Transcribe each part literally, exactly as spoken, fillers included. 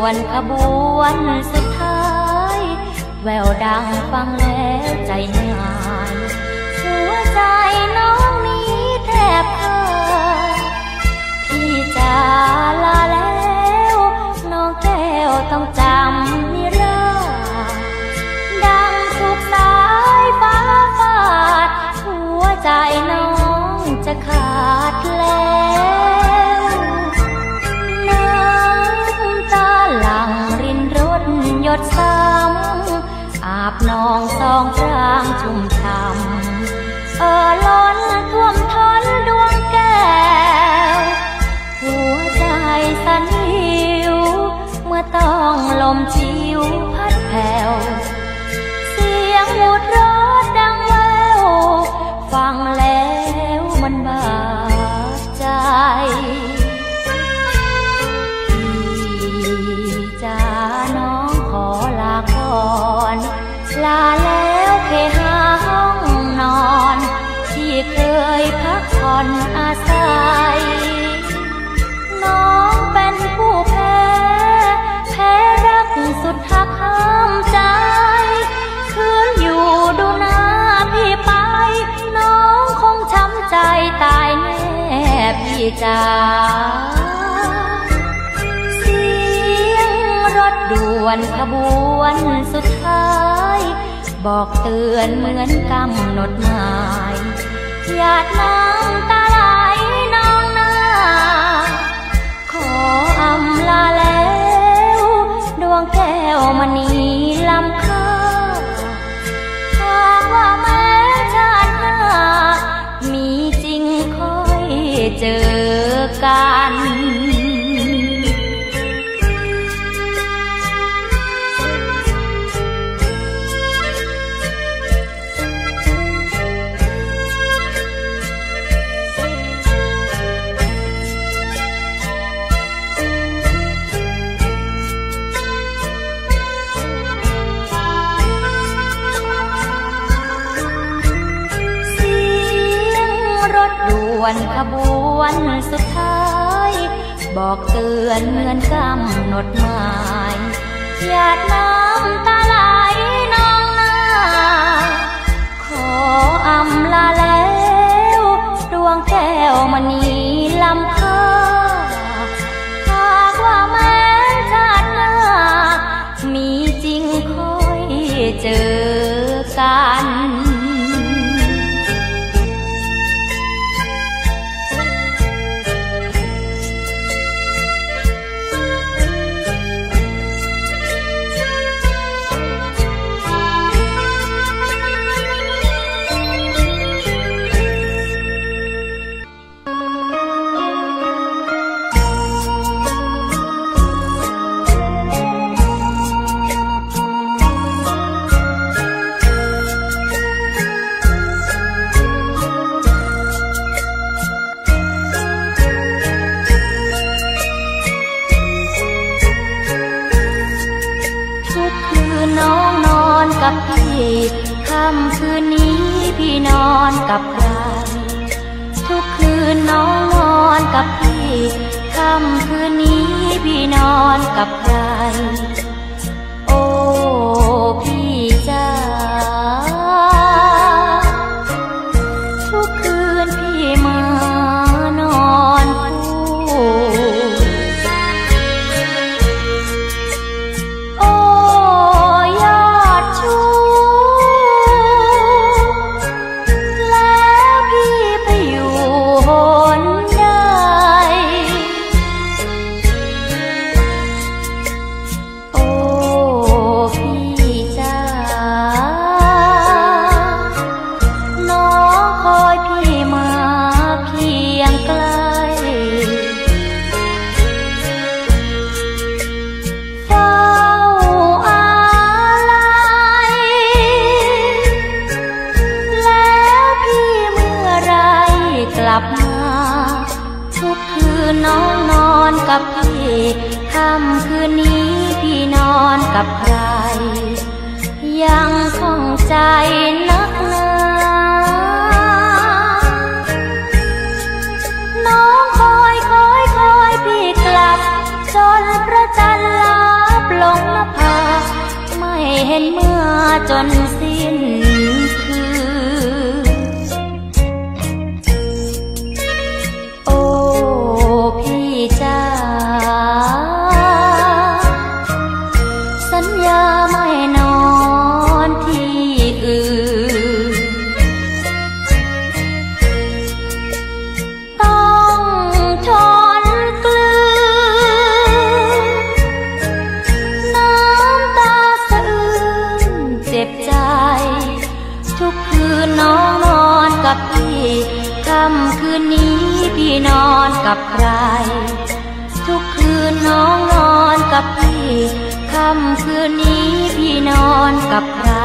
วนขบวนสุดท้ายแววดังฟังแล้วใจหายหัวใจน้องนี้แทบขาดพี่จะลาแล้วน้องแก้วต้องจำนิรันดร์ดังถูกสายฟ้าฟาดหัวใจน้องจะขาดแล้วน้ำตาหลั่งรินรดหยดซ้ำอาบนองสองพรางชุ่มฉ่ำเอ่อล้นท่วมท้นดวงแก้วหัวใจสั่นหิวเมื่อต้องลมชิวพัดแผ่วเสียงหวุดรถดังแววฟังแล้วมันบาดใจพี่จ๋าน้องขอลาก่อนลาแล้วเคหาห้องนอนที่เคยพักผ่อนอาศัยน้องเป็นผู้แพ้แพ้รักสุดหักห้ามใจคืนอยู่ดูหน้าพี่ไปน้องคงช้ำใจตายแน่พี่จ๋าเสียงรถด่วนขบวนสุดท้ายบอกเตือนเหมือนกำหนดหมายหยาดน้ำตาไหลนองหน้าขออำลาแล้วดวงแก้วมณีล้ำค่าหากว่าแม้ชาติหน้ามีจริงค่อยเจอกันด่วนขบวนสุดท้ายบอกเตือนเหมือนกำหนดหมายหยาดน้ำตาไหลนองหน้าขออำลาแล้วดวงแก้วมณีล้ำค่าหากว่าแม้ชาติหน้ามีจริงค่อยเจอกันกับพี่ค่ำคืนนี้พี่นอนกับใครทุกคืนน้องนอนกับพี่ค่ำคืนนี้พี่นอนกับใครโอ้พี่จ๋าทุกคืนพี่มานอนคู่น้องนอนกับพี่ค่ำคืนนี้พี่นอนกับใครยังคงใจนักหนาน้องคอยคอยคอยพี่กลับจนพระจันทร์ลาเห็นเมื่อจนสิ้นคืนโอ้พี่จ้าสัญญาไม่นอนที่อื่นต้องทนกลืนน้ำตาสะอื้นเจ็บใจทุกคืนน้องนอนกับพี่ค่ำคืนนี้พี่นอนกับใครทุกคืนน้องนอนกับพี่ค่ำคืนนี้พี่นอนกับใคร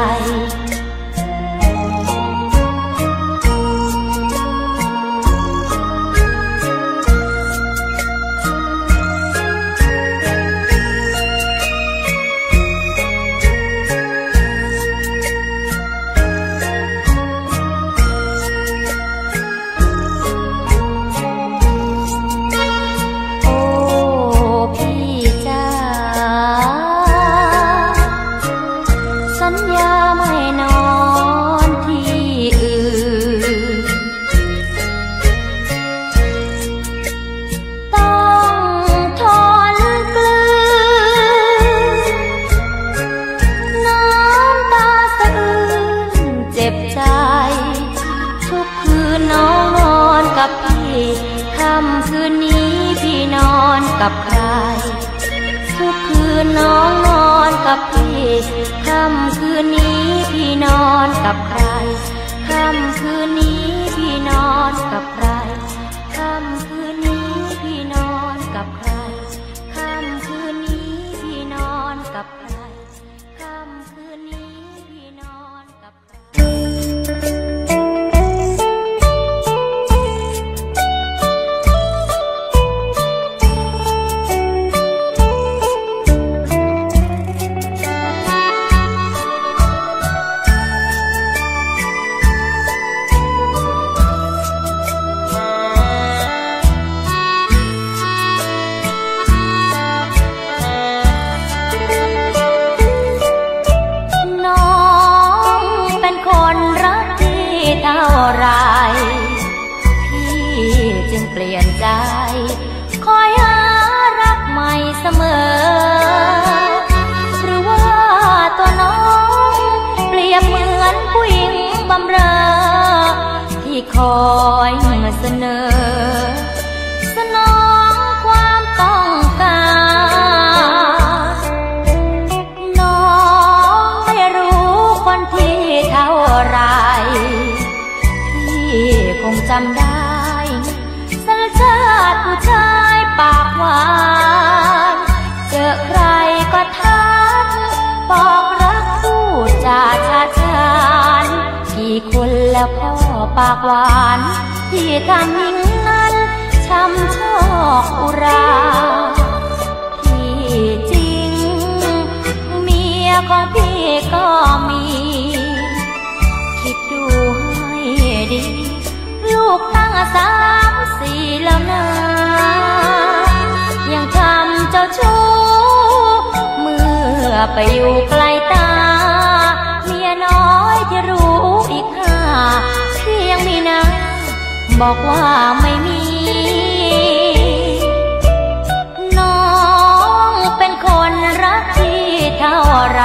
ค่ำคืนนี้พี่นอนกับใครทุกคืนน้องนอนกับพี่ค่ำคืนนี้พี่นอนกับใครค่ำคืนนี้พี่นอนกับใครค่ำคืนนี้พี่นอนกับใครค่ำคืนนี้พี่นอนกับใครค่ำคืนนี้พี่นอนกับใครเปลี่ยนใจคอยหารักใหม่เสมอหรือว่าตัวน้องเปรียบเหมือนผู้หญิงบำเรอที่คอยมาเสนอสนองความต้องการน้องไม่รู้คนที่เท่าไรพี่คงจำได้ผู้ชายปากหวานเจอใครก็ทักบอกรักพูดจาชาชานกี่คนแล้วพ่อปากหวานที่ทำยิ่งนั้นช้ำชอกอุราที่จริงเมียของพี่ก็มีคิดดูให้ดีลูกตั้งสามสี่แล้วนะยังทำเจ้าชู้เมื่อไปอยู่ไกลตาเมียน้อยที่รู้อีกห้าที่ยังมีนะบอกว่าไม่มีน้องเป็นคนรักที่เท่าไร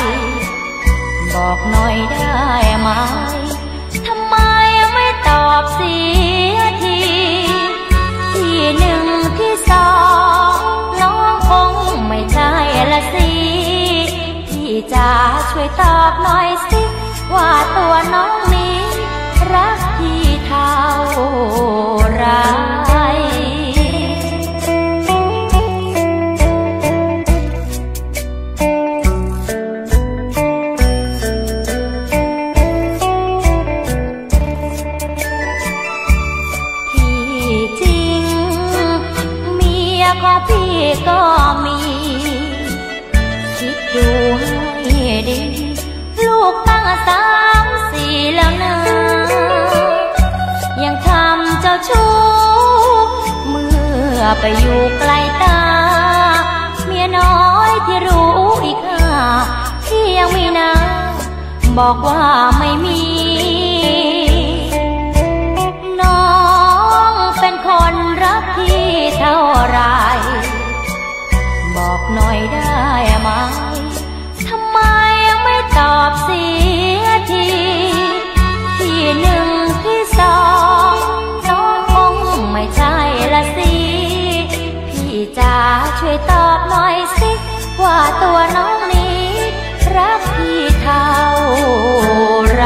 บอกหน่อยได้ไหมทำไมไม่ตอบเสียทีที่หนึ่งที่สองน้องคงไม่ใช่ละสิพี่จะช่วยตอบหน่อยสิว่าตัวน้องนี้รักพี่เท่าไรก็มีคิดดูให้ดีลูกตั้งสามสี่แล้วนะยังทำเจ้าชู้เมื่อไปอยู่ไกลตาเมียน้อยที่รู้อีกห้าที่ยังมีบอกว่าไม่มีน้องเป็นคนรักพี่เท่าไรบอกหน่อยได้ไหมทำไมไม่ตอบเสียทีที่หนึ่งที่สองน้องคงไม่ใช่ละสิพี่จ๋าช่วยตอบหน่อยสิว่าตัวน้องนี้รักพี่เท่าไร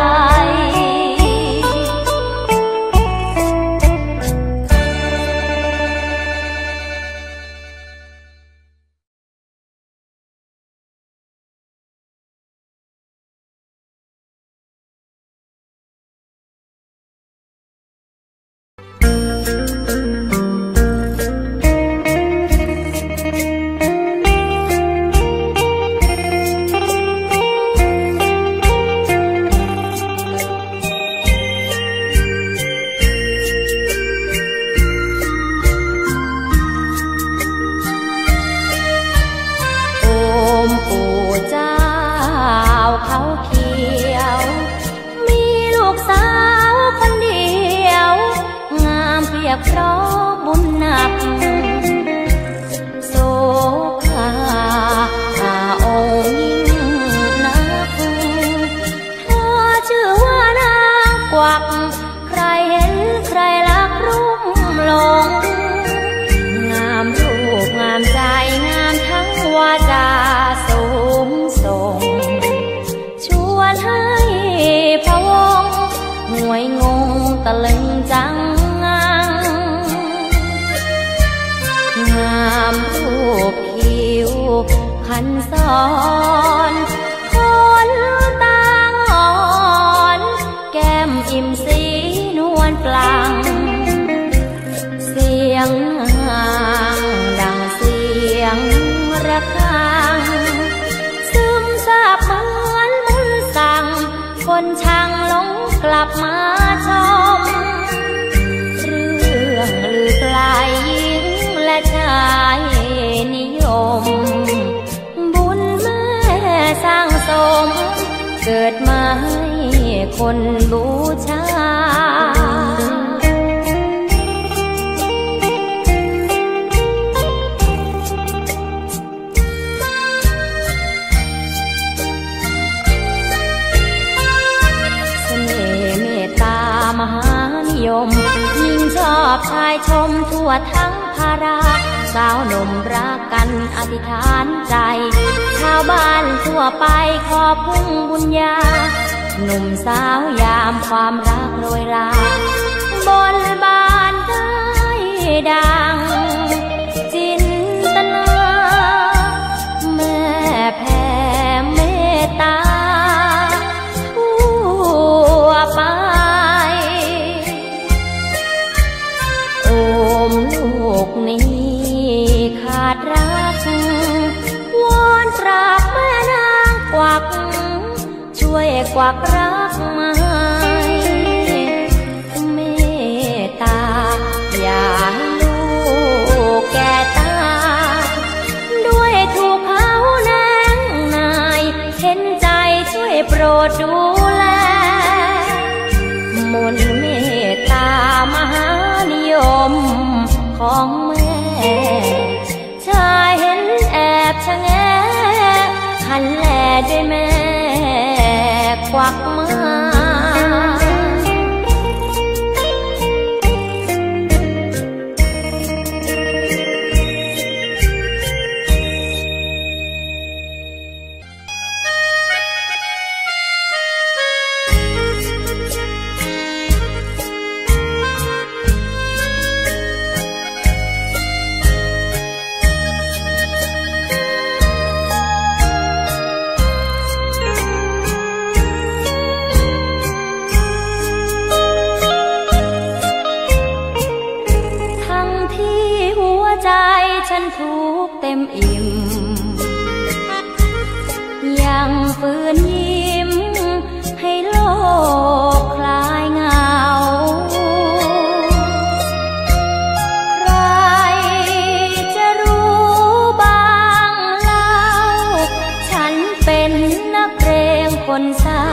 เพราะบุญหนักโสภาอาองค์ยิ่งนักเธอชื่อว่านางกวักใครเห็นใครรักรุ่มหลงงามรูปงามใจงามทั้งวาจาสูงส่งชวนให้พะวงหงวยงงตะลึงจังงามรูปผิวคันซ้อนคนตางอ่อนแก้มอิ่มสีนวลปลังเสียงห่างดังเสียงระฆังซึมซาบเหมือนมนต์สั่งคนช่างหลงกลับมาชมเรื่องลือไกลยิ่งและชายนิยมบุญแม่สร้างสมเกิดมาให้คนบูชาเสน่ห์เมตตามหานิยมยิ่งชอบชายชมทั่วทั้งภาราสาวหนุ่มรักกันอธิษฐานใจชาวบ้านทั่วไปขอพุ่งบุญญาหนุ่มสาวยามความรักโรยราบนบานได้ดังจินตนาแม่แผ่เมตตาทั่วไปโอมลูกนี้ขาดรักวอนตราบแม่นางกวักช่วยกวักรักมาเมตตาอย่าให้ลูกแก่ตาด้วยถูกเขาแนงนายเห็นใจช่วยโปรดดูแลมนต์เมตตามหานิยมของแม่ชายเห็นแอบชะแงหันแลด้วยแม่ควักมาฉันทุกเต็มอิ่มยังฝืนยิ้มให้โลกคลายเหงาใครจะรู้บ้างเล่าฉันเป็นนักเรงคนเศร้า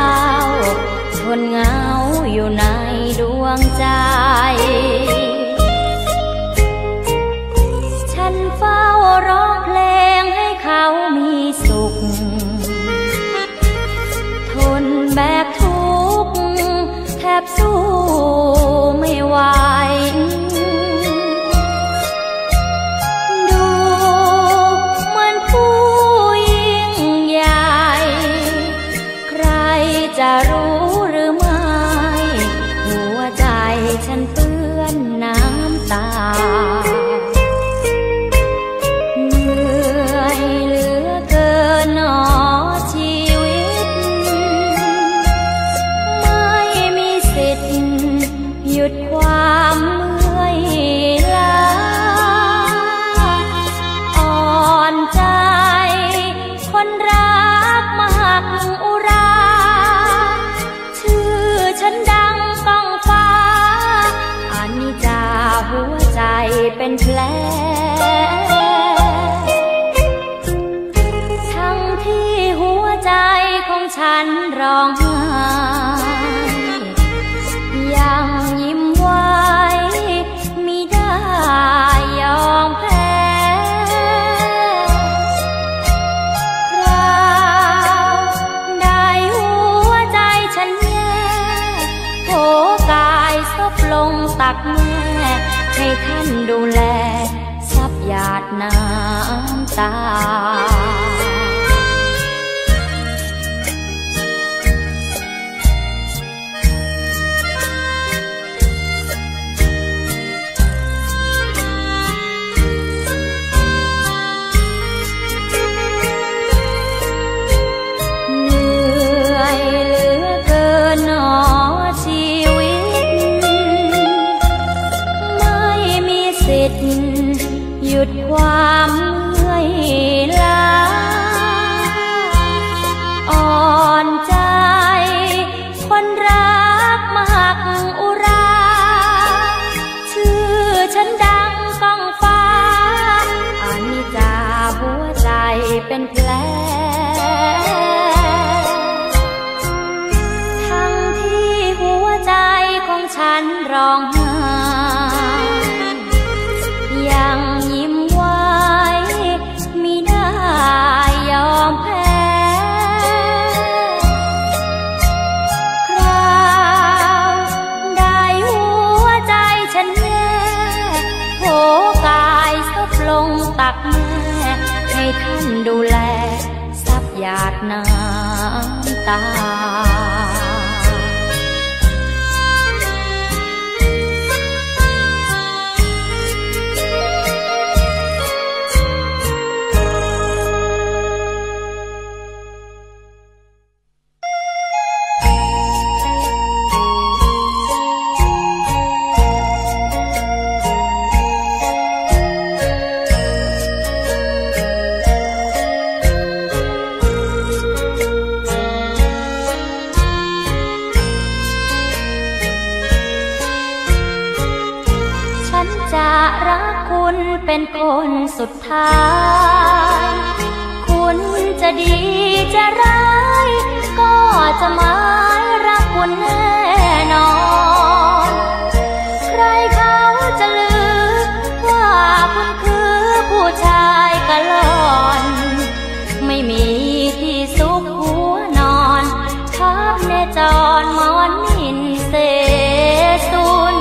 ร้องไห้ยังยิ้มไว้มิได้ยอมแพ้คราวได้หัวใจฉันแย่โผกายซบลงตักแม่ให้ท่านดูแลซับหยาดน้ำตาหยุดความเมื่อยล้าอ่อนใจคนรักมากอุราชื่อฉันดังก้องฟ้าอานิจจาหัวใจเป็นแผลทั้งที่หัวใจของฉันร้องไห้ยังยิ้มไว้มิได้ยอมแพ้คราวได้หัวใจฉันแน่โผกายซบลงตักแม่ให้ท่านดูแลซับหยาดน้ำตาเป็นคนสุดท้ายคุณจะดีจะร้ายก็จะไม่รักคุณแน่นอนใครเขาจะลือว่าคุณคือผู้ชายกะล่อนไม่มีที่ซุกหัวนอนทับในจรมอนมินเสสุน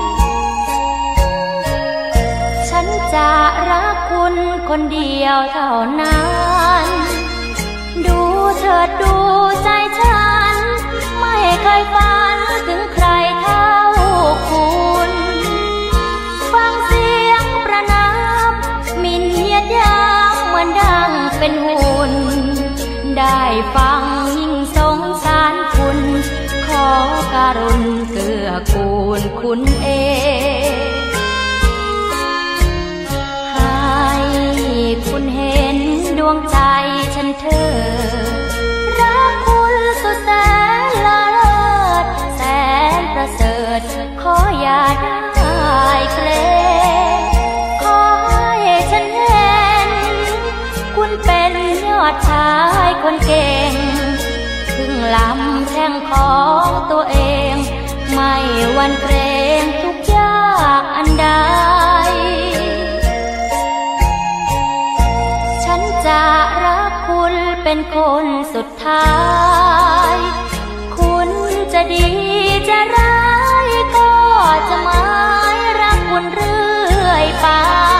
จะรักคุณคนเดียวเท่านั้นดูเถิดดูใจฉันไม่เคยฝันถึงใครเท่าคุณฟังเสียงประนามมินเหยียดยามเหมือนดังเป็นหุ่นได้ฟังยิ่งสงสารคุณขอการุณเกื้อกูลคุณเองคุณเห็นดวงใจฉันเธอรักคุณสุดแสนละเลิศแสนประเสริฐขออย่าได้เกรงขอให้ฉันเห็นคุณเป็นยอดชายคนเก่งถึงลำแท่งของตัวเองไม่หวั่นเกรงทุกยากอันใดจะรักคุณเป็นคนสุดท้ายคุณจะดีจะร้ายก็จะไม่รักคุณเรื่อยไป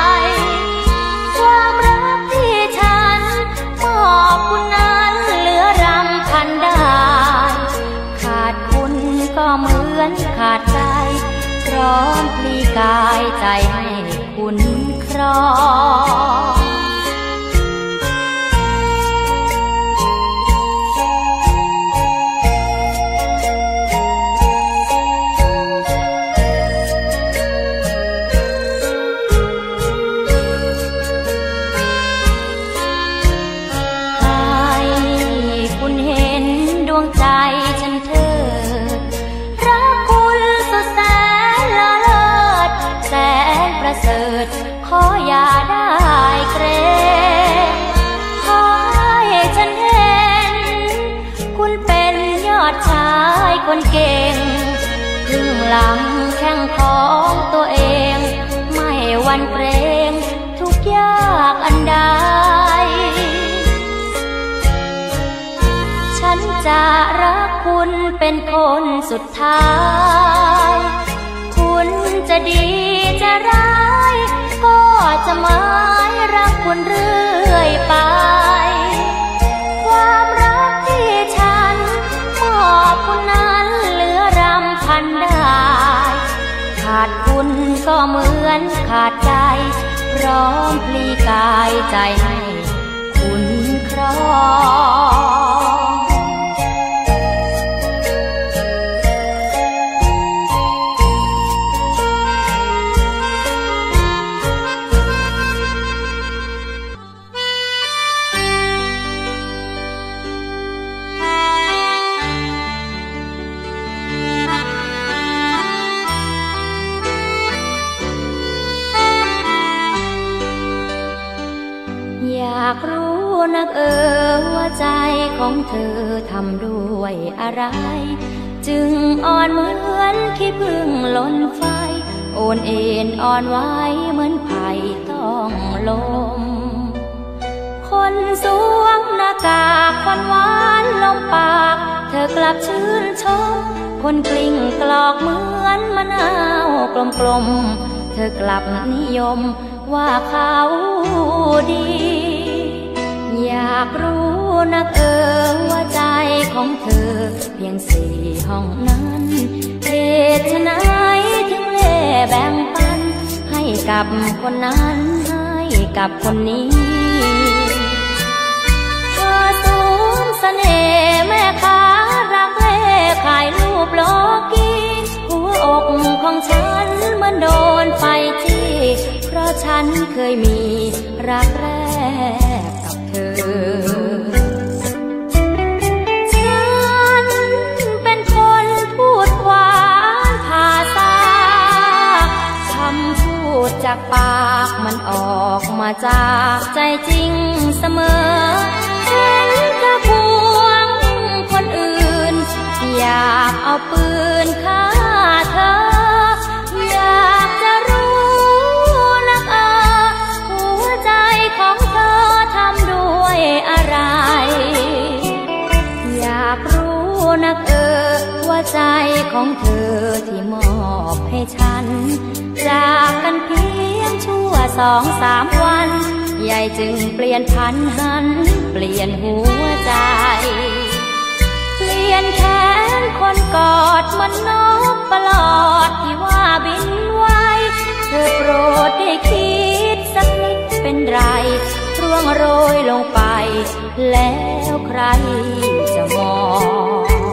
ความรักที่ฉันมอบคุณนั้นเหลือรำพันได้ขาดคุณก็เหมือนขาดใจพร้อมพลีกายใจให้คุณครองขออย่าได้เกรงขอให้ฉันเห็นคุณเป็นหลังแข้งของตัวเองไม่หวั่นเกรงทุกยากอันใดฉันจะรักคุณเป็นคนสุดท้ายคุณจะดีจะร้ายก็จะหมายรักคุณเรื่อยไปความรักที่ฉันมอบคุณนั้นเหลือรำพันได้ขาดคุณก็เหมือนขาดใจพร้อมพลีกายใจให้คุณครองอยากรู้นักเออว่าใจของเธอทำด้วยอะไรจึงอ่อนเหมือนขี้ผึ้งล้นไฟโอนเอ็นอ่อนไหวเหมือนไผ่ต้องลมคนสวมหน้ากากคนหวานลมปากเธอกลับชื่นชมคนกลิ้งกลอกเหมือนมะนาวกลมๆเธอกลับนิยมว่าเขาดีอยากรู้นักเออว่าใจของเธอเพียงสี่ห้องนั้นเหตุไฉนถึงเล่แบ่งปันให้กับคนนั้นให้กับคนนี้เธอสวมเสน่ห์แม่ค้ารักเล่ขายรูปโลกีหัวอกของฉันเหมือนโดนไฟจี้เพราะฉันเคยมีรักแรกกับเธอฉันเป็นคนพูดหวานภาษาคำพูดจากปากมันออกมาจากใจจริงเสมอฉันก็พวงคนอื่นอยากเอาปืนฆ่าเธออยากจะรู้นักเออหัวใจของเธอทำด้วยอะไรอยากรู้นักเออว่าใจของเธอที่มอบให้ฉันจากกันเพียงชั่วสองสามวันใหญ่จึงเปลี่ยนพันหันเปลี่ยนหัวใจเปลี่ยนแขนคนกอดมันนกประหลอดที่ว่าบินไว้เธอโปรดได้คิดสักนิดเป็นไรร่วงโรยลงไปแล้วใครจะมอง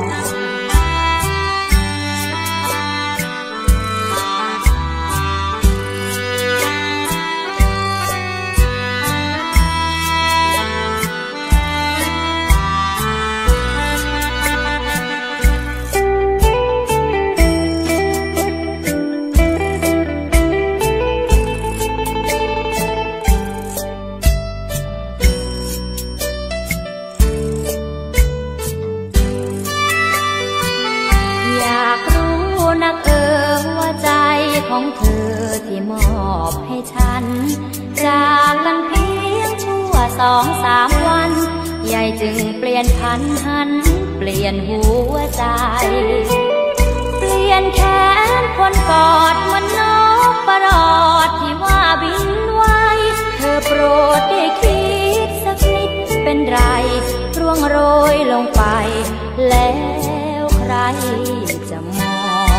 ของเธอที่มอบให้ฉันจากกันเพียงชั่วสองสามวันใหญ่จึงเปลี่ยนพันหันเปลี่ยนหัวใจเปลี่ยนแขนคนกอดมันนกประหลอดที่ว่าบินไว้เธอโปรดได้คิดสักนิดเป็นไรร่วงโรยลงไปแล้วใครจะมอง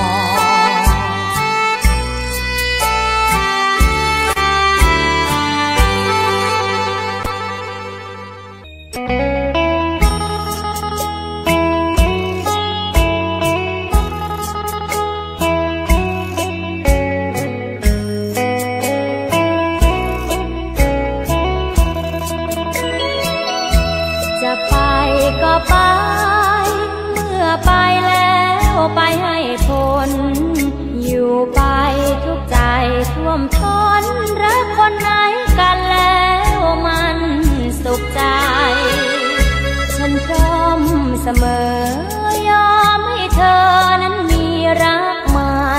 ไปเมื่อไปแล้วไปให้พ้นอยู่ไปทุกใจท่วมท้นรักคนไหนกันแล้วมันสุขใจฉันพร้อมเสมอยอมให้เธอนั้นมีรักใหม่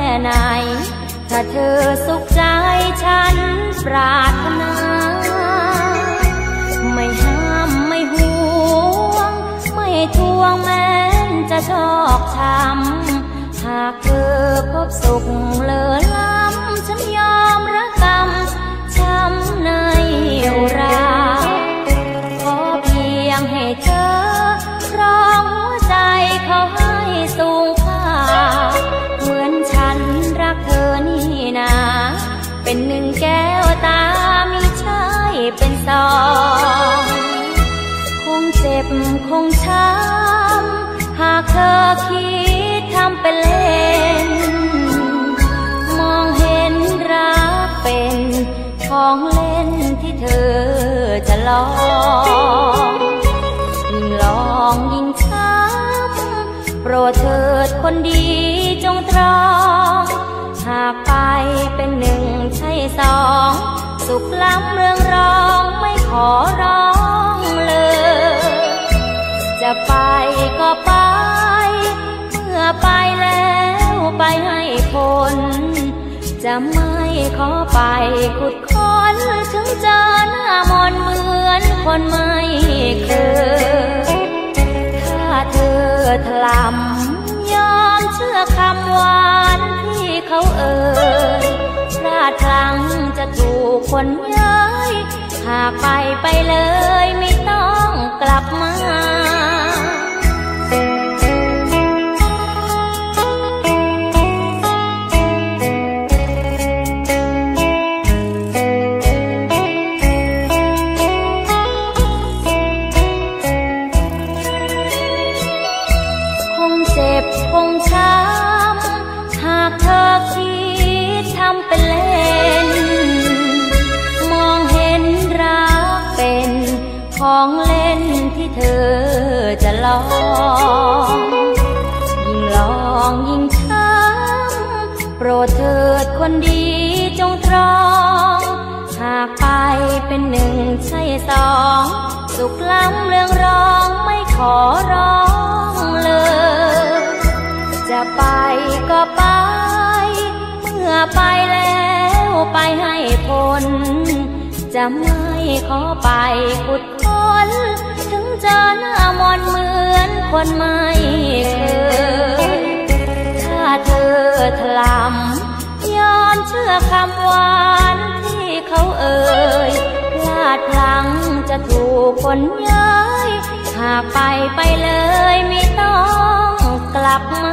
ไหนถ้าเธอสุขใจฉันปรารถนาไม่ห้ามไม่ห่วงไม่ทวงแม้นจะชอกช้ำหากเธอพบสุขเลอล้ำฉันยอมระกำช้ำในอุราขอเพียงให้เธอครองหัวใจเขาให้สูงค่าเหมือนฉันรักเธอนี่นาเป็นหนึ่งแก้วตามิใช่เป็นสองคงเจ็บคงช้ำหากเธอคิดทำเป็นเล่นมองเห็นรักเป็นของเล่นที่เธอจะลองยิ่งลองยิ่งช้ำโปรดเถิดคนดีจงตรองหากไปเป็นหนึ่งใช่สองสุขล้ำเรืองรองไม่ขอร้องเลยจะไปก็ไปเมื่อไปแล้วไปให้พ้นจะไม่ขอไปขุดค้นถึงเจอหน้ามนเหมือนคนไม่เคยถ้าเธอถลำยอมเชื่อคำหวานที่เขาเอ่ยพลาดพลั้งจะถูกคนย้ายหากไปไปเลยไม่ต้องกลับมาคงช้ำหากเธอคิดทำเป็นเล่นมองเห็นรักเป็นของเล่นที่เธอจะลองยิ่งลองยิ่งช้ำโปรดเถิดคนดีจงตรองหากไปเป็นหนึ่งใช่สองสุขล้ำเรืองรองไม่ขอร้องเลยจะไปก็ไปเมื่อไปแล้วไปให้พ้นจะไม่ขอไปขุดค้นถึงเจอหน้ามนเหมือนคนไม่เคยถ้าเธอถลำยอมเชื่อคำหวานที่เขาเอ่ยพลาดพลั้งจะถูกคนย้ายหากไปไปเลยไม่ต้องกลับมา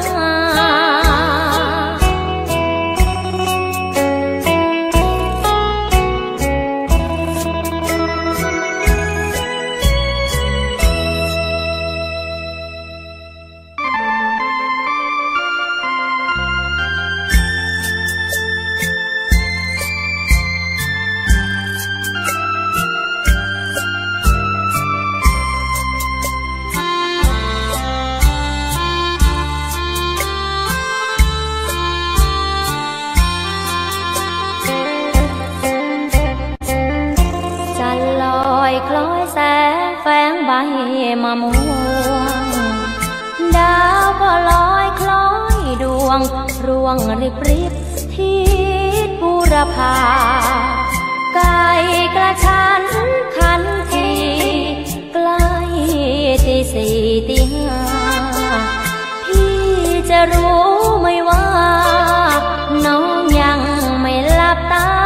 คล้อยแสงแฝงใบมะม่วงดาวก็ลอยคล้อยดวงร่วงริบริบทิศบูรพาไก่กระชันขันทีใกล้ตีสี่ตีห้าพี่จะรู้ไหมว่าน้องยังไม่หลับตา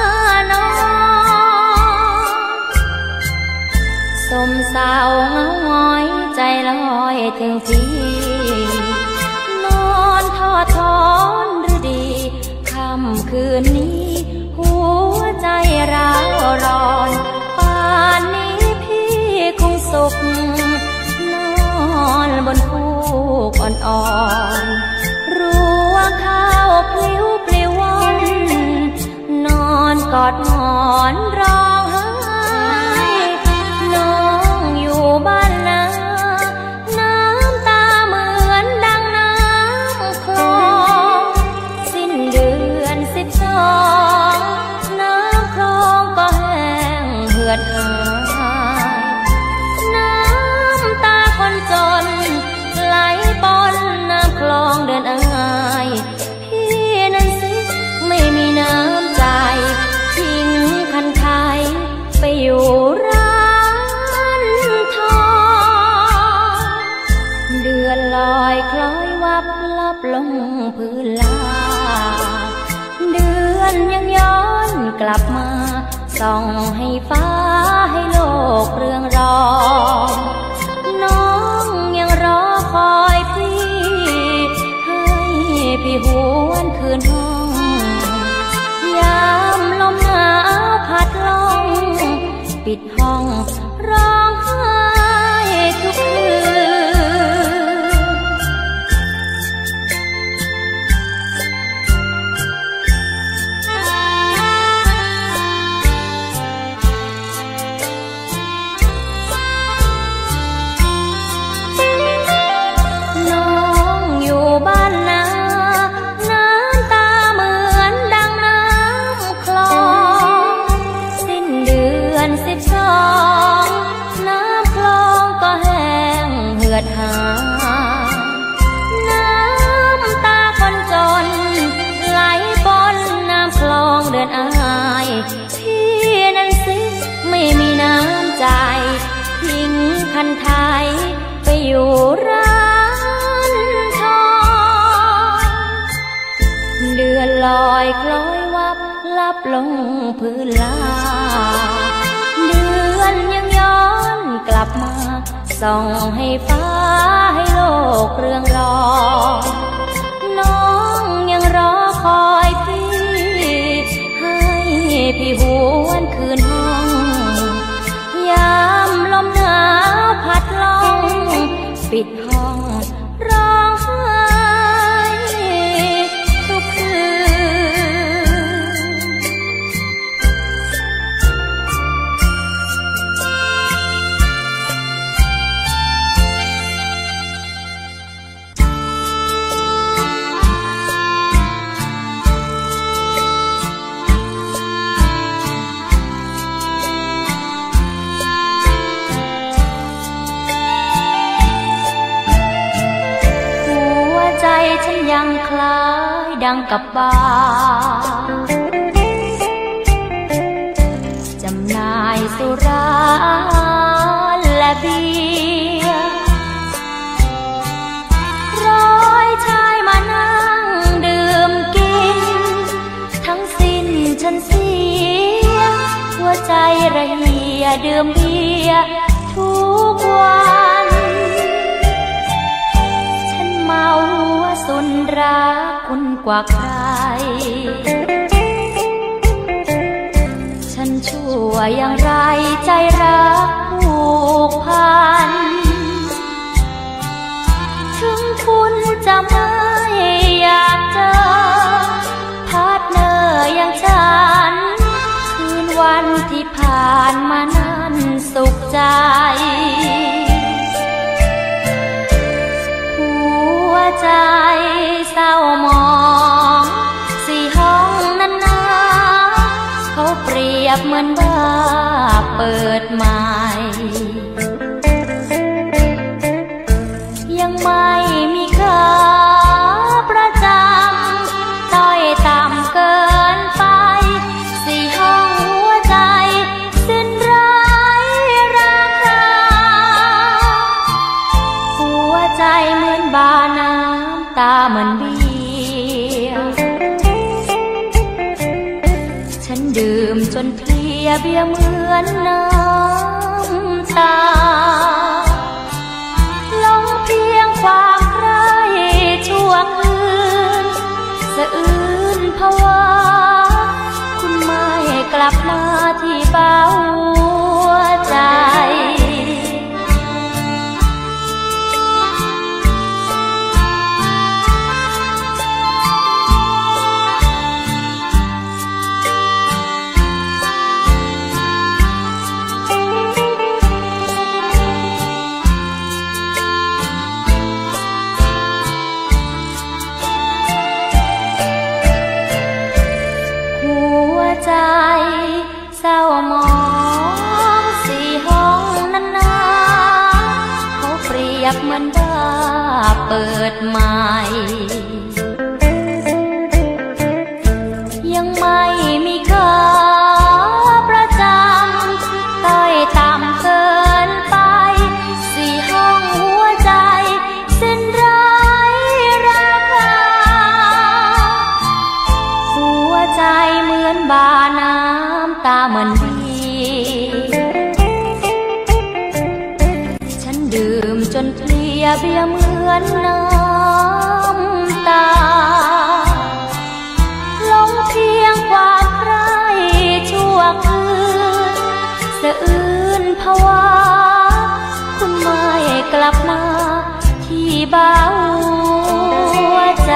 สมเศร้าเงาหงอยใจลอยถึงพี่นอนทอดทอนหรือดีค่ำคืนนี้หัวใจร้าวร้อนป่านนี้พี่คงสุขนอนบนฟูกอ่อนๆรู้ว่าข้าวพลิ้วปลิวว่อนนอนกอดหมอนร้องไห้บ้านนาน้ำตาเหมือนดังน้ำคลองสิ้นเดือนสิบสองน้ำคลองก็แห้งเหือดหายน้ำตาคนจนไหลปนน้ำคลองเดินอายพี่กลับมาส่องให้ฟ้าให้โลกเรืองรองน้องยังรอคอยพี่ให้พี่หวนคืนห้องยามลมหนาวพัดลงปิดห้องร้องไห้ทุกคืนน้องอยู่บ้านนาน้ำตาเหมือนดังน้ำคลองสิ้นเดือนสิบสองน้ำคลองก็แห้งเหือดหายน้ำตาคนจนไหลปนน้ำคลองเดินอายพี่นั้นสิไม่มีน้ำใจทิ้งคันไทยไปอยู่ร้านทองเดือนลอยคล้อยวับลับลงพื้นลาเดือนยังย้อนกลับมาส่องให้ฟ้าให้โลกเรืองรองน้องยังรอคอยพี่ให้พี่หวนคืนห้องยามลมหนาวพัดลงปิดห้องร้องไห้ทุกคืนฉันยังคล้ายดังกับบาจำหน่ายสุราและเบียร์ร้อยชายมานั่งดื่มกินทั้งสิ้นฉันเสียหัวใจระเหียดื่มเบียร์ทุกวันเมาสุนรักคุณกว่าใครฉันชั่วอย่างไรใจรักผูกพันถึงคุณจะไม่อยากเจอพาร์ทเนอร์อย่างฉันคืนวันที่ผ่านมานั้นสุขใจใจเศร้ามองสี่ห้องนั้นนะเขาเปรียบเหมือนบ้าเปิดใหม่ยังไม่มีค่าประจำต้อยต่ำเกินไปสี่ห้องหัวใจสิ้นไร้ราคาหัวใจเหมือนบานาตาเหมือนเบียร์ฉันดื่มจนเพลียเบียร์เหมือนน้ำตาลงเพียงความใคร่ชั่วคืนสะอื้นภาวะคุณไม่กลับมาที่บ้านหัวใจเศร้ามองเหมือนดีฉันดื่มจนเพลียเบียเหมือนน้ำตาลงเพียงความใคร่ชั่วคืนสะอื้นภาวะคุณไม่กลับมาที่บ้านหัวใจ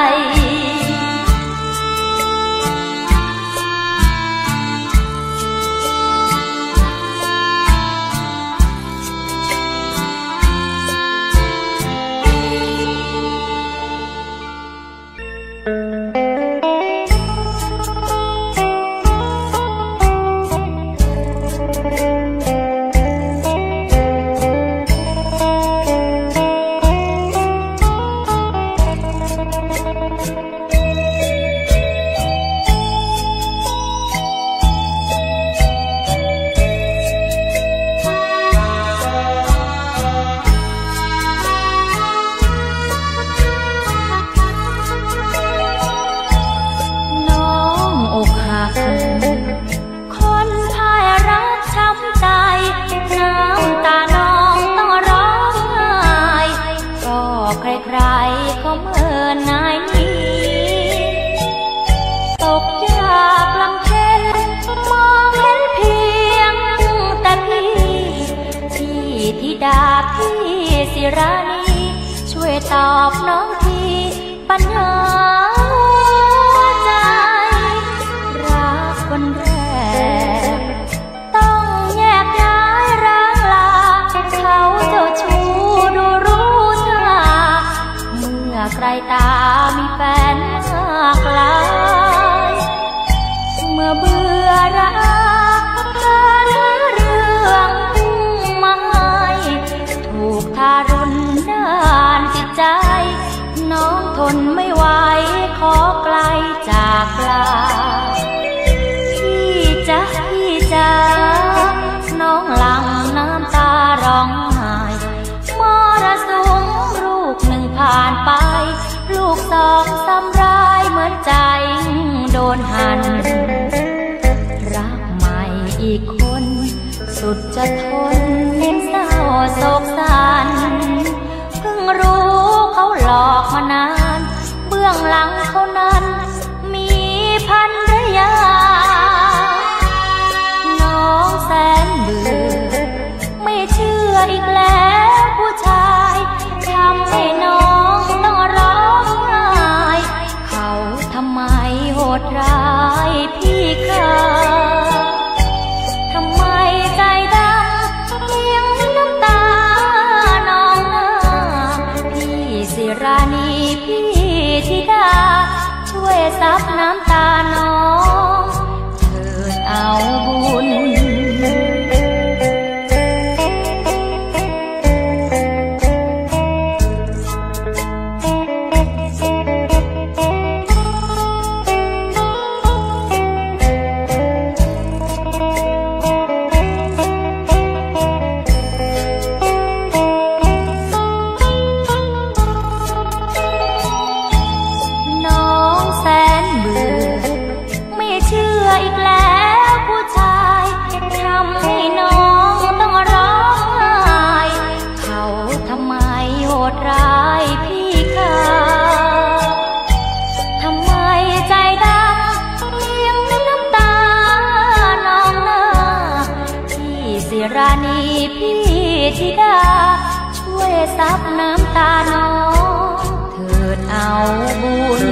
รานีช่วยตอบน้องทีปัญหาใจรักคนแรกต้องแยกย้ายร้างลาเขาเจ้าชู้ดูรู้ท่าเมื่อใครตามีแฟนมากลายเมื่อเบื่อรักหาเรื่องมาถูกทารุณด้านจิตใจน้องทนไม่ไหวขอไกลจากลาพี่จ๊ะพี่จ๊ะน้องหลั่งน้ำตาร้องไห้มรสุมลูกหนึ่งผ่านไปลูกสองซ้ำร้ายเหมือนใจโดนหั่นรักใหม่อีกคนสุดจะทนเศร้าโศกสันเพิ่งรู้เขาหลอกมานานเบื้องหลังเขานั้นมีภรรยาน้องแสนเบื่อไม่เชื่ออีกแล้วผู้ชายทำให้น้องต้องร้องไห้เขาทำไมโหดร้ายพี่ค่ะทำไมใจดำเพียงน้ำตาน้องหน้าพี่สิรานีพี่ธิดาช่วยซับน้ำตาน้องเถิดเอาบุญราณีพี่ธิดาช่วยซับน้ำตาน้องเถิดเอาบุญ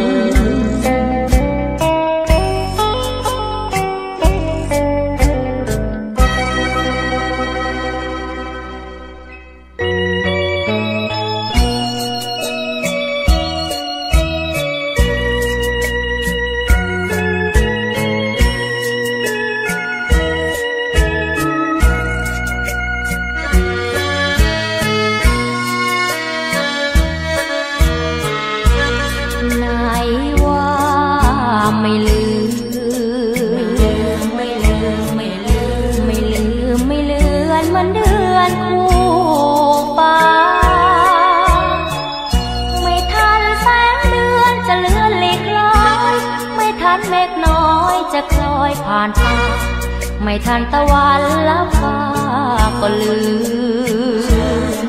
เมฆน้อยจะคล้อยผ่านไปไม่ทันตะวันลับฟ้าก็ลืม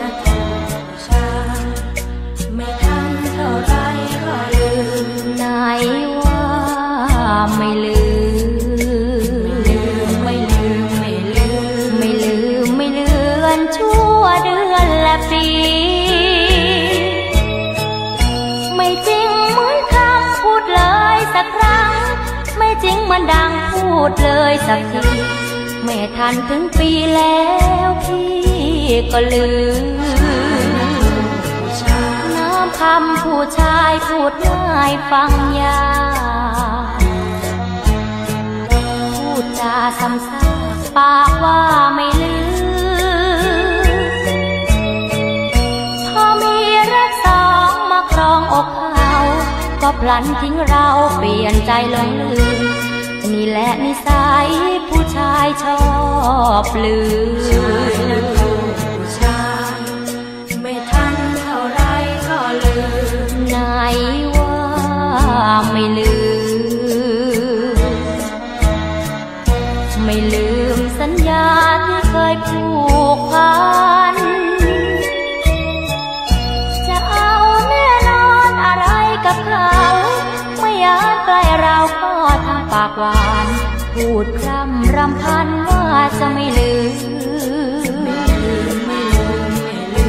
ไม่ทันเท่าไรก็ลืมไหนว่าไม่ลืมไม่ลืมไม่ลืมไม่ลืมไม่เลือนชั่วเดือนและปีไม่จริงเหมือนคำพูดเลยสักครั้งไม่จริงเหมือนดังพูดเลยสักทีไม่ทันถึงปีแล้วพี่ก็ลืมน้ำคำผู้ชายพูดง่ายฟังยากพูดจาซ้ำซากปากว่าไม่ลืมพอมีรักสองมาครองอกเขาก็พลันทิ้งเราเปลี่ยนใจหลงลืมนี่แหละนิสัยผู้ชายชอบลืมผู้ชายไม่ทันเท่าไรก็ลืมไหนว่าไม่ลืมไม่ลืมสัญญาที่เคยผูกพันจะเอาแน่นอนอะไรกับเขาไม่อยากใกล้เราก็ทำปากหวานพูดคร่ำรำพันว่าจะไม่ลืมไม่ลืมไม่ลื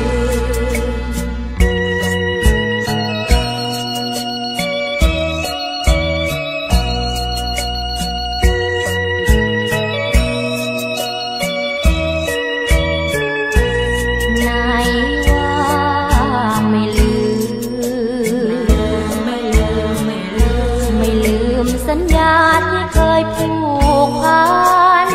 มไหนว่าไม่ลืมไม่ลืมไม่ลืมไม่ลืมสัญญาที่เคยผูกพัน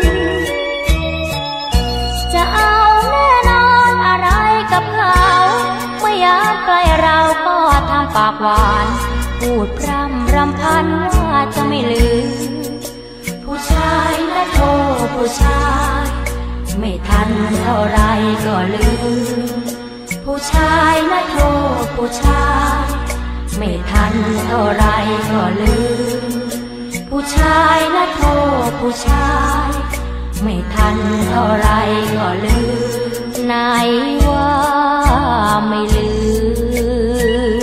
จะเอาแน่นอนอะไรกับเขาไม่อยากใกล้เราก็ทำปากหวานพูดพร่ำรำพันว่าจะไม่ลืมผู้ชายนะโทษผู้ชายไม่ทันเท่าไรก็ลืมผู้ชายนะโทษผู้ชายไม่ทันเท่าไรก็ลืมผู้ชายนะโทษผู้ชายไม่ทันเท่าไรก็ลืมไหนว่าไม่ลืม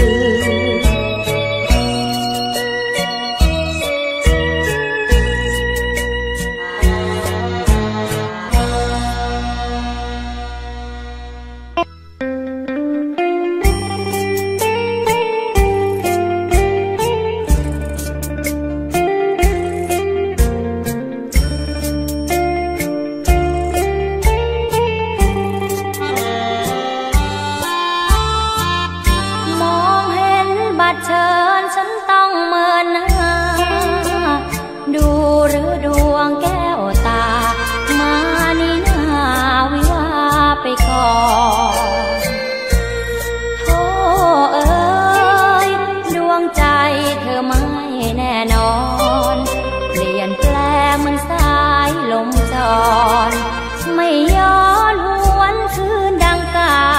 เชิญฉันต้องเมินหน้าดูหรือดวงแก้วตามานี่นาวิวาไปก่อนโธ่เอ้ยดวงใจเธอไม่แน่นอนเปลี่ยนแปลงเหมือนสายลมจรไม่ย้อนหวนคืนดังเก่า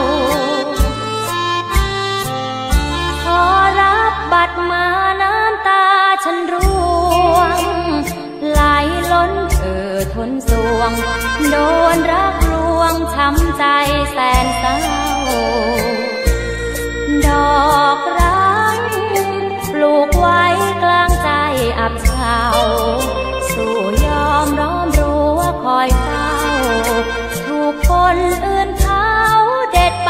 บัดมาน้ำตาฉันร่วงไหลล้นเอ่อทนสวงโดนรักลวงช้ำใจแสนเศร้าดอกรักปลูกไว้กลางใจอับเฉาสู่ยอมร้อมรั้วคอยเฝ้าถูกคนอื่นเขาเด็ดไป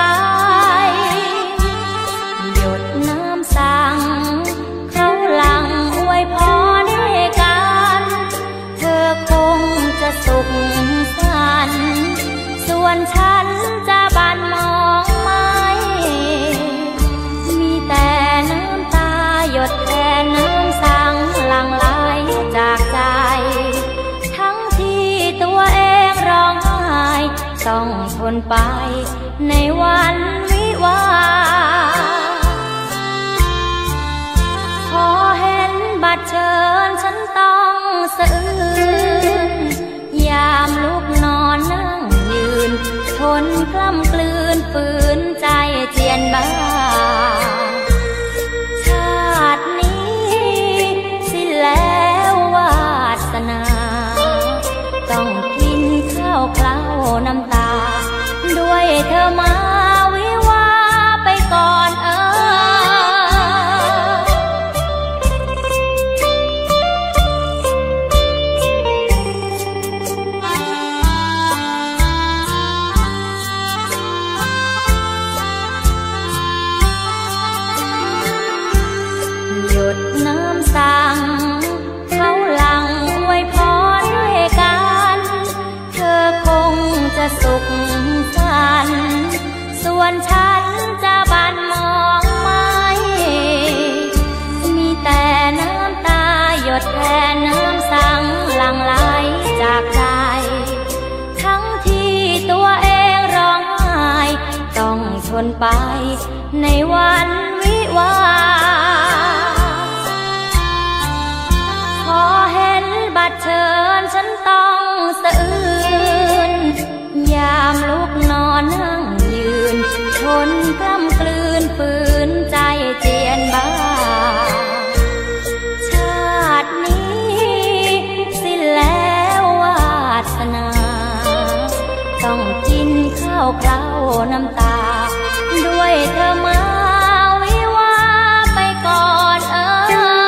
หยดน้ำสังเขาหลังอวยพรให้กันเธอคงจะสุขสันต์ส่วนฉันจะบันมองไม่มีแต่น้ำตาหยดแทนน้ำสังหลั่งไหลจากใจทั้งที่ตัวเองร้องไห้ต้องทนไปในวันวิวาพอเห็นบัตรเชิญฉันต้องสะอื้นยามลุกนอนนั่งยืนทนกล้ำกลืนฝืนใจเจียนบ้าชาตินี้สิ้นแล้ววาสนาน้ำตาด้วยเธอมาวิวาไปก่อนเออหยุดน้ำสั่งเขาหลังอวยพรด้วยกันเธอคงจะสุขสันต์ส่วนฉันจะบันมองไม่มีแต่น้ำตาหยดแทนน้ำสังหลั่งไหลจากใจทั้งที่ตัวเองร้องไห้ต้องทนไปในวันวิวาพอเห็นบัตรเชิญฉันต้องสะอื้นยามลุกนอนนั่งยืนทนกล้ำกลืนฝืนใจเจียนบ้าชาตินี้สิ้นแล้ววาสนาต้องกินข้าวเคล้าน้ำตาด้วยเธอมาวิวาไปก่อนเออ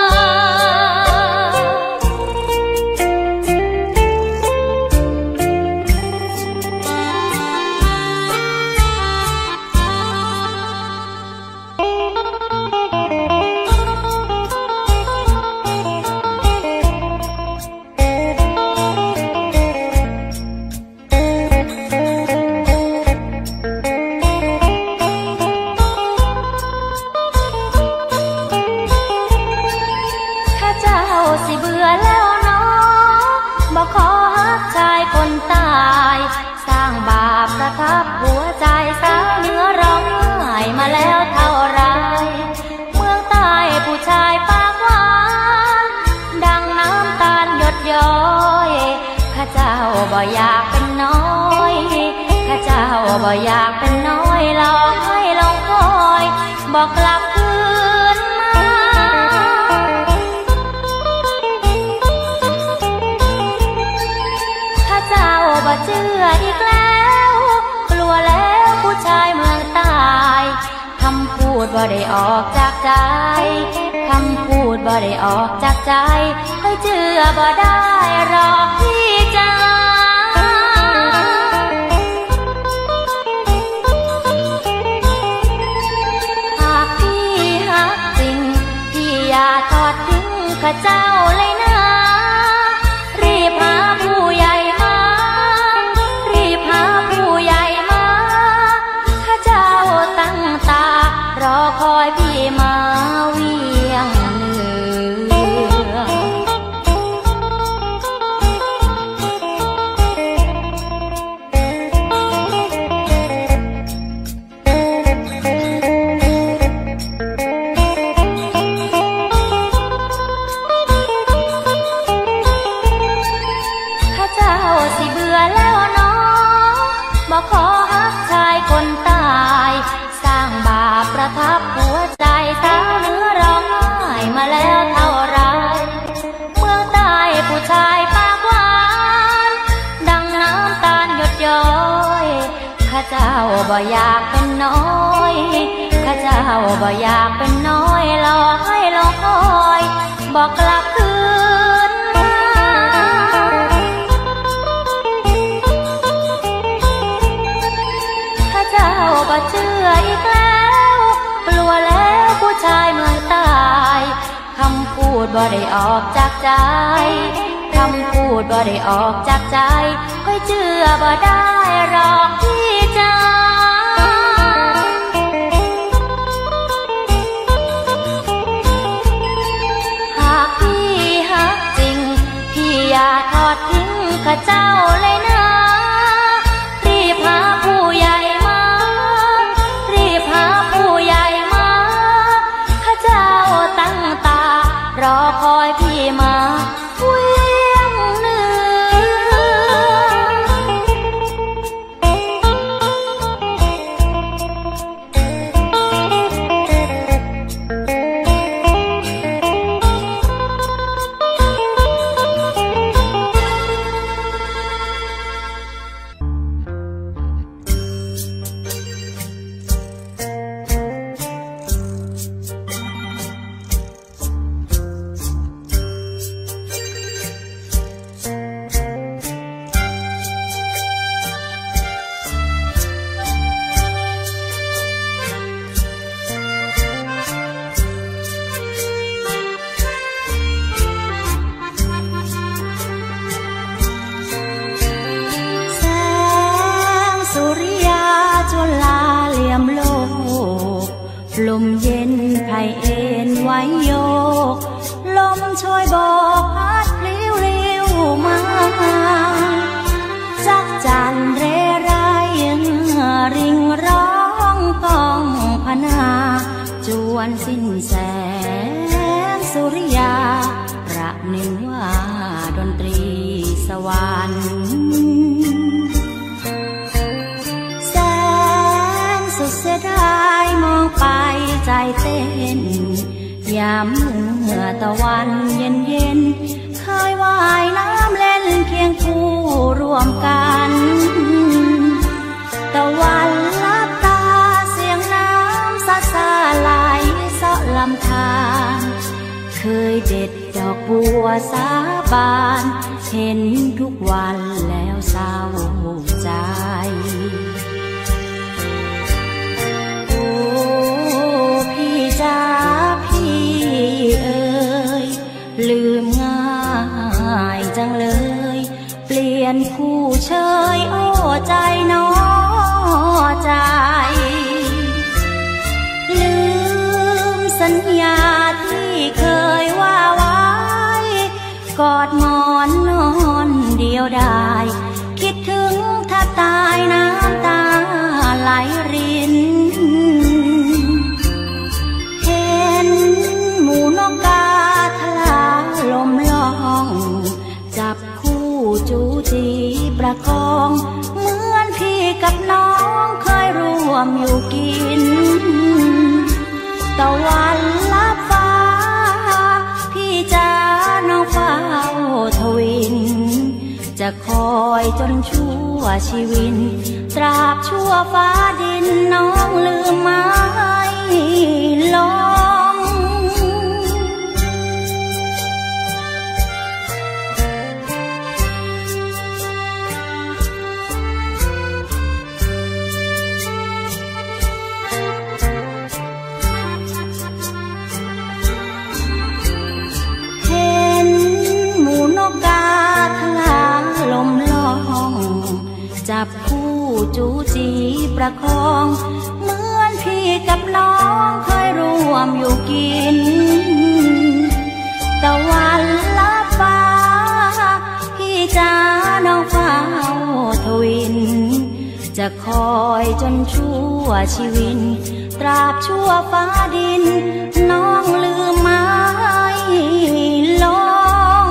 สิเบื่อแล้วเนาะบอกขอฮักชายคนตายสร้างบาปประทับหัวใจสาวเนื้อร้องไห้มาแล้วเท่าไรเมืองใต้ผู้ชายปากหวานดังน้ำตาลหยดย้อยข้าเจ้าบ่อยากเป็นน้อยข้าเจ้าบ่อยากเป็นน้อยลองให้ลองคอยบอกกลับคืนมาเจ้าบ่เชื่ออีกแล้วกลัวแล้วผู้ชายเมืองใต้คำพูดบ่ได้ออกจากใจคำพูดบ่ได้ออกจากใจให้เชื่อบ่ได้หรอกพี่จ๋าหากพี่ฮักจริงพี่อย่าทอดทิ้งข้าเจ้าเลยนะรีบหาผู้ใหญ่รอคอยพี่มาเวียงเหนือข้าเจ้าสิเบื่อแล้วเนาะบอกขอฮักชายคนตายสร้างบาปประทับหัวใจสาวเนื้อร้องไห้มาแล้วเท่าไรเมืองใต้ผู้ชายปากหวานดังน้ำตาลหยดย้อยข้าเจ้าบ่อยากเป็นน้อยข้าเจ้าบ่อยากเป็นน้อยรอให้รอคอยบอกกลับคืนมาข้าเจ้าบ่เชื่ออีกแล้วกลัวแล้วผู้ชายเมืองใต้คำพูดบ่ได้ออกจากใจคำพูดบ่ได้ออกจากใจค่อยเชื่อบ่ได้หรอกพี่จ๋าหากพี่ฮักจริงพี่อย่าทอดทิ้งข้าเจ้าเลยนะรีบหาผู้ใหญ่มารีบหาผู้ใหญ่มาข้าเจ้าตั้งตารอคอยพี่มาเวียงเหนือลมเย็นไผ่เอ็นไว้โยกลมช่วยบอกพัดพลิ้วลิ้วมาจักจันเรไรริงร้องก้องพนาจวนสิ้นแสงสุริยาประหนึ่งว่าดนตรีสวรรค์แสงสุดเสียดายมองไปใจเต้นยามเมื่อตะวันเย็นเย็นเคยว่ายน้ำเล่นเคียงคู่ร่วมกันตะวันลับตาเสียงน้ำซาซาไหลเสาะลำธารเคยเด็ดดอกบัวสาบานเห็นทุกวันแล้วเศร้าใจโอ้พี่จ๋าพี่เอ๋ยลืมง่ายจังเลยเปลี่ยนคู่เชยโอ้ใจน้อใจลืมสัญญาที่เคยว่าไว้กอดหมอนนอนเดียวดายคิดถึงแทบตายน้ำตาไหลรินเห็นหมูนกกาทลาลมล่องจับคู่จูจีประคองเหมือนพี่กับน้องเคยร่วมอยู่กินตะวันลับฟ้าพี่จ๋าน้องเฝ้าทวินจะคอยจนชั่วชีวิตตราบชั่วฟ้าดินน้องลืมไม่ลงจับคู่จูจีประคองเหมือนพี่กับน้องเคยร่วมอยู่กินตะวันลับฟ้าพี่จ๋าน้องเฝ้าทวินจะคอยจนชั่วชีวิตตราบชั่วฟ้าดินน้องลืมไม่ลง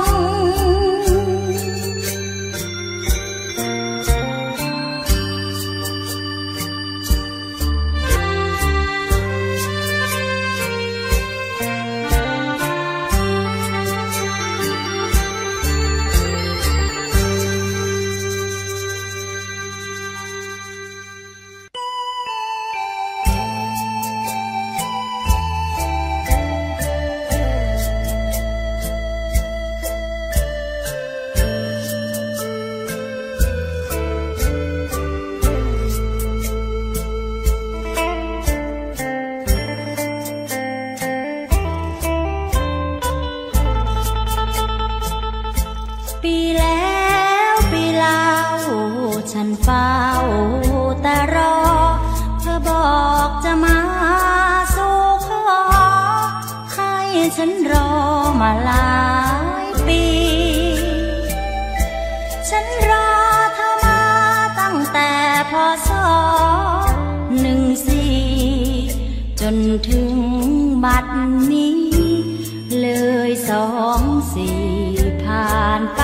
เฝ้าแต่รอเธอบอกจะมาสู่ขอให้ฉันรอมาหลายปีฉันรอเธอมาตั้งแต่พศหนึ่งสี่จนถึงบัดนี้เลยสองสี่ผ่านไป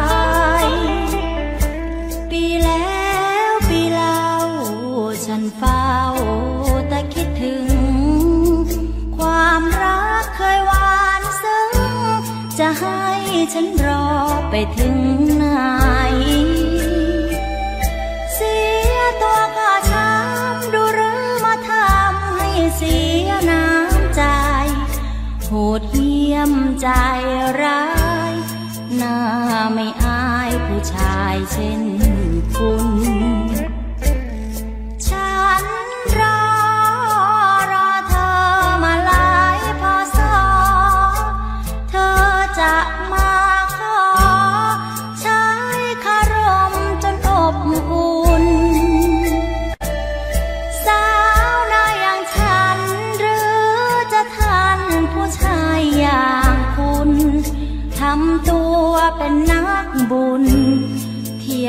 ปีแล้วปีเล่าฉันเฝ้าแต่คิดถึงความรักเคยหวานซึ้งจะให้ฉันรอไปถึงไหนเสียตัวก็ช้ำดูหรือมาทำให้เสียน้ำใจโหดเหี้ยมใจร้ายหน้าไม่อายผู้ชายเช่นคุณฉันรอรอเธอมาหลายพศเธอจะมาขอใช้คารมจนอบอุ่นสาวนาอย่างฉันหรือ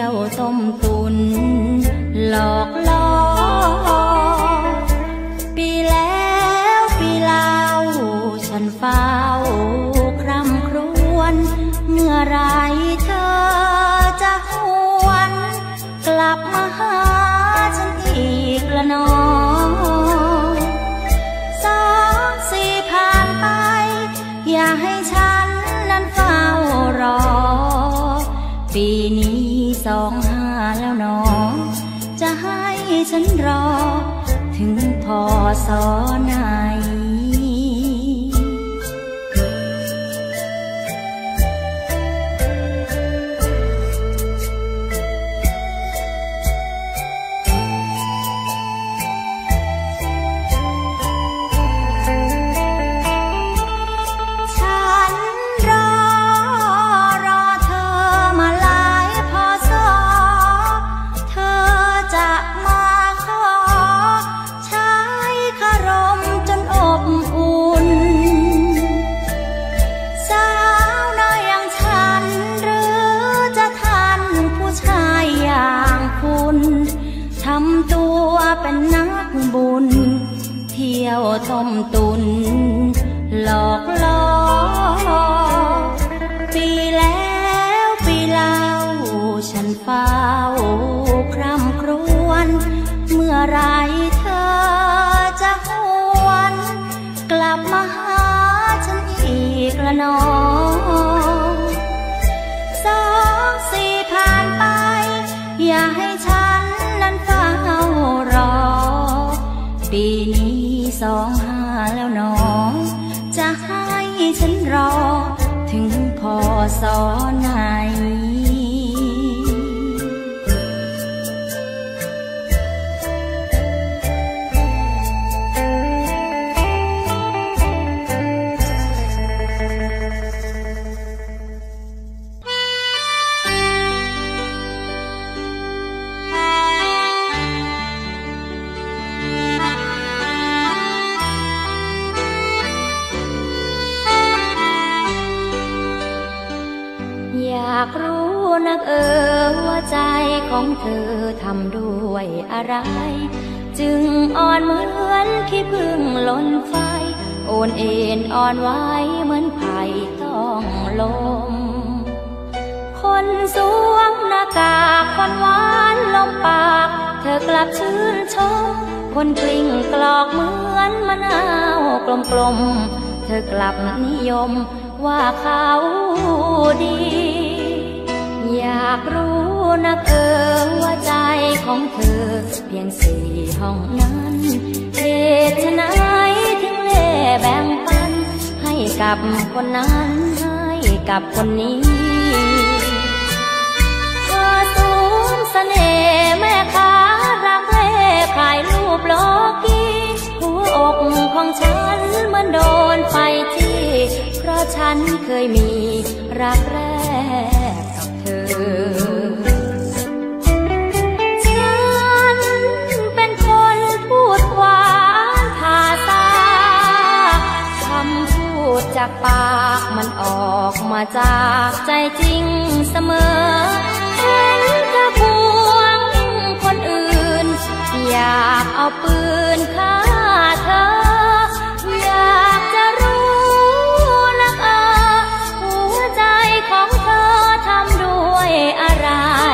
ยวต้มตุนหลอกล่อปีแล้วปีเล่าฉันเฝ้าคร่ำครวญเมื่อไรเธอจะหวนกลับมาหาฉันอีกละน้องสองสี่ผ่านไปอย่าให้ฉันนั้นเฝ้ารอปีนี้สองห้าแล้วน้องจะให้ฉันรอถึงพอสอไหนเป็นนักบุญเที่ยวต้มตุนหลอกล่อปีแล้วปีเล่าฉันเฝ้าคร่ำครวญเมื่อไรเธอจะหวนกลับมาหาฉันอีกละน้องสองสี่ผ่านไปอย่าให้ฉันนั้นเฝ้ารอปีนี้สองห้าแล้วน้องจะให้ฉันรอถึงพอสอไหนอยากรู้นักเออว่าใจของเธอทำด้วยอะไรจึงอ่อนเหมือนขี้ผึ้งล้นไฟโอนเอ็นอ่อนไหวเหมือนไผ่ต้องลมคนสวมหน้ากากคนหวานลมปากเธอกลับชื่นชมคนกลิ้งกลอกเหมือนมะนาวกลมๆเธอกลับนิยมว่าเขาดีอยากรู้นักเออว่าใจของเธอเพียงสี่ห้องนั้นเหตุไฉนถึงเล่แบ่งปันให้กับคนนั้นให้กับคนนี้เธอสูงเสน่ห์แม่ค้ารักเล่ขายรูปโลกีหัวอกของฉันเหมือนโดนไฟจี้เพราะฉันเคยมีรักแรกกับเธอฉันเป็นคนพูดหวานภาษาคำพูดจากปากมันออกมาจากใจจริงเสมอเห็นเธอพวงคนอื่นอยากเอาปืนฆ่าเธออยากจะรู้นักเออหัวใจของเธอทำด้วยอะไร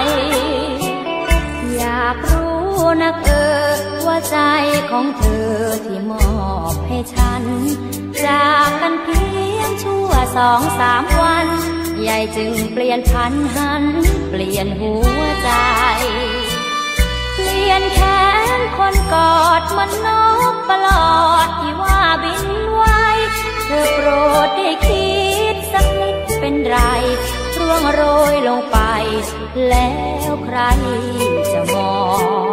อยากรู้นักเออว่าใจของเธอที่มอบให้ฉันจากกันเพียงชั่วสองสามวันใหญ่จึงเปลี่ยนพันหันเปลี่ยนหัวใจเปลี่ยนแขนคนกอดมันนกประหลอดที่ว่าบินไว้เธอโปรดได้คิดสักนิดเป็นไรร่วงโรยลงไปแล้วใครจะมอง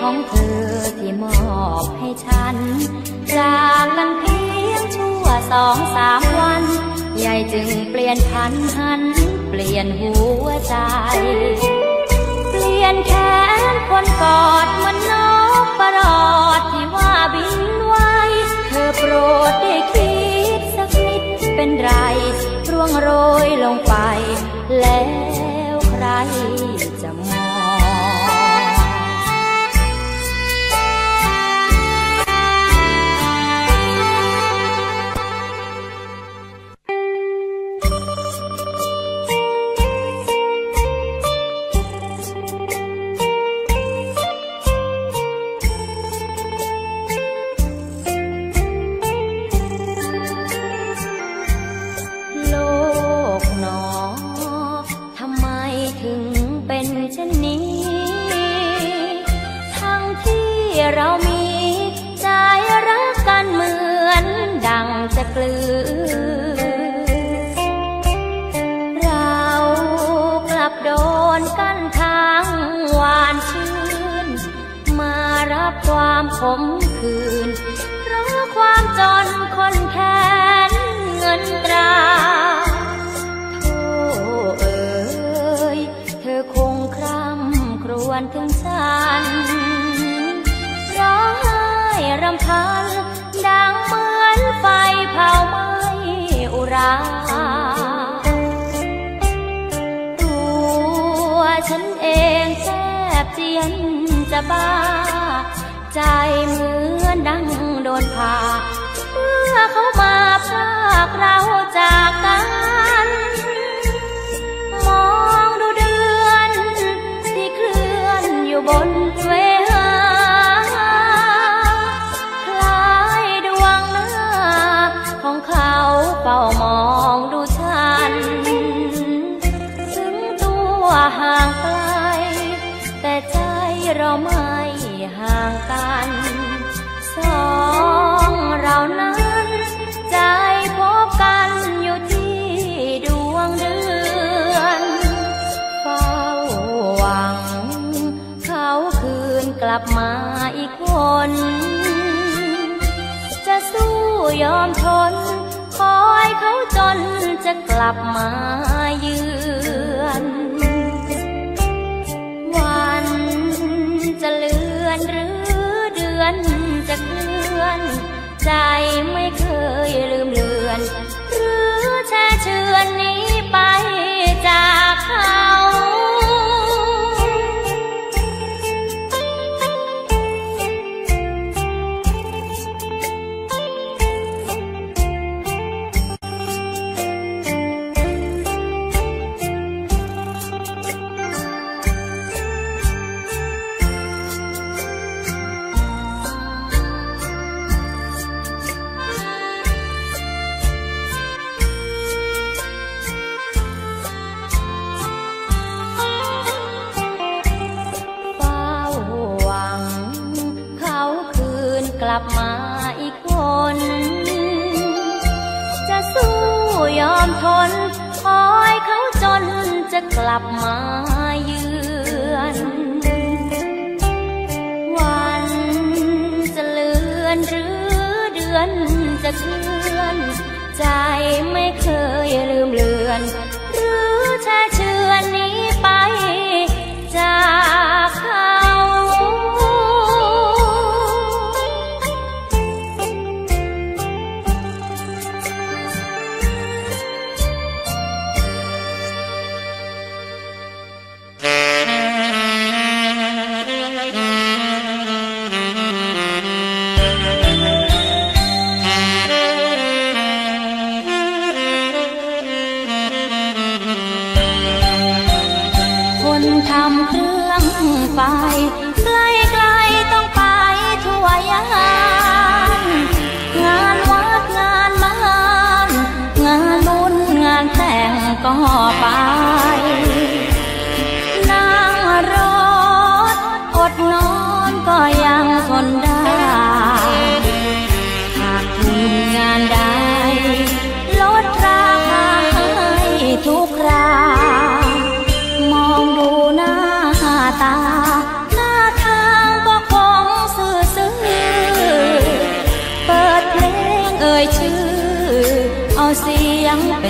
ของเธอที่มอบให้ฉันจากกันเพียงชั่วสองสามวันใหญ่จึงเปลี่ยนพันหันเปลี่ยนหัวใจเปลี่ยนแขนคนกอดมันนกประหลอดที่ว่าบินไว้เธอโปรดได้คิดสักนิดเป็นไรร่วงโรยลงไปแล้วใครจะมองเรามีใจรักกันเหมือนดังจะกลืนเรากลับโดนกันทางหวานชื่นมารับความขมขื่นเพราะความจนคนแค้นเงินตราโธ่เอ๋ยเธอคงคร่ำครวญถึงฉันร้องไห้รำพันดังเหมือนไฟเผาไหม้อุราตัวฉันเองแทบเจียนจะบ้าใจเหมือนดังโดนผ่าเมื่อเขามาพรากเราจากกันมองดูเดือนที่เคลื่อนอยู่บนเวหาของเขาเฝ้ามองดูฉันถึงตัวห่างไกลแต่ใจเราไม่ห่างกันสองเรานั้นใจพบกันอยู่ที่ดวงเดือนเฝ้าหวังเขาคืนกลับมาอีกคนจะสู้ยอมทนคอยเขาจนจะกลับมาเยือนวันจะเลือนหรือเดือนจะเคลื่อนใจไม่เคยลืมเลือนหรือแช่เชือนนี้ไปจากเขากลับมาอีกคนจะสู้ยอมทนคอยเขาจนจะกลับมาเยือนวันจะเลือนหรือเดือนจะเคลื่อนใจไม่เคยลืมเลือนหรือแช่เชือนนี้ไปจากเขาทำเครื่องไฟไกลๆต้องไปทั่วยานงานวัดงานบ้านงานบุญงานแต่งก็ไปนั่งรถอดนอนก็ยังทนได้หากทุนงานใดลดราคาให้ทุกรายมองดูหน้าตาหน้าทางก็ค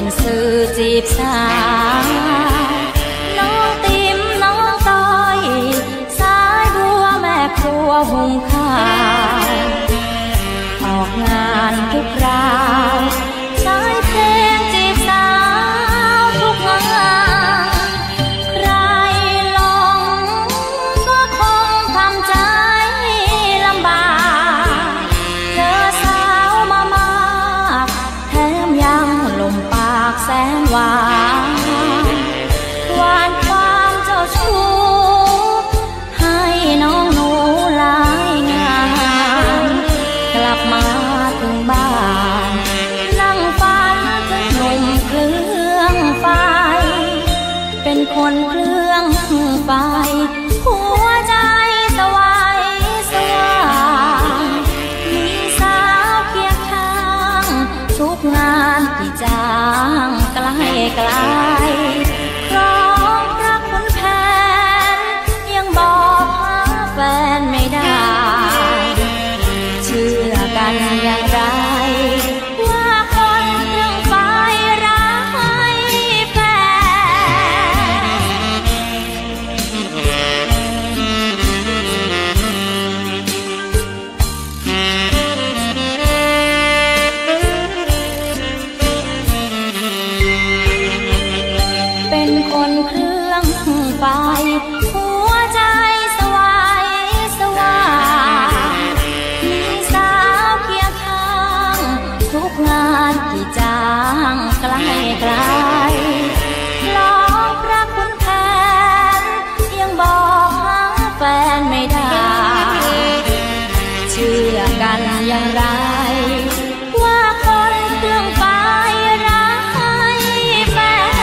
เป็นสื่อจีบสาวน้องติ๋มน้องต้อยสายบัวแม่ครัวหุงข้าวออกงานทุกคราวใช้เพลงจีบสาวทุกงานใครลงก็คงทำใจลำบากเจอสาวมามากแถมยังลมปากแสนหวานหวานความเจ้าชู้ให้น้องหนูหลายงานกลับมาถึงบ้านนั่งฝันถึงหนุ่มเครื่องไฟเป็นคนเครื่องไฟหัวใจสวายสว่างมีสาวเคียงข้างทุกงานที่จ้างไกลไกลครองรักคนแพ้ยังบอกหาแฟนไม่ได้เชื่อกันอย่างไรว่าคนเครื่องไฟร้ายแฟเป็นคนเครื่องไฟหัวใจสวายสว่างมีสาวเคียงข้างทุกงานที่จ้างไกลไกลร้องรักคุณแทนยังบอกหาแฟนไม่ได้เชื่อกันอย่างไรว่าคนเครื่องไฟร้ายแฟ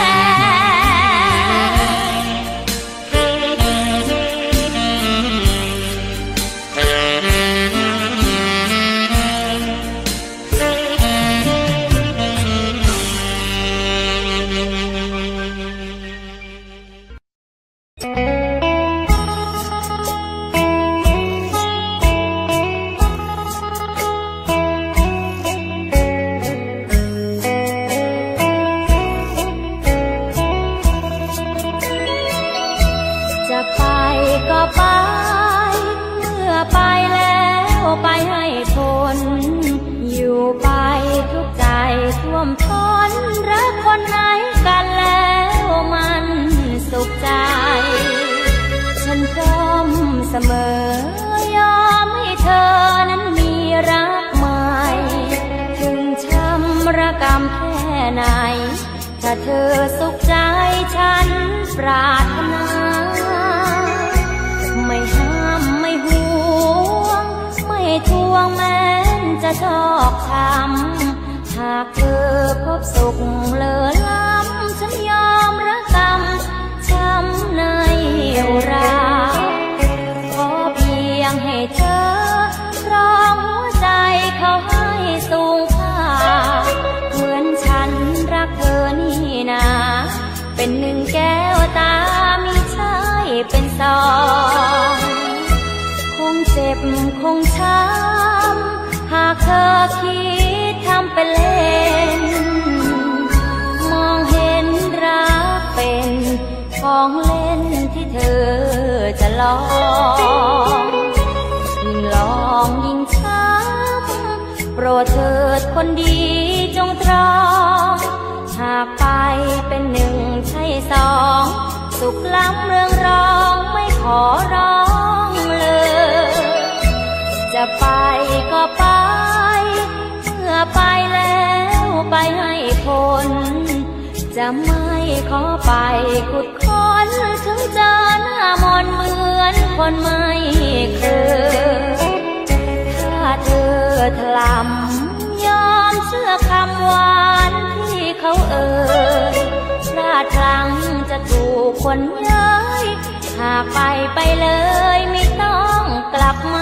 จะไปก็ไปเมื่อไปแล้วไปให้พ้นอยู่ไปทุกใจท่วมท้นรักคนไหนกันแล้วมันสุขใจฉันพร้อมเสมอยอมให้เธอนั้นมีรักใหม่ถึงช้ำระกำแค่ไหนถ้าเธอสุขใจฉันปรารถนาไม่ห้ามไม่ห่วงไม่ทวงแม้นจะชอกช้ำหากเธอพบสุขเลอล้ำฉันยอมระกำช้ำในอุราขอเพียงให้เธอครองหัวใจเขาให้สูงค่าเหมือนฉันรักเธอนี่นาเป็นหนึ่งแก้วตามีใช่เป็นสองคงเจ็บคงช้ำหากเธอคิดทำเป็นเล่นมองเห็นรักเป็นของเล่นที่เธอจะลองยิ่งลองยิ่งช้ำโปรดเถิดคนดีจงตรองหากไปเป็นหนึ่งใช่สองสุขล้ำเรื่องร้องไม่ขอร้องเลยจะไปก็ไปเมื่อไปแล้วไปให้พ้นจะไม่ขอไปขุดค้นถึงเจอหน้ามนเหมือนคนไม่เคยถ้าเธอถลำยอมเชื่อคำหวานที่เขาเอ่ยพลาดพลั้งจะถูกคนย้ายหากไปไปเลยไม่ต้องกลับมา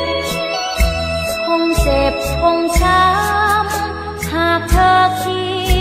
คงช้ำหากเธอคิ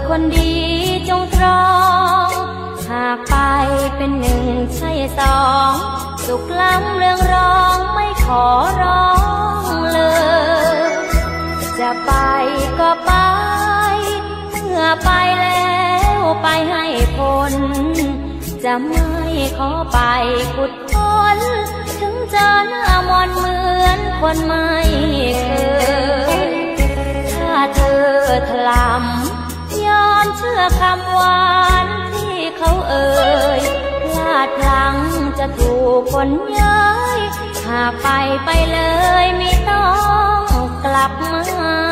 คนดีจงตรองหากไปเป็นหนึ่งใช่สองสุขล้ำเรื่องร้องไม่ขอร้องเลยจะไปก็ไปเมื่อไปแล้วไปให้พ้นจะไม่ขอไปขุดค้นถึงเจอหน้ามนเหมือนคนไม่เคยถ้าเธอถลำย้อนเชื่อคำหวานที่เขาเอ่ยพลาดพลั้งจะถูกคนย้ายหากไปไปเลยไม่ต้องกลับมา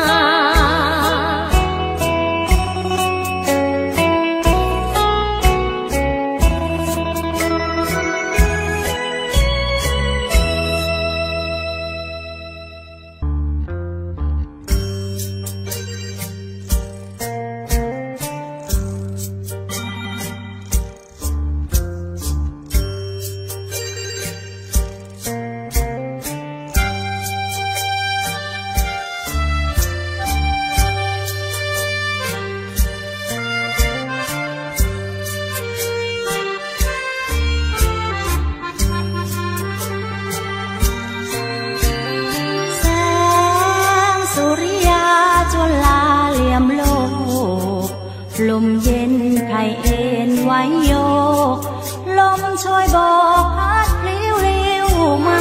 ลมเย็นไผ่เอ็นไว้โยกลมช่วยบอกพัดพลิ้วริ้วมา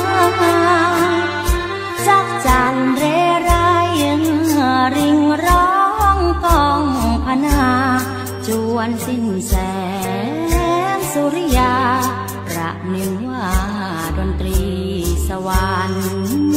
จักจันเรไรยังริงร้องกองพนาจวนสิ้นแสงสุริยาประหนึ่งว่าดนตรีสวรรค์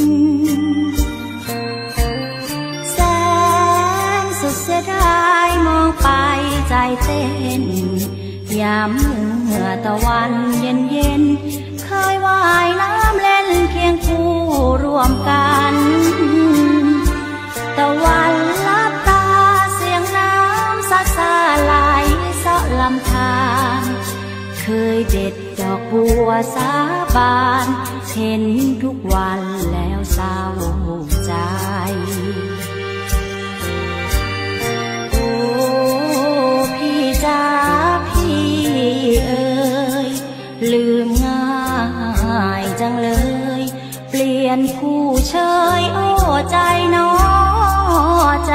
แสงสุดเสียดายมองไปใจเต้นยามเมื่อตะวันเย็นเย็นเคยว่ายน้ำเล่นเคียงคู่ร่วมกันตะวันลับตาเสียงน้ำซัดซาไหลเสาะลำธารเคยเด็ดดอกบัวสาบานเห็นทุกวันแล้วเศร้าใจจ้าพี่เอ๋ยลืมง่ายจังเลยเปลี่ยนคู่เชยโอ้ใจน้อใจ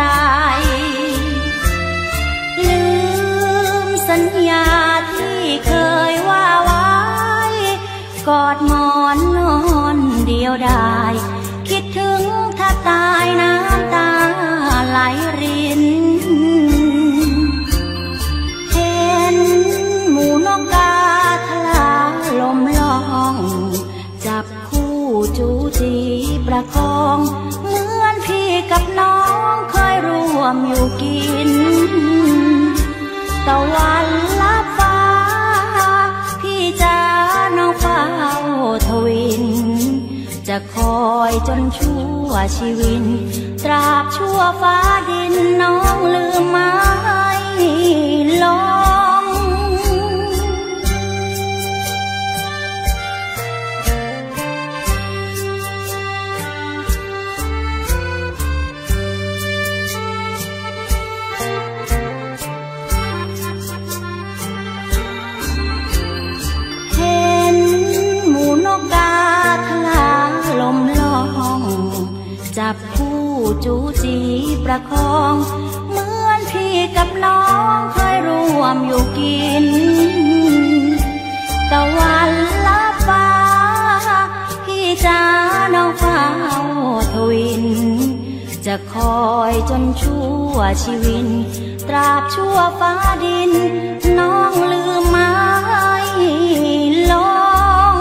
ลืมสัญญาที่เคยว่าไว้กอดหมอนนอนเดียวได้คิดถึงถ้าตายน้ำตาไหลรินหมูนกกาทลาลมลองจับคู่จูจีประคองเหมือนพี่กับน้องเคยร่วมอยู่กินตะวันลับฟ้าพี่จ้าน้องเฝ้าทวินจะคอยจนชั่วชีวิตตราบชั่วฟ้าดินน้องลืมไม่ลงจับคู่จูจีประคองเหมือนพี่กับน้องเคยร่วมอยู่กินตะวันลับฟ้าพี่จ้าน้องเฝ้าทวินจะคอยจนชั่วชีวิตตราบชั่วฟ้าดินน้องลืมไม่ลง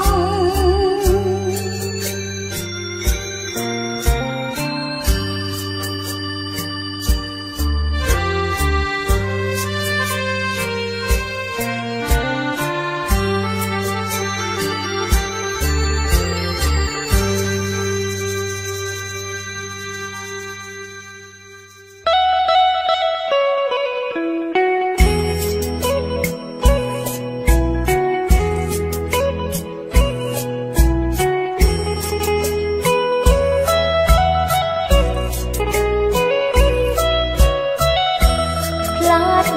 เ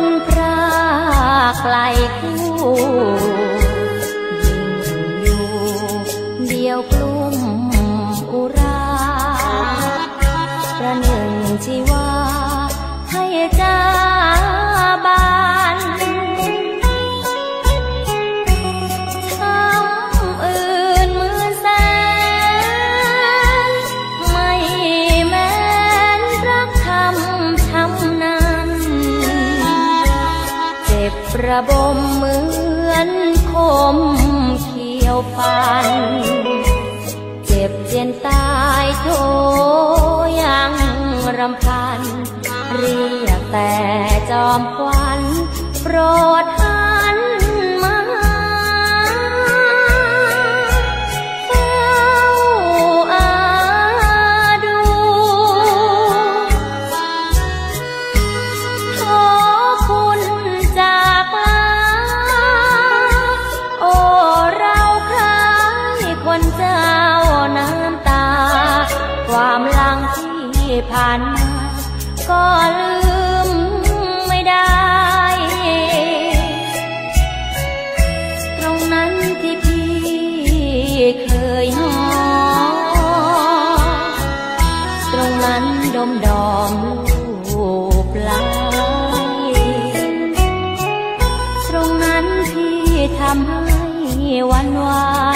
พรากไกลคู่ยิ่งอยู่เดียวกลุ่มอุราประหนึ่งชีวาให้จ้าบานคำอื่นเหมือนแสนไม่แม้นรักคำช้ำนั้นเจ็บระบมเหมือนคมเขี้ยวฟันเจ็บเจียนตายโถยังรำพันเรียกแต่จอมควันโปรดหันมาเฝ้าอาดูขอคุณจากลาโอ้เราใครคนเจ้าน้ำตาความหลังที่ผ่านมาก็ลืมไม่ได้ตรงนั้นที่พี่เคยหอตรงนั้นดมดอมลูบไหลตรงนั้นพี่ทำให้หวั่นไหว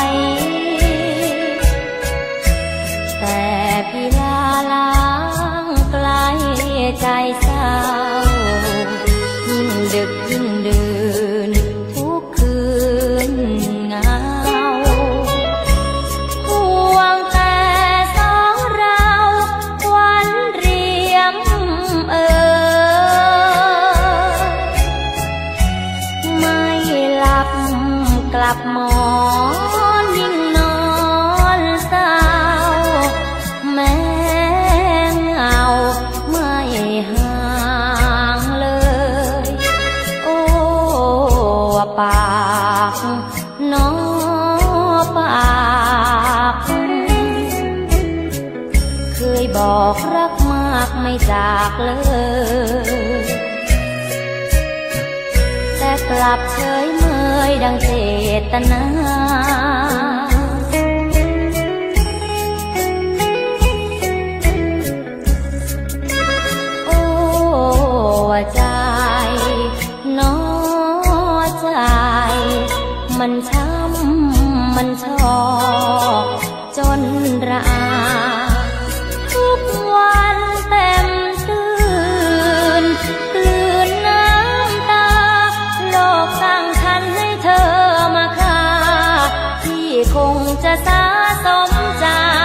แต่พี่ลาลางไกลใจเศร้ายิ่งดึกยิ่งดื่นทุกคืนเหงาห่วงแต่สองเราวันเรียมเอ่ยไม่หลับกลับมอนยิ่งนอนเศร้าแม้เงาไม่ห่างเลยโอ้ปากน้อปากเคยบอกรักมากไม่จากเลยแต่กลับเฉยเมยดังเจตนาใจน้อใจมันช้ำมันชอกจนระอาทุกวันเต็มตื่นกลืนน้ำตาโลกสั่งฉันให้เธอมาฆ่าที่คงจะสะสมใจ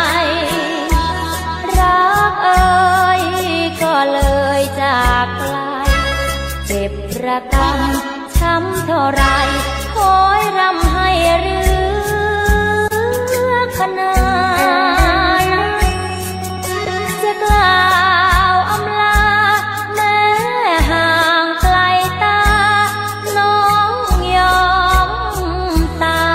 รักเอ่ยก็เลยจากไกลเจ็บระกำช้ำเท่าไรคอยรำให้เรือขนานจะกล่าวอำลาแม้ห่างไกลตาน้องยอมตาย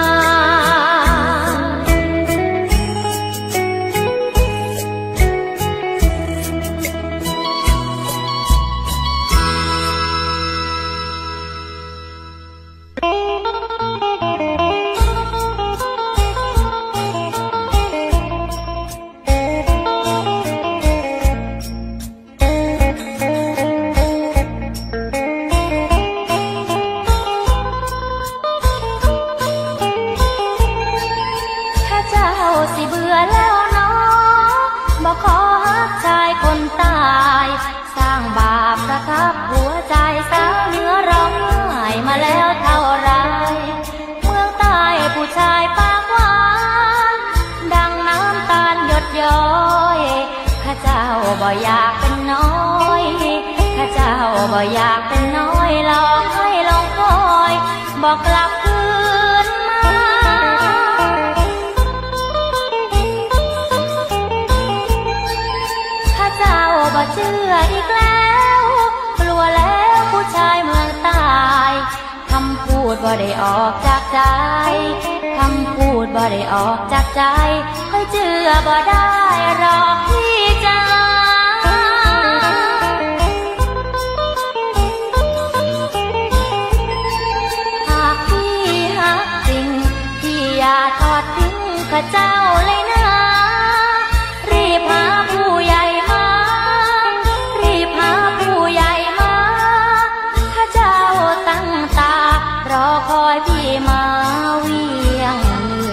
สิเบื่อแล้วเนาะบอกขอฮักชายคนตายสร้างบาปประทับหัวใจสาวเนื้อร้องไห้มาแล้วเท่าไรเมืองใต้ผู้ชายปากหวานดังน้ำตาลหยดย้อยข้าเจ้าบ่อยากเป็นน้อยข้าเจ้าบ่อยากเป็นน้อยหลอกให้ลงคอยบอกกลับคืนมาเจ้าบ่เชื่ออีกแล้วกลัวแล้วผู้ชายเมืองใต้คำพูดบ่ได้ออกจากใจคำพูดบ่ได้ออกจากใจค่อยเชื่อบ่ได้หรอกพี่จ้าาเจ้าเลยนะรีบหาผู้ใหญ่มารีบหาผู้ใหญ่มาข้าเจ้าตั้งตารอคอยพี่มาเวียง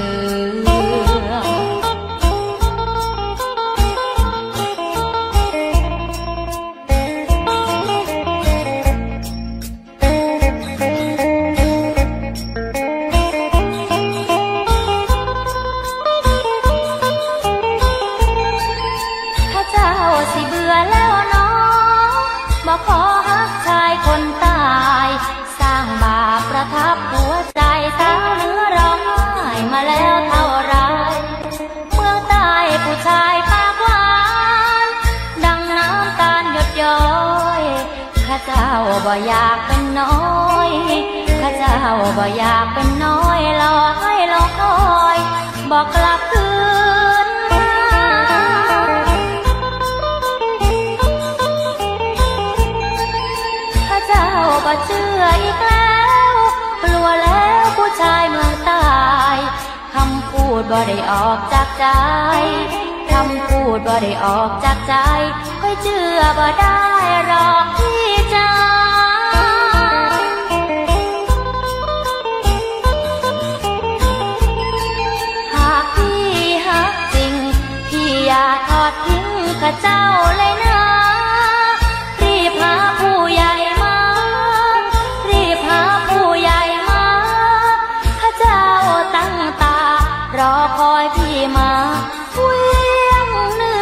ขอฮักชายคนตายสร้างบาปประทับหัวใจสาวเนื้อร้องไห้มาแล้วเท่าไรเมืองใต้ผู้ชายปากหวานดังน้ำตาลหยดย้อยข้าเจ้าบ่อยากเป็นน้อยข้าเจ้าบ่อยากเป็นน้อยรอให้รอคอยบอกกลับคืนเจ้าบ่เชื่ออีกแล้วกลัวแล้วผู้ชายเมืองใต้คำพูดบ่ได้ออกจากใจคำพูดบ่ได้ออกจากใจค่อยเชื่อบ่ได้หรอกพี่จ้าหากพี่ฮักจริงพี่อย่าทอดทิ้งข้าเจ้าเลยนะรีบหาผู้ใหญ่รอคอยพี่มาเวียงเหนื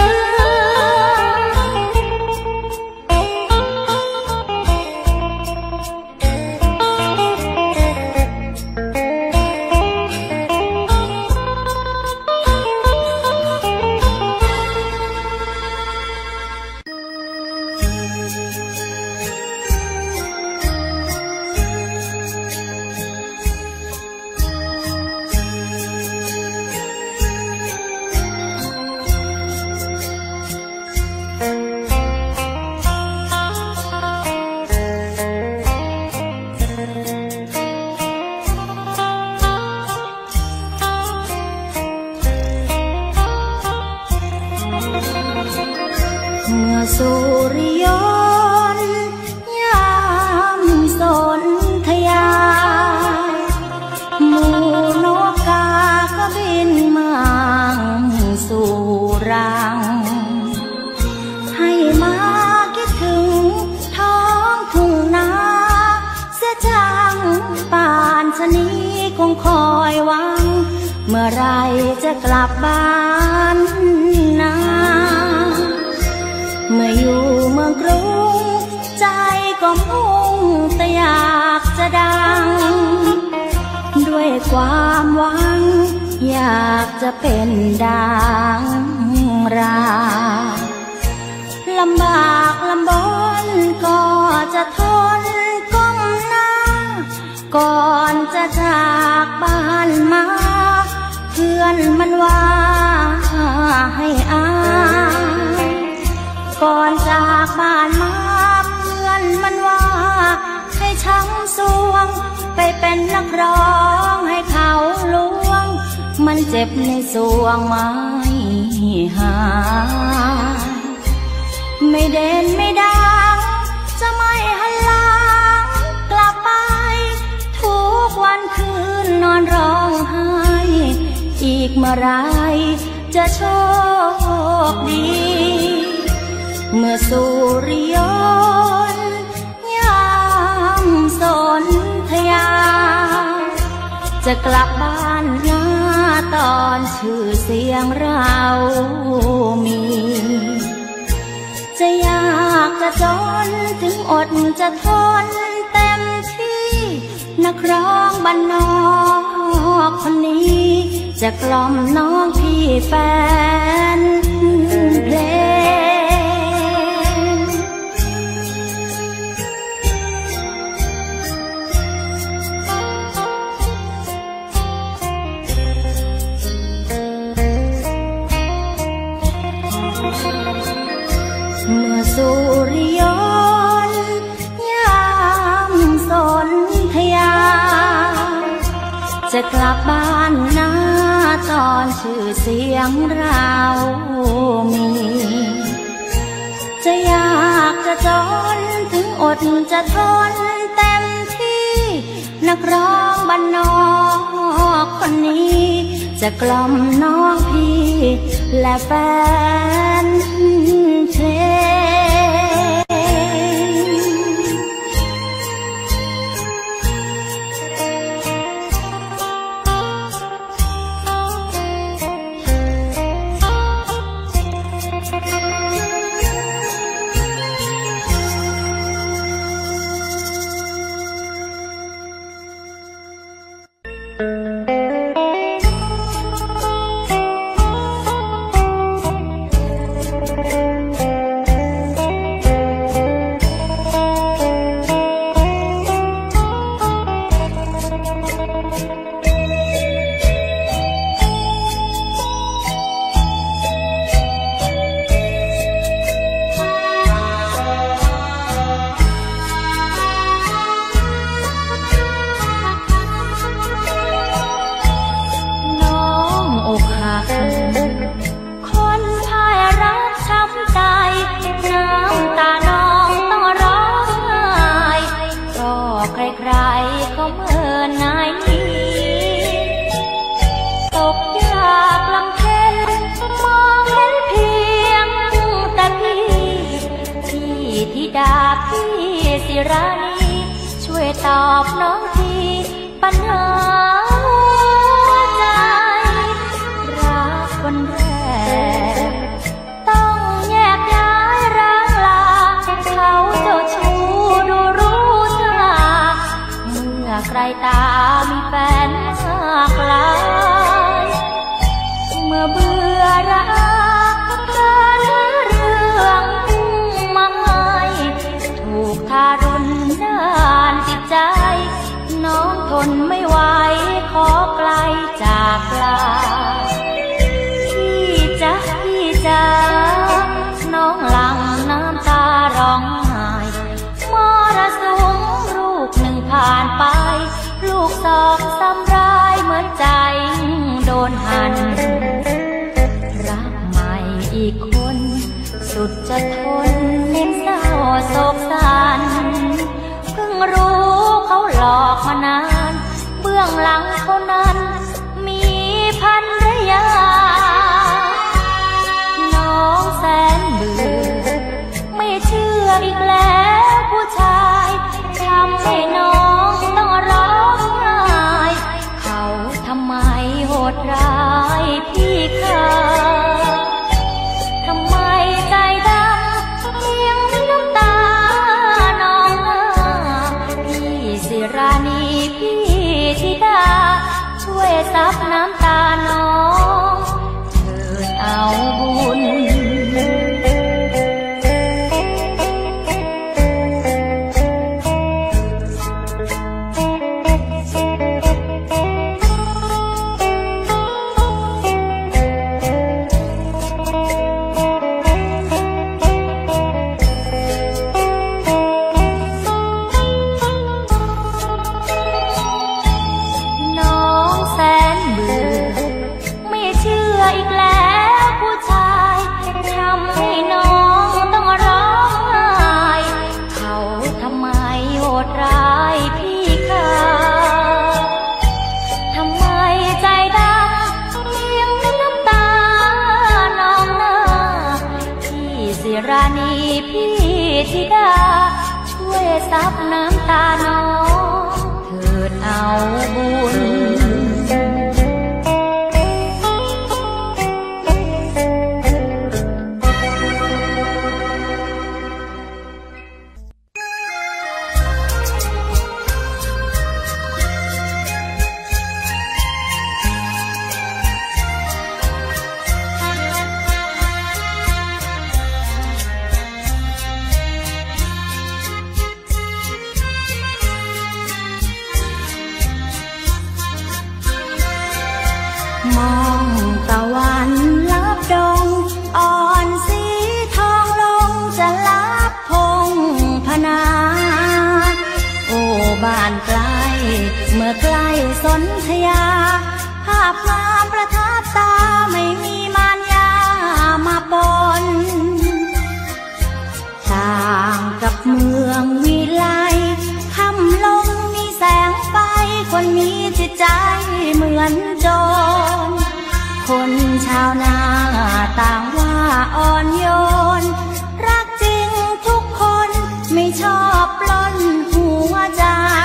สุริยนต์ยามสนธยาหมู่นกกาก็บินมาสู่รังให้มาคิดถึงท้องทุ่งนาเสียจังป่านชะนี้คงคอยหวังเมื่อไรจะกลับบ้านนาเมื่ออยู่เมืองกรุงใจก็มุ่งแต่อยากจะดังด้วยความหวังอยากจะเป็นดังราลำบากลำบนก็จะทนก้มหน้าก่อนจะจากบ้านมาเพื่อนมันว่าให้อายก่อนจากบ้านมาเพื่อนมันว่าให้ช้ำสวงไปเป็นนักร้องให้เขาล้วงมันเจ็บในสวงไม่หายไม่เด่นไม่ดังจะไม่หันหลังกลับไปทุกวันคืนนอนร้องไห้อีกเมื่อไรจะโชคดีเมื่อสุริยนต์ยามสนธยาจะกลับบ้านนาตอนชื่อเสียงเรามีจะยากจะจนถึงอดจะทนเต็มที่นักร้องบ้านนอกคนนี้จะกล่อมน้องพี่แฟนเพลงเมื่อสุริยนต์ยามสนธยาจะกลับบ้านนาจรชื่อเสียงเรามีจะยากจะจนถึงอดจะทนเต็มที่นักร้องบ้านนอกคนนี้จะกล่อมน้องพี่และแฟนเพลตอบน้องทีปัญหาหัวใจรักวันแรกต้องแยกย้ายร้างลาเขาเจ้าชู้ดูรู้ชาเมื่อใครตามีแฟนมากลายเมื่อเบื่อรักการเรื่องมาให้ถูกทารุณด้านจิตใจน้องทนไม่ไหวขอไกลจากลาพี่จ๊ะพี่จ๊ะน้องหลั่งน้ำตาร้องไห้มรสุมลูกหนึ่งผ่านไปลูกสองซ้ำร้ายเหมือนใจโดนหันรักใหม่อีกคนสุดจะทนยิ่งเศร้าโศกสันเพิ่งรู้เขาหลอกมานานเบื้องหลังเขานั้นมีภรรยาน้องแสนเบื่อไม่เชื่ออีกแล้วผู้ชายทำให้น้องต้องร้องไห้เขาทำไมโหดร้ายพี่ค่ะทำไมใจดำเพียงน้ำตาน้องพี่สิรานีพี่ธิดาช่วยซับน้ำตาน้องเถิดเอาบุญราณีพี่ธิดาช่วยซับน้ำตาน้องเถิดเอาบุญมองตะวันลับดงอ่อนสีทองลงจะลับพงพนาโอ้บ้านไกลเมื่อใกล้สนธยาพาพงามประทับตาไม่มีมารยามาปนต่างกับเมืองวิไลค่ำลงมีแสงไฟคนมีจิตใจเหมือนโจรคนชาวนาต่างว่าอ่อนโยนรักจริงทุกคนไม่ชอบปล้นหัวใจ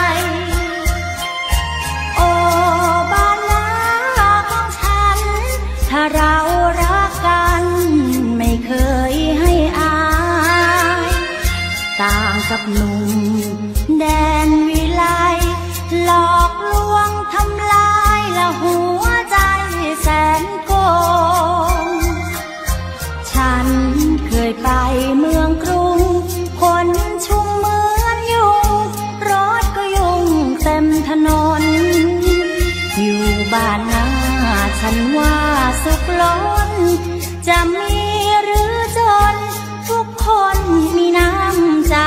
โอ้บ้านนาของฉันถ้าเรารักกันไม่เคยให้อายต่างกับหนุ่มแดนวิไลหลอกลวงทำลายละหัวใจแสนโกงฉันเคยไปเมืองกรุงคนชุมเหมือนยุงรถก็ยุ่งเต็มถนนอยู่บ้านนาฉันว่าสุขล้นจะมีหรือจนทุกคนมีน้ำใจ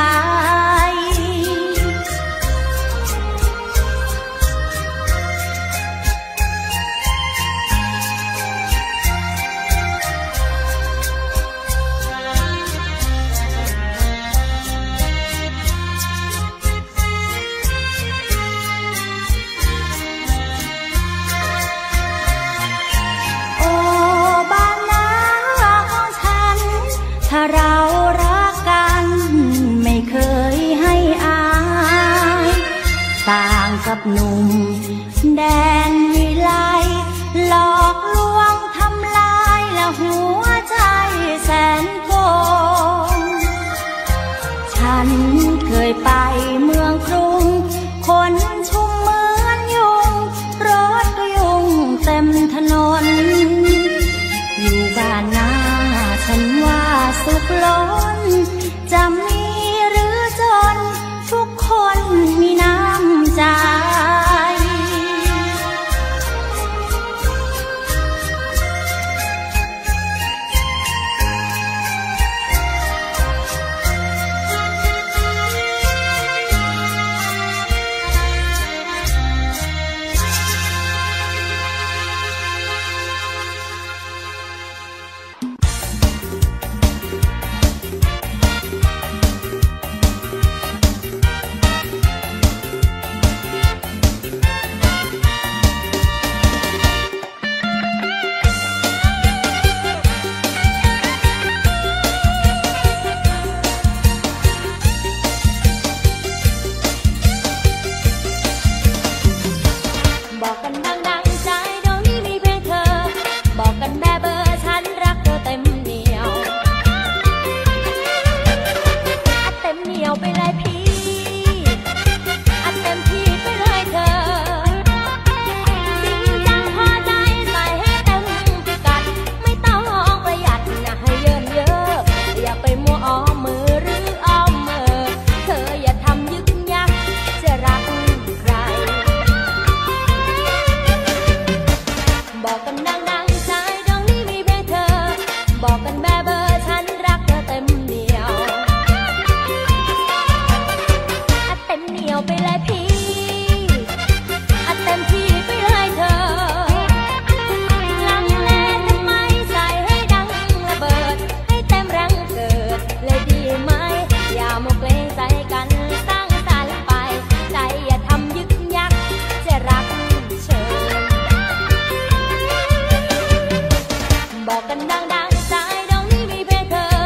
ถ้าเรารักกันไม่เคยให้อายต่างกับหนุ่มแดนวิไลหลอกลวงทำลายละหัวใจแสนโกงฉันเคยไปเมืองกรุงคนชุมเหมือนยุงรถก็ยุ่งเต็มถนนอยู่บ้านนาฉันว่าสุขล้นจะมีหรือจนทุกคนมีน้ำใจ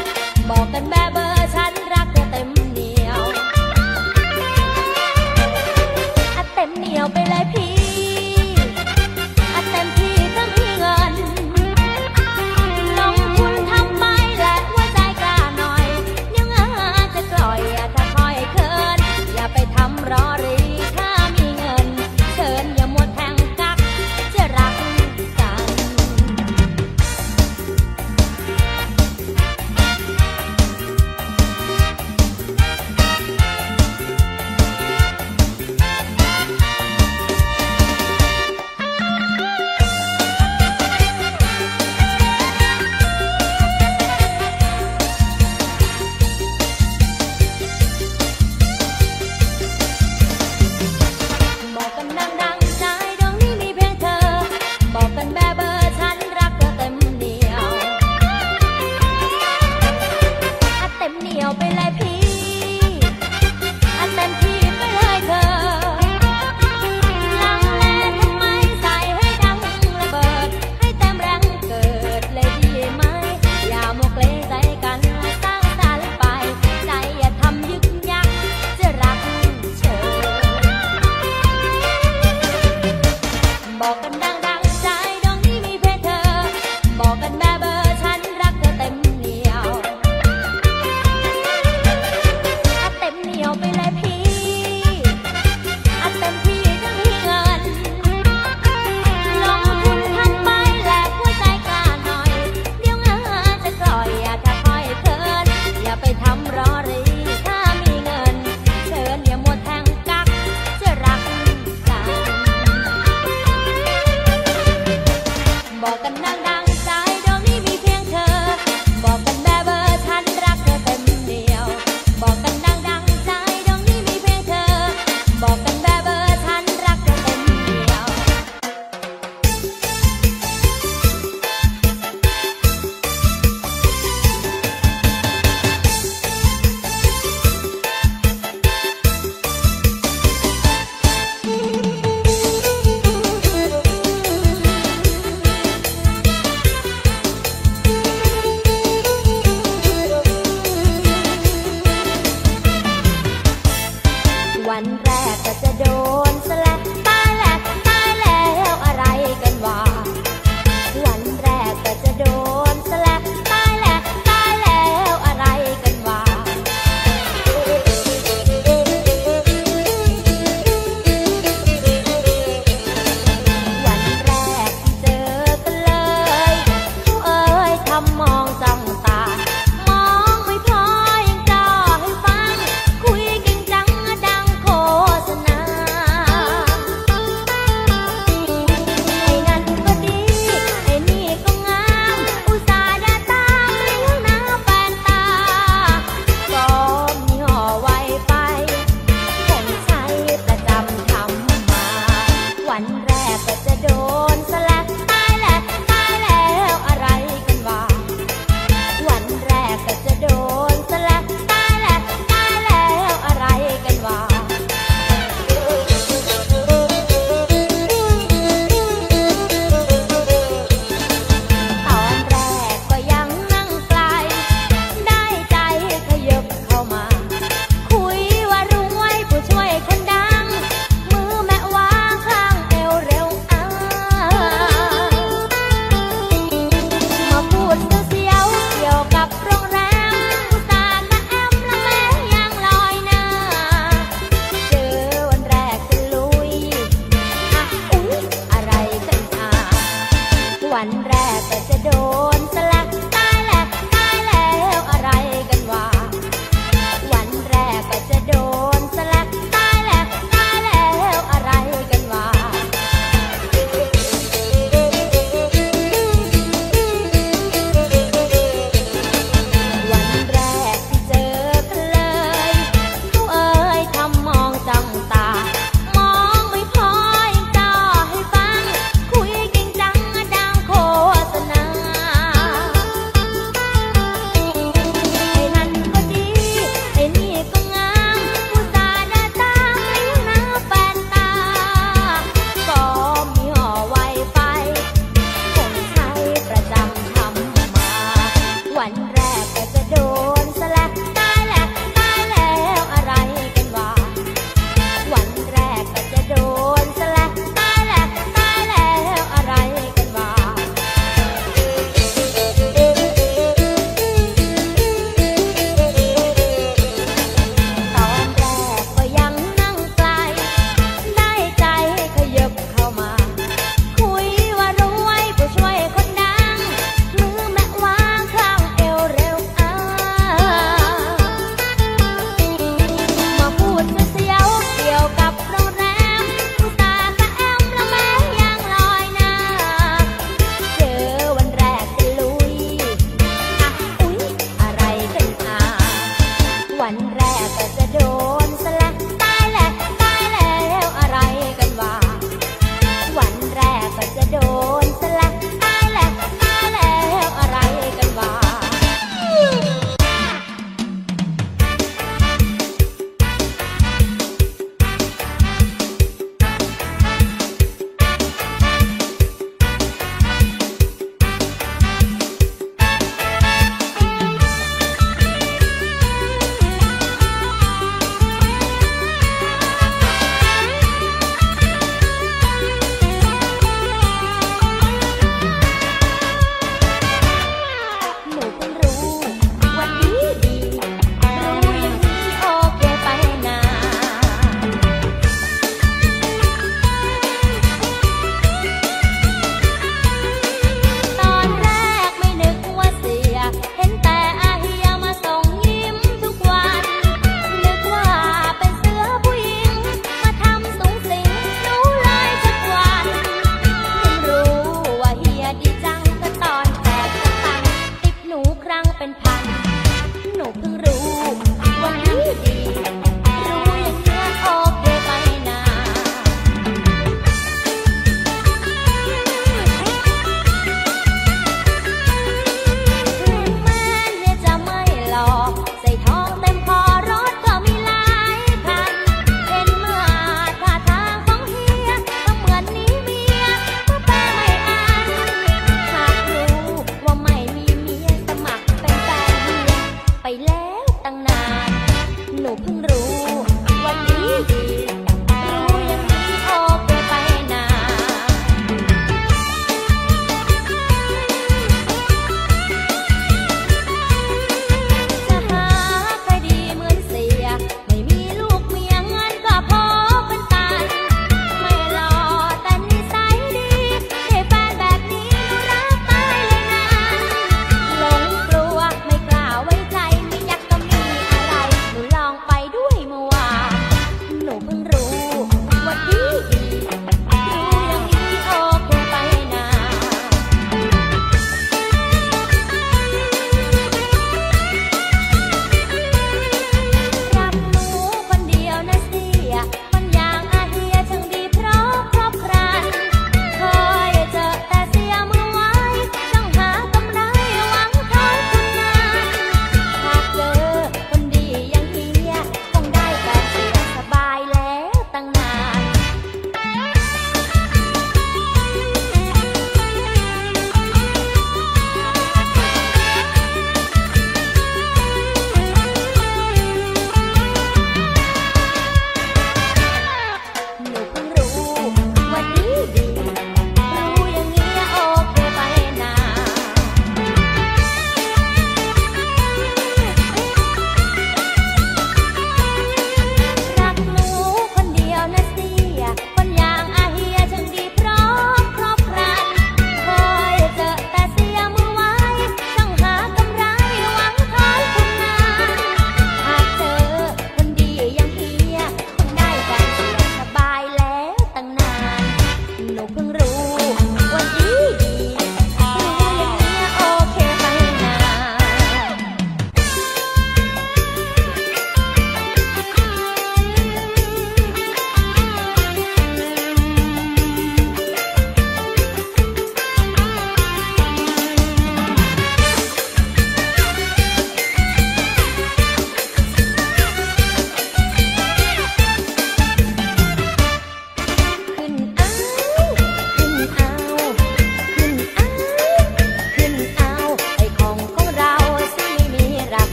เรกก็จะโดนสแลกตายแล้วตายแล้วอะไรกันวะวันแรกก็จะโดนสแลกตายแล้วตายแล้วอะไรกันวะวันแรกที่เจอกันเลยเขาเอ่ยทำมองจ้องตามองไม่พอยังจ่อให้ฟังคุยเก่งจังดังโฆษณา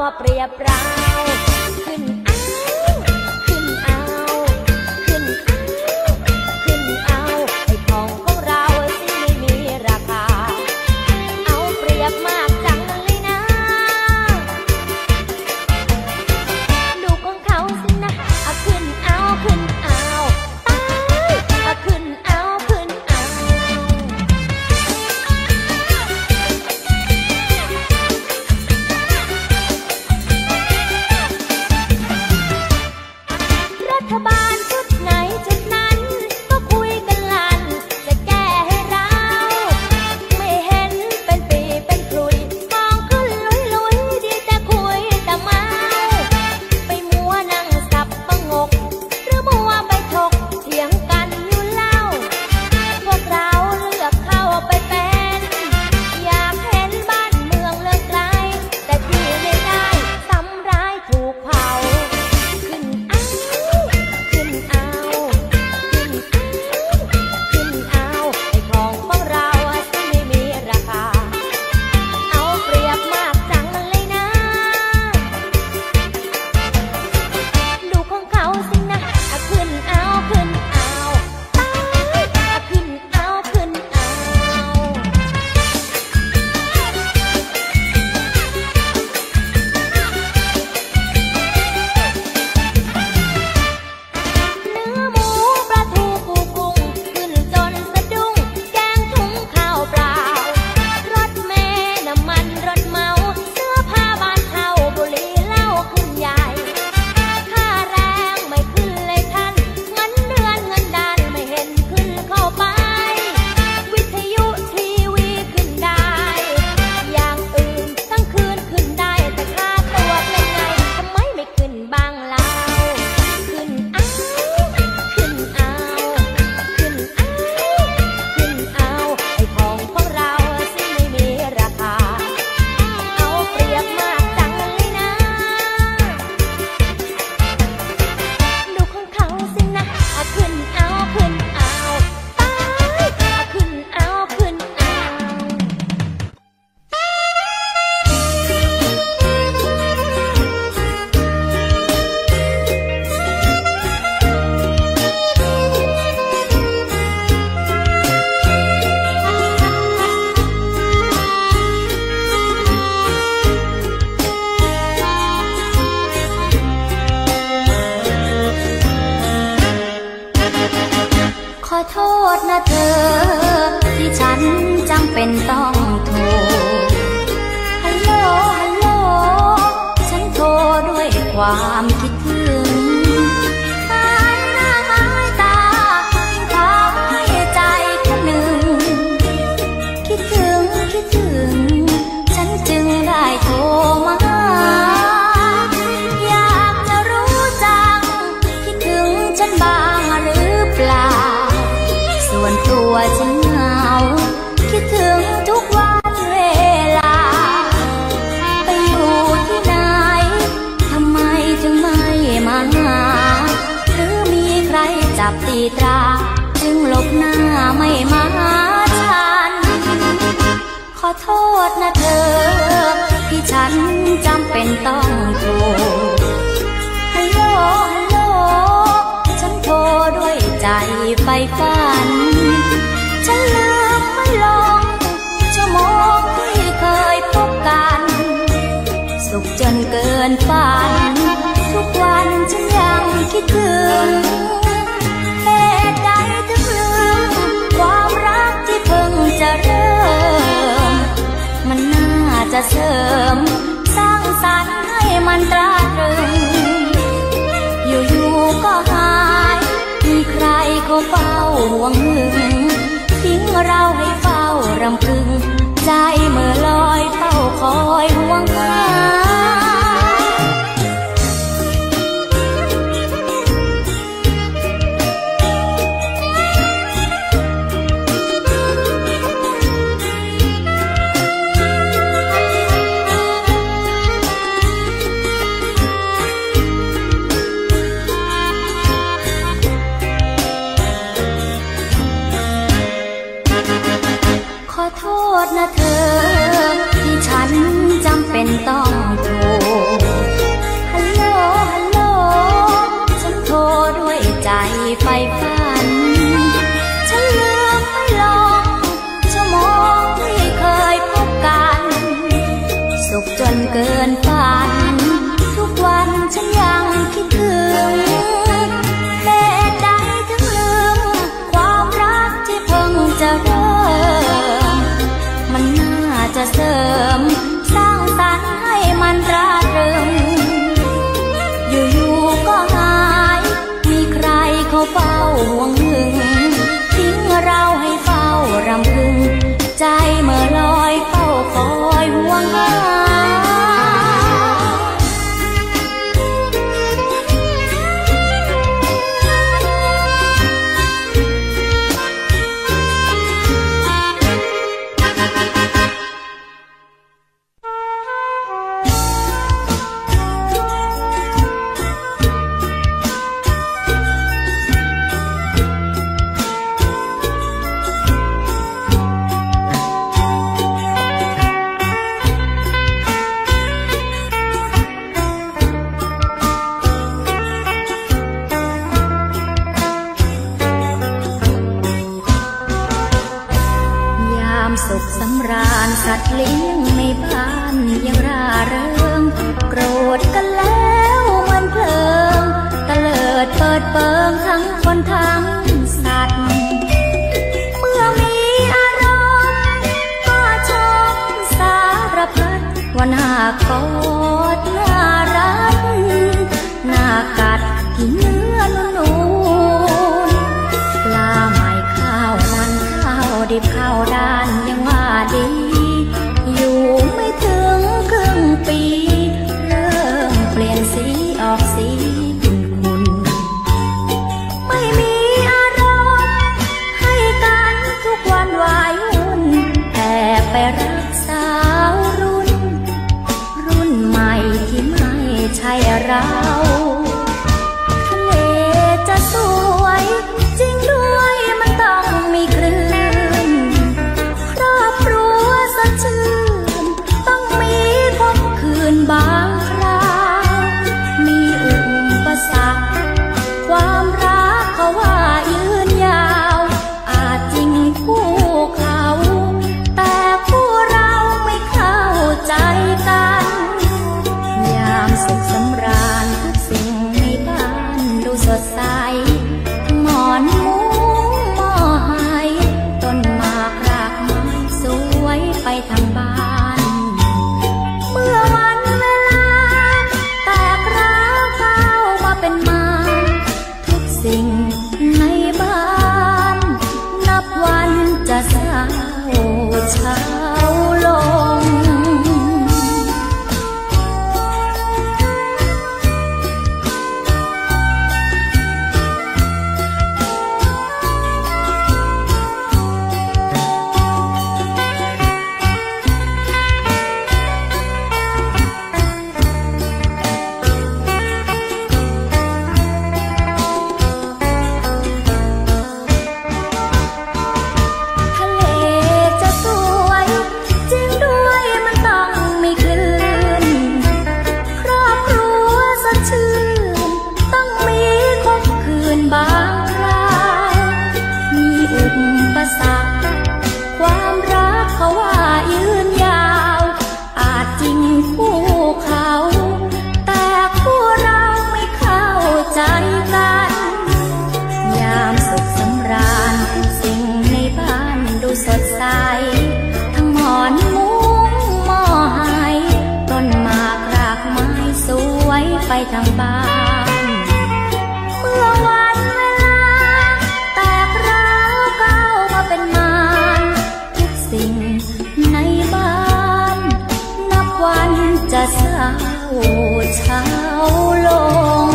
เปรียบเราขึ้นขึ้นเอาขึ้นขึ้นเอาไอ้ของของเราสิไม่มีราคาเอาเปรียบมากจังเลยนะดูของเขาสินะเอาขึ้นเอาขึ้นเอาตายเอาขึ้นเอาขึ้นเอารัฐบาลชุดไหนชุดนั้นก็คุยกันลั่นจะแก้ให้เราไม่เห็นเป็นปีเป็นกลุยมองขึ้นลุยลุยดีแต่คุยแต่เมาไปมัวนั่งสับประงกหรือมัวไปถกเถียงกันอยู่เล่าพวกเราเลือกเข้าไปเป็นอยากเห็นบ้านเมืองเลิกไกลแต่ที่ไม่ได้ทำร้ายถูกเผาขึ้นเอาขึ้นเอาขึ้นเอาขึ้นเอาไอ้ของของเราสิไม่มีราคาเอาเปรียบมากจังเลยนะดูของเขาสินะเอาขึ้นเอาขึ้นเอาตายเอาขึ้นเอาขึ้นเอาเนื้อหมูปลาทูปูกุ้งขึ้นจนสะดุ้งแกงถุงข้าวเปล่ารถเมล์น้ำมันรถเมาเสื้อผ้าบ้านเช่าบุหรี่เหล้าขึ้นใหญ่ค่าแรงไม่ขึ้นเลยท่านเงินเดือนเงินดานไม่เห็นขึ้นเข้าไปวิทยุทีวีขึ้นได้อย่างอื่นทั้งคืนขึ้นได้แต่ค่าตัวเป็นไงทำไมไม่ขึ้นบ้างเล่าขึ้นเอาขึ้นเอาขึ้นเอาขึ้นเอาไอ้ของของเราสิไม่มีราคาเอาเปรียบมากจังเลยนะดูของเขาสินะเอาขึ้นเอาขึ้นเอาตายเอาขึ้นเอาขึ้นเอาขอโทษนะเธอที่ฉันจำเป็นต้องโทรฮัลโหลฮัลโหลฉันโทรด้วยความคิดถึงหายหน้าหายตายิ่งหายใจแค่หนึ่งคิดถึงคิดถึงฉันจึงได้โทรมาอยากจะรู้จังคิดถึงฉันบ้างหรือเปล่าส่วนตัวฉันเหงาคิดถึงทุกวันเวลาไปอยู่ที่ไหนทำไมถึงไม่มาหาหรือมีใครจับตีตราจึงหลบหน้าไม่มาหาฉันขอโทษนะเธอที่ฉันจำเป็นต้องโทรฮัลโหลฮัลโหลฉันโทรด้วยใจไฟฝันฉันลืมไม่ลงชั่วโมงที่เคยพบกันสุขจนเกินฝันทุกวันฉันยังคิดถึงเหตุใดถึงลืมความรักที่เพิ่งจะเริ่มมันน่าจะเสริมสร้างสรรค์ให้มันตราตรึงอยู่ๆก็หายมีใครเขาเฝ้าห่วงหึงทิ้งเราให้เฝ้ารำพึงใจเมื่อลอยเฝ้าคอยห่วงหา ษนะเธอที่ฉันจำเป็นต้องสัตว์เลี้ยงในบ้านยังร่าเริงโกรธกันแล้วมันเพลิงตะเลิดเปิดเปิงทั้งคนทั้งสัตว์เมื่อมีอารมณ์ก็ชมสารพัดว่าน่ากอดน่ารักน่ากัดที่เนื้อนุ่นๆปลาไหมข้าวมันข้าวดิบข้าวด้านยังว่าดีอยู่ไม่ถึงครึ่งปีเริ่มเปลี่ยนสีออกสีขุ่นๆไม่มีอารมณ์ให้กันทุกวันวายวุ่นแต่ไปรักสาวรุ่นรุ่นใหม่ที่ไม่ใช่เราทะเลจะสวยจริงด้วยมันต้องมีคลื่นครอบครัวสดชื่นต้องมีคบคืนบางคราวมีอุปสรรคความรักเขาว่ายืนยาวอาจจริงคู่เขาแต่คู่เราไม่เข้าใจกันยามสุขสำราญทุกสิ่งในบ้านดูสดใสหมอนมุ้งหม้อหายต้นหมากรากไม้สวยไปทั้งบ้านเมื่อวันเวลาแตกร้าวเข้ามาเป็นมารทุกสิ่งในบ้านนับวันจะเศร้าเฉาลงความรักเขาว่ายืนยาวอาจจริงคู่เขาแต่คู่เราไม่เข้าใจกันยามสุขสำราญทุกสิ่งในบ้านดูสดใสทั้งหมอนมุ้งหม้อหายต้นหมากรากไม้สวยไปทั้งบ้านเมื่อวันเวลาแตกร้าวเข้ามาเป็นมารทุกสิ่งในบ้านนับวันจะเศร้าเฉาลง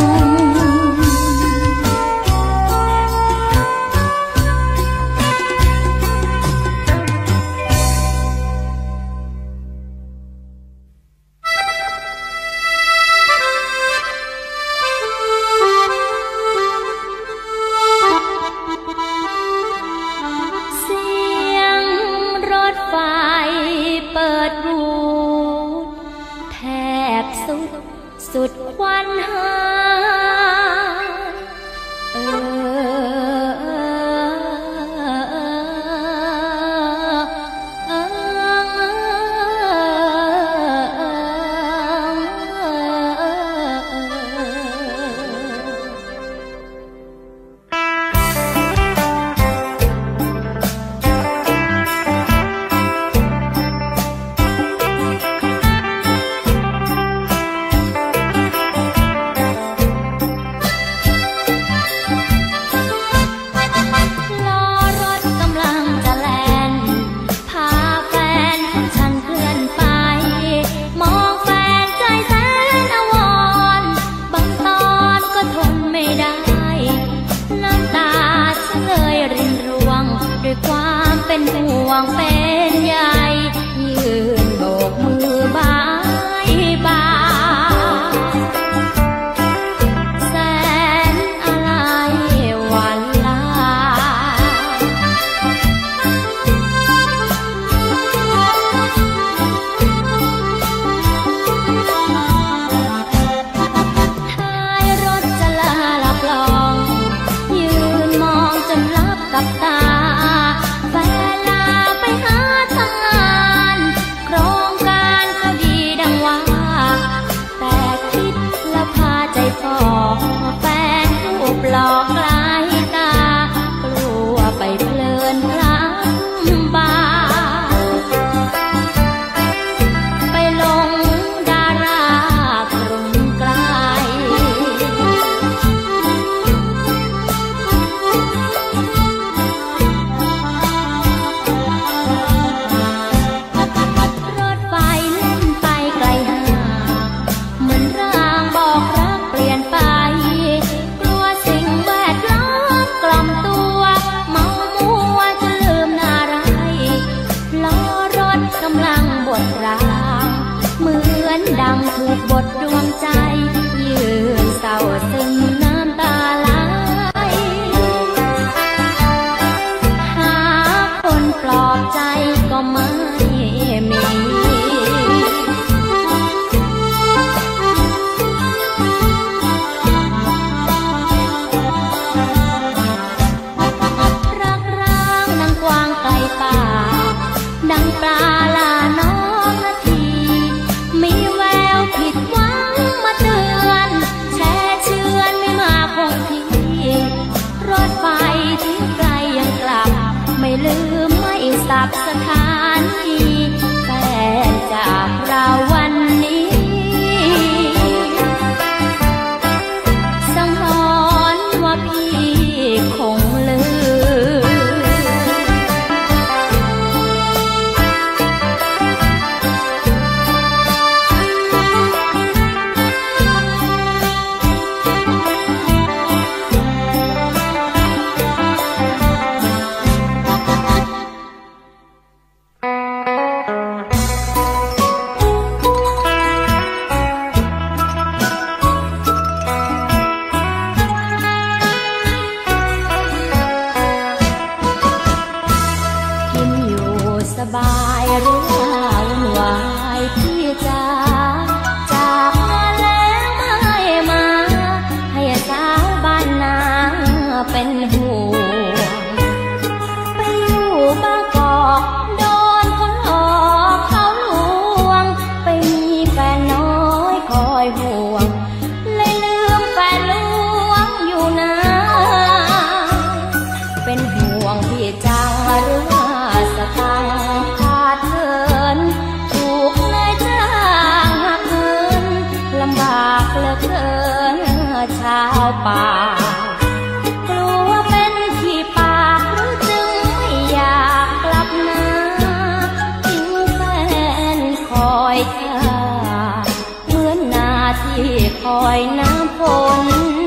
เสียงรถไฟเปิดบูดแทบสุดสุดควันหาเออเออห่วงเลยลืมแฟนหลวงอยู่นะเป็นห่วงพี่จังหรือว่าสตังค์ขาดเงินถูกนายจ้างหักเงินลำบากเหลือเกินชาวป่ากลัวเป็นขี้ปากหรือจึงไม่อยากกลับนาทิ้งแฟนคอยท่าเหมือนนาที่คอยน้ำฝน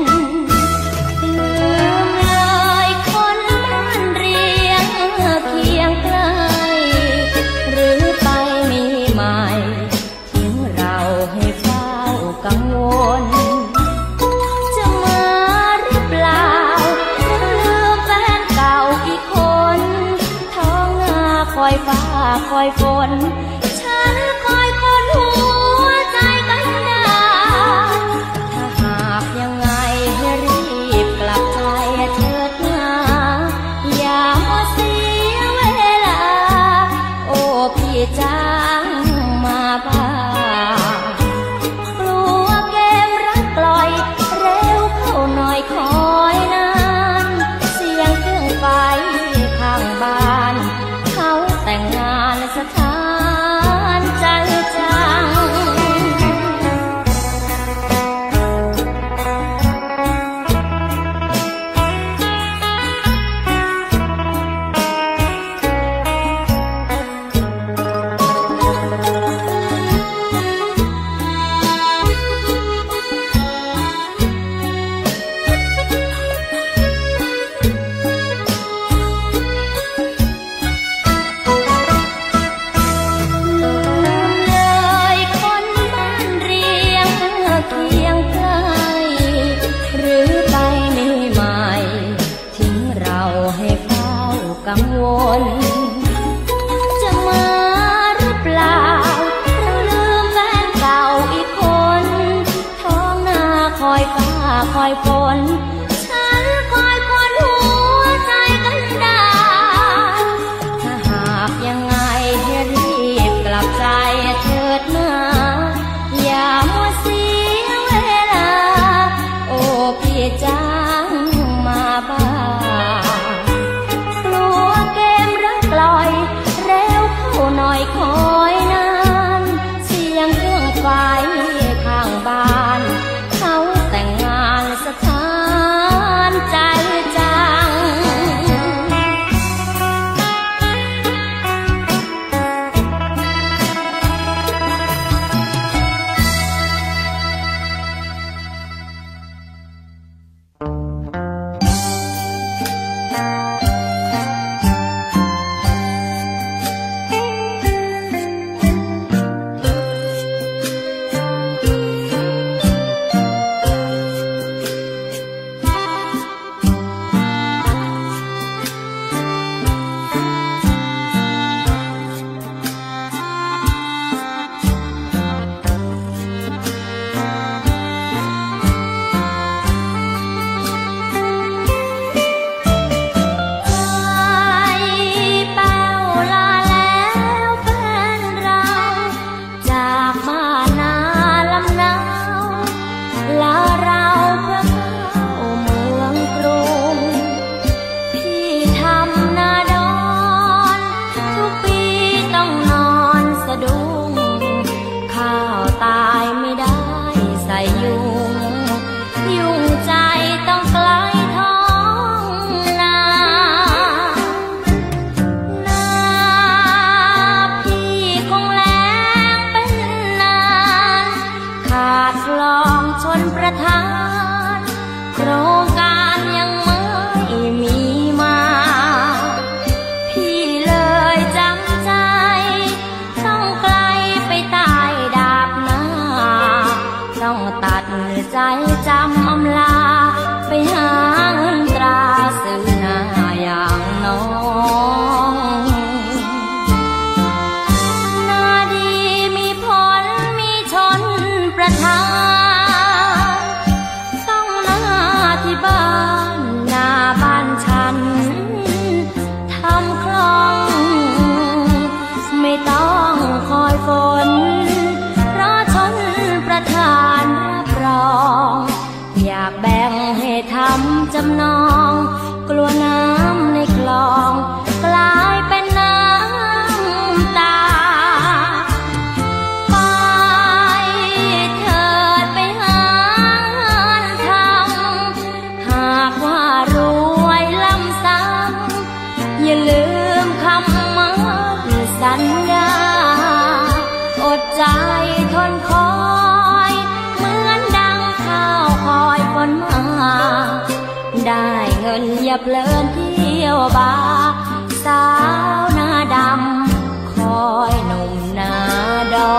ลืมเลยคนบ้านเรียงเคียงใกล้หรือไปมีใหม่ทิ้งเราให้เฝ้ากังวลจะมาหรือเปล่าหรือลืมแฟนเก่าอีกคนท้องนาคอยฟ้าคอยฝนฉันคอยคนหัวใจกันดาถ้าหากยังไงให้รีบกลับใจเถิดนาอย่ามาเสียเวลาโอ้พี่จังมาบ้ากลัวเกมรักปล่อยเร็วเข้าหน่อยคอยนานเสียงเครื่องไฟข้างบ้านเขาแต่งงานสถานใจจังเลยคนบ้านเรียงเคียงใกล้หรือไปมีใหม่ทิ้งเราให้เฝ้ากังวลจะมาหรือเปล่าหรือลืมแฟนเก่าอีกคนท้องนาคอยฟ้าคอยฝนฉันคอยคนหัวใจกันดาถ้าหากยังไงให้รีบกลับใจเถิดนาอย่ามัวเสียเวลาโอ้พี่จังมาบ้ากลัวเกมรักปล่อยเร็วเข้าหน่อยคอยนานเสียงเครื่องไฟข้างบ้านเขาแต่งงานสถานใจจัง ฝนเพราะชนประทานงินอย่าเพลินเที่ยวบาร์สาวหน้าดำคอยหนุ่มหน้าดอ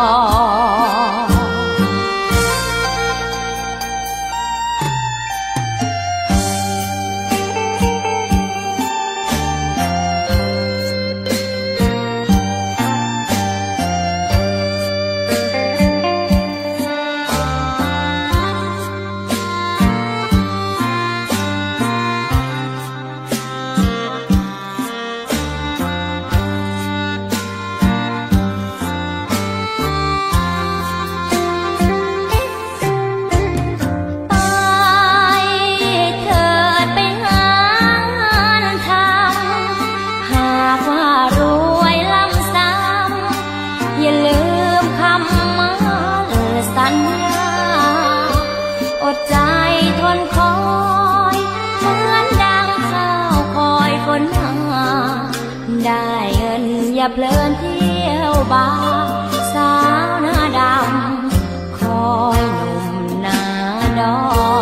ได้เงินอย่าเพลินเที่ยวบาร์สาวหน้าดำคอยหนุ่มหน้าดอน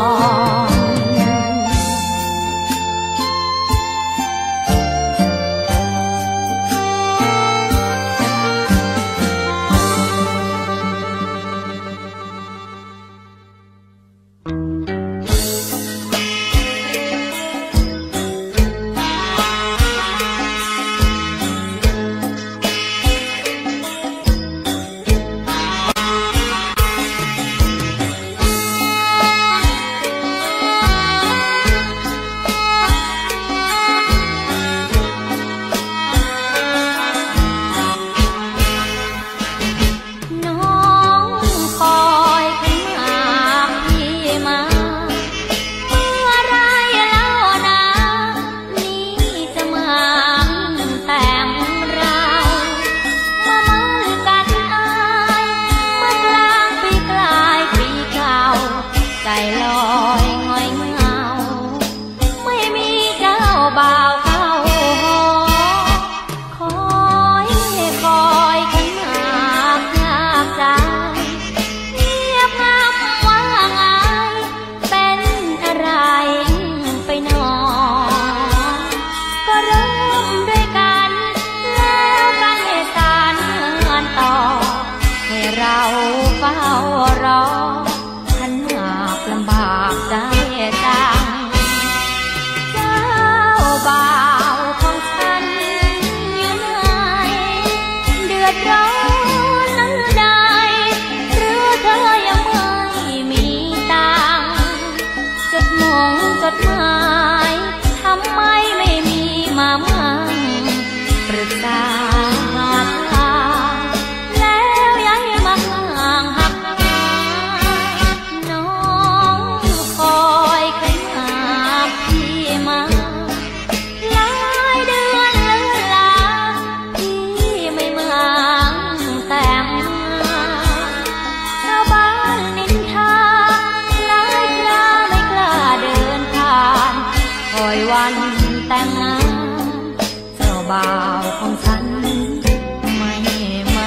จดหมายทำไมไม่มีมามั่งปรึกษาหาทางแล้วย้ายมาห่างหักน้องคอยใครหาพี่มาหลายเดือนเลื่อนลาพี่ไม่มาแต่มาชาวบ้านนินทาหลายคราไม่กล้าเดินคอยวันแต่งงานเจ้าบ่าวของฉันไม่มา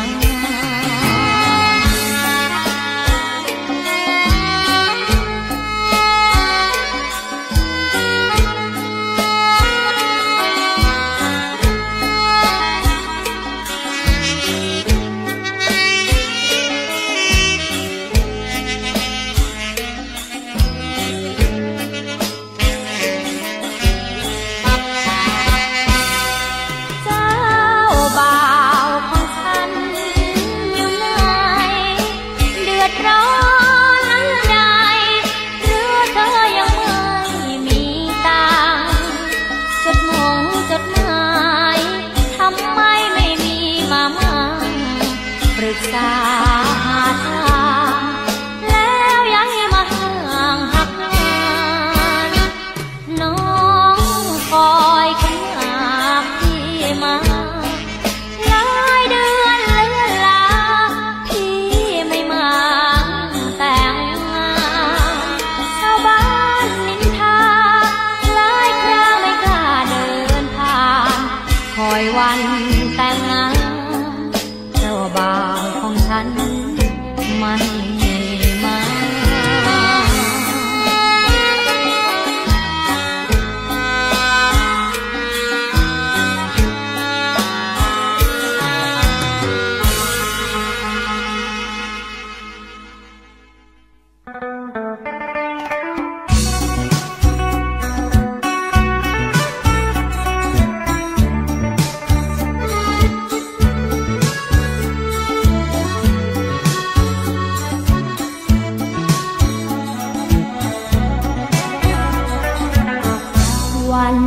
ใจ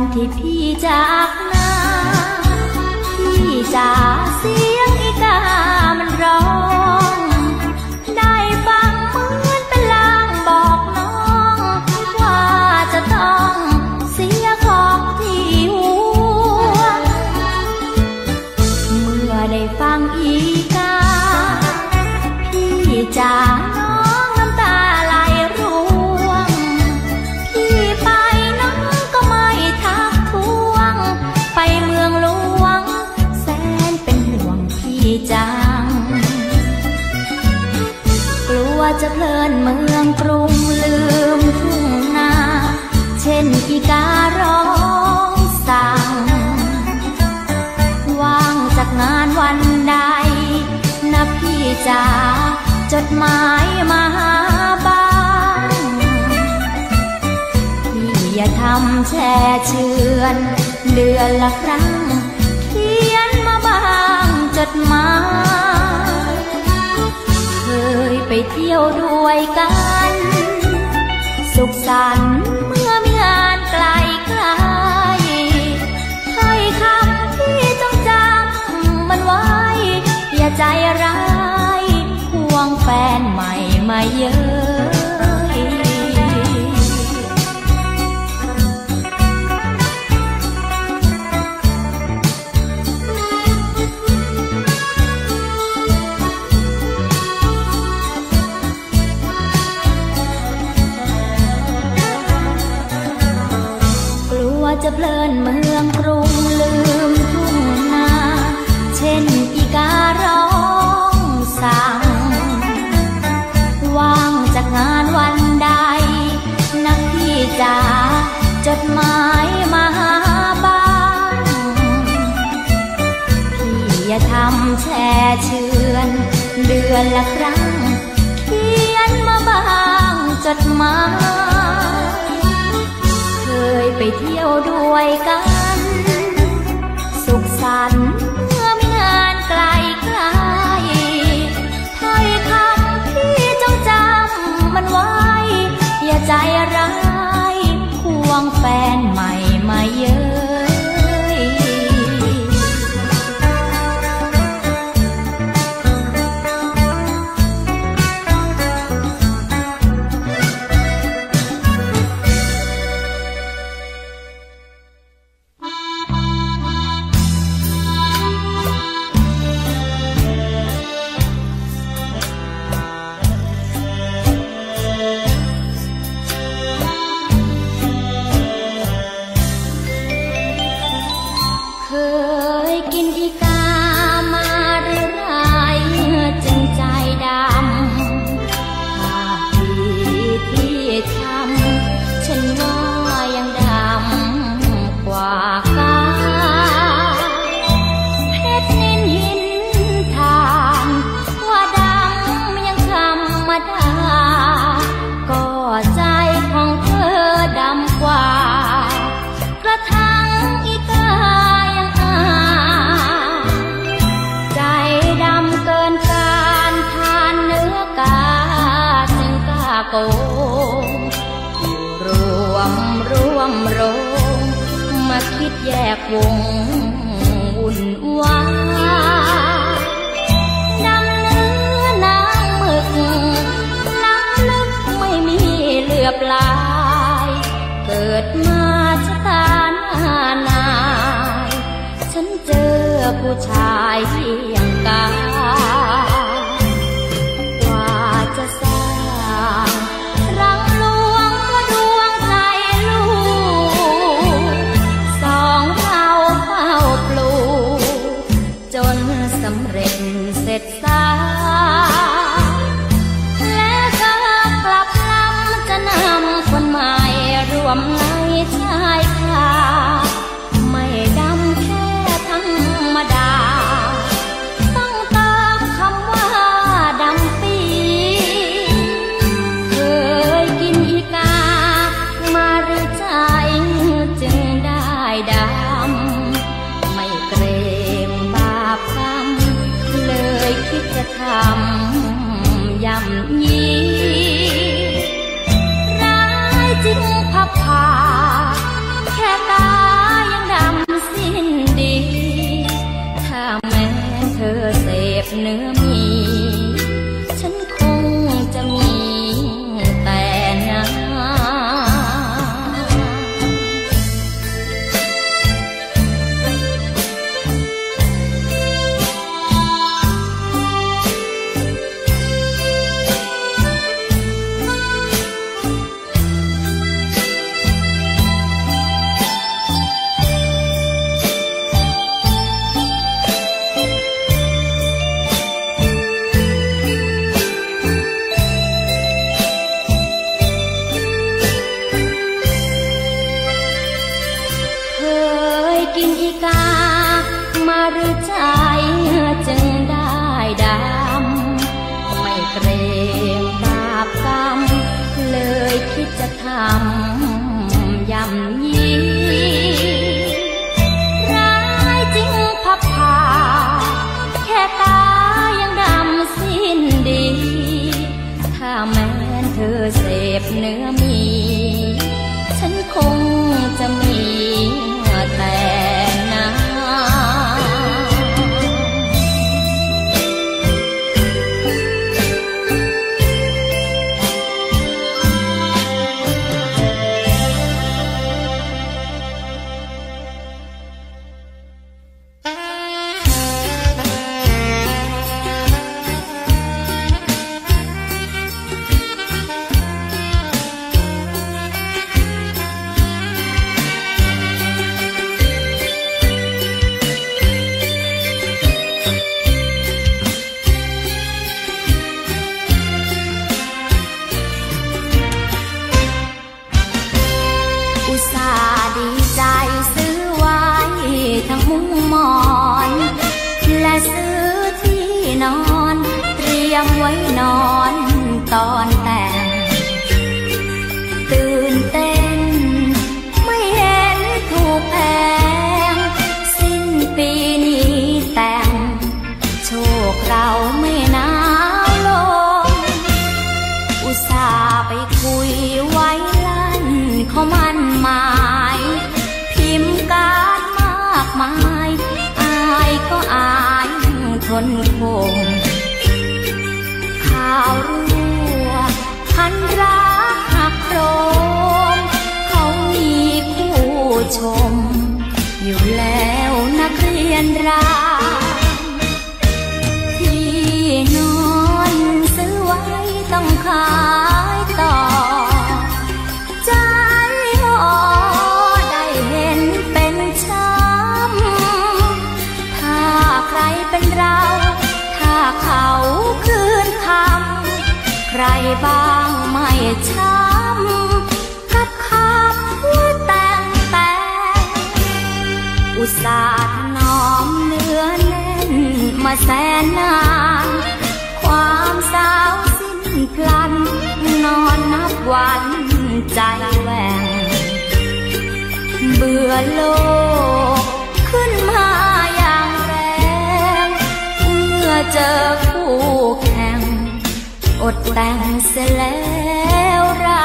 ที่พี่จากนาพี่จ๋าเสียงอีกามันร้องได้ฟังเหมือนเป็นลางบอกน้องว่าจะต้องเสียของที่หัวเมื่อได้ฟังอีกาพี่จ๋าน้องน้ำตาไหลร่วงพี่ไปน้องก็ไม่ทักท้วงไปเมืองหลวงแสนเป็นห่วงพี่จังกลัวจะเพลินเมืองกรุงลืมทุ่งนาเช่นอีการ้องสั่งว่างจากงานวันใดนะพี่จ๋าจดหมายมาหาบ้างพี่อย่าทำแช่เชือนเดือนละครั้งเขียนมาบ้างจดหมายเคยไปเที่ยวด้วยกันสุขสันต์เมื่อมีงานไกลไกลให้คำพี่จงจำมันไว้อย่าใจร้ายห่วงแฟนใหม่มาเยอะจะเพลินเมืองกรุงลืมทุ่งนาเช่นอีการ้องสั่งว่างจากงานวันใดนักพี่จ๋าจดหมายมาหาบ้างพี่อย่าทำแช่เชือนเดือนละครั้งเขียนมาบ้างจดหมายเคยไปเที่ยวด้วยกันสุขสันต์เมื่อมีงานไกลไกลถ้อยคำพี่จงจำมันไว้อย่าใจร้ายห่วงแฟนใหม่มาเยอะโกงรวมรวมโรงมาคิดแยกวงวุ่นวายน้ำเนื้อน้ำหมึกน้ำลึกไม่มีเหลือบลายเกิดมาชะตาหน้านายฉันเจอผู้ชายเที่ยงกากว่าจะสร้างรังลวงก็ดวงใจลูกสองเราเฝ้าปลูกจนสำเร็จเสร็จสายและก็กลับลำจะนำคนใหม่รวมในชายคาไม่ดำแค่ธรรมดาต้องเติมคำว่าดำปีเคยกินอีกามาหรือใจจึงได้ดำไม่เกรงบาปกรรมเลยคิดจะทำย่ำยีร้ายจริงพับผ่าคิดจะทำย่ำยีร้ายจริงพับผ่าแค่ตายังดำสิ้นดีถ้าแม้นเธอเสพเนื้อมีฉันคงจะมีแต่น้ำไว้นอนตอนแต่งตื่นเต้นไม่เห็นถูกแพงสิ้นปีนี้แต่งโชคเราไม่หนาวลงอุตส่าห์ไปคุยไว้ลั่นเขามั่นหมายพิมพ์การ์ดมากมายอายก็อายทนคงข่าวรั่วพันรักหักโรมเขามีคู่ชมอยู่แล้วนักเรียนรักที่นอนซื้อไว้ต้องขายต่อใจห่อได้เห็นเป็นช้ำถ้าใครเป็นเราถ้าเขาคืนคำใครบ้างไม่ช้ำกับคำว่าแต่งแต่งอุตส่าห์น้อมเนื้อแน่นมาแสนนานความสาวสิ้นพลันนอนนับวันใจแหว่งเบื่อโลกขึ้นมาอย่างแรงเมื่อเจอคู่แข่งอดแต่งเสียแล้วเรา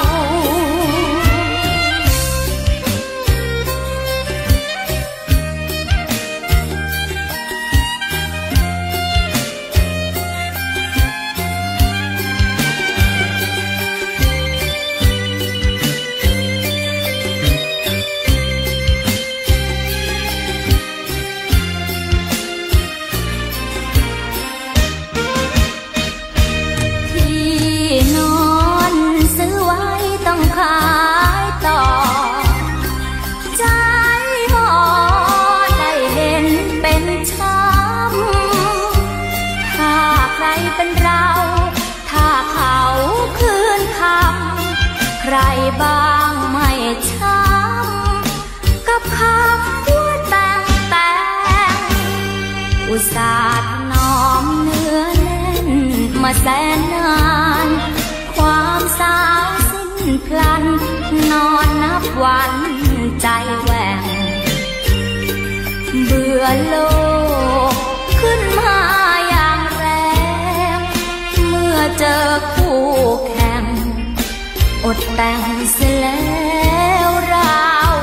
ขายต่อใจห่อได้เห็นเป็นช้ำถ้าใครเป็นเราถ้าเขาคืนคำใครบ้างไม่ช้ำกับคำว่าแต่งแต่งอุตส่าห์น้อมเนื้อแน่นมาแสนนานความสาวพลันนอนนับวันใจแหว่งเบื่อโลกขึ้นมาอย่างแรงเมื่อเจอคู่แข่งอดแต่งเสียแล้วเรา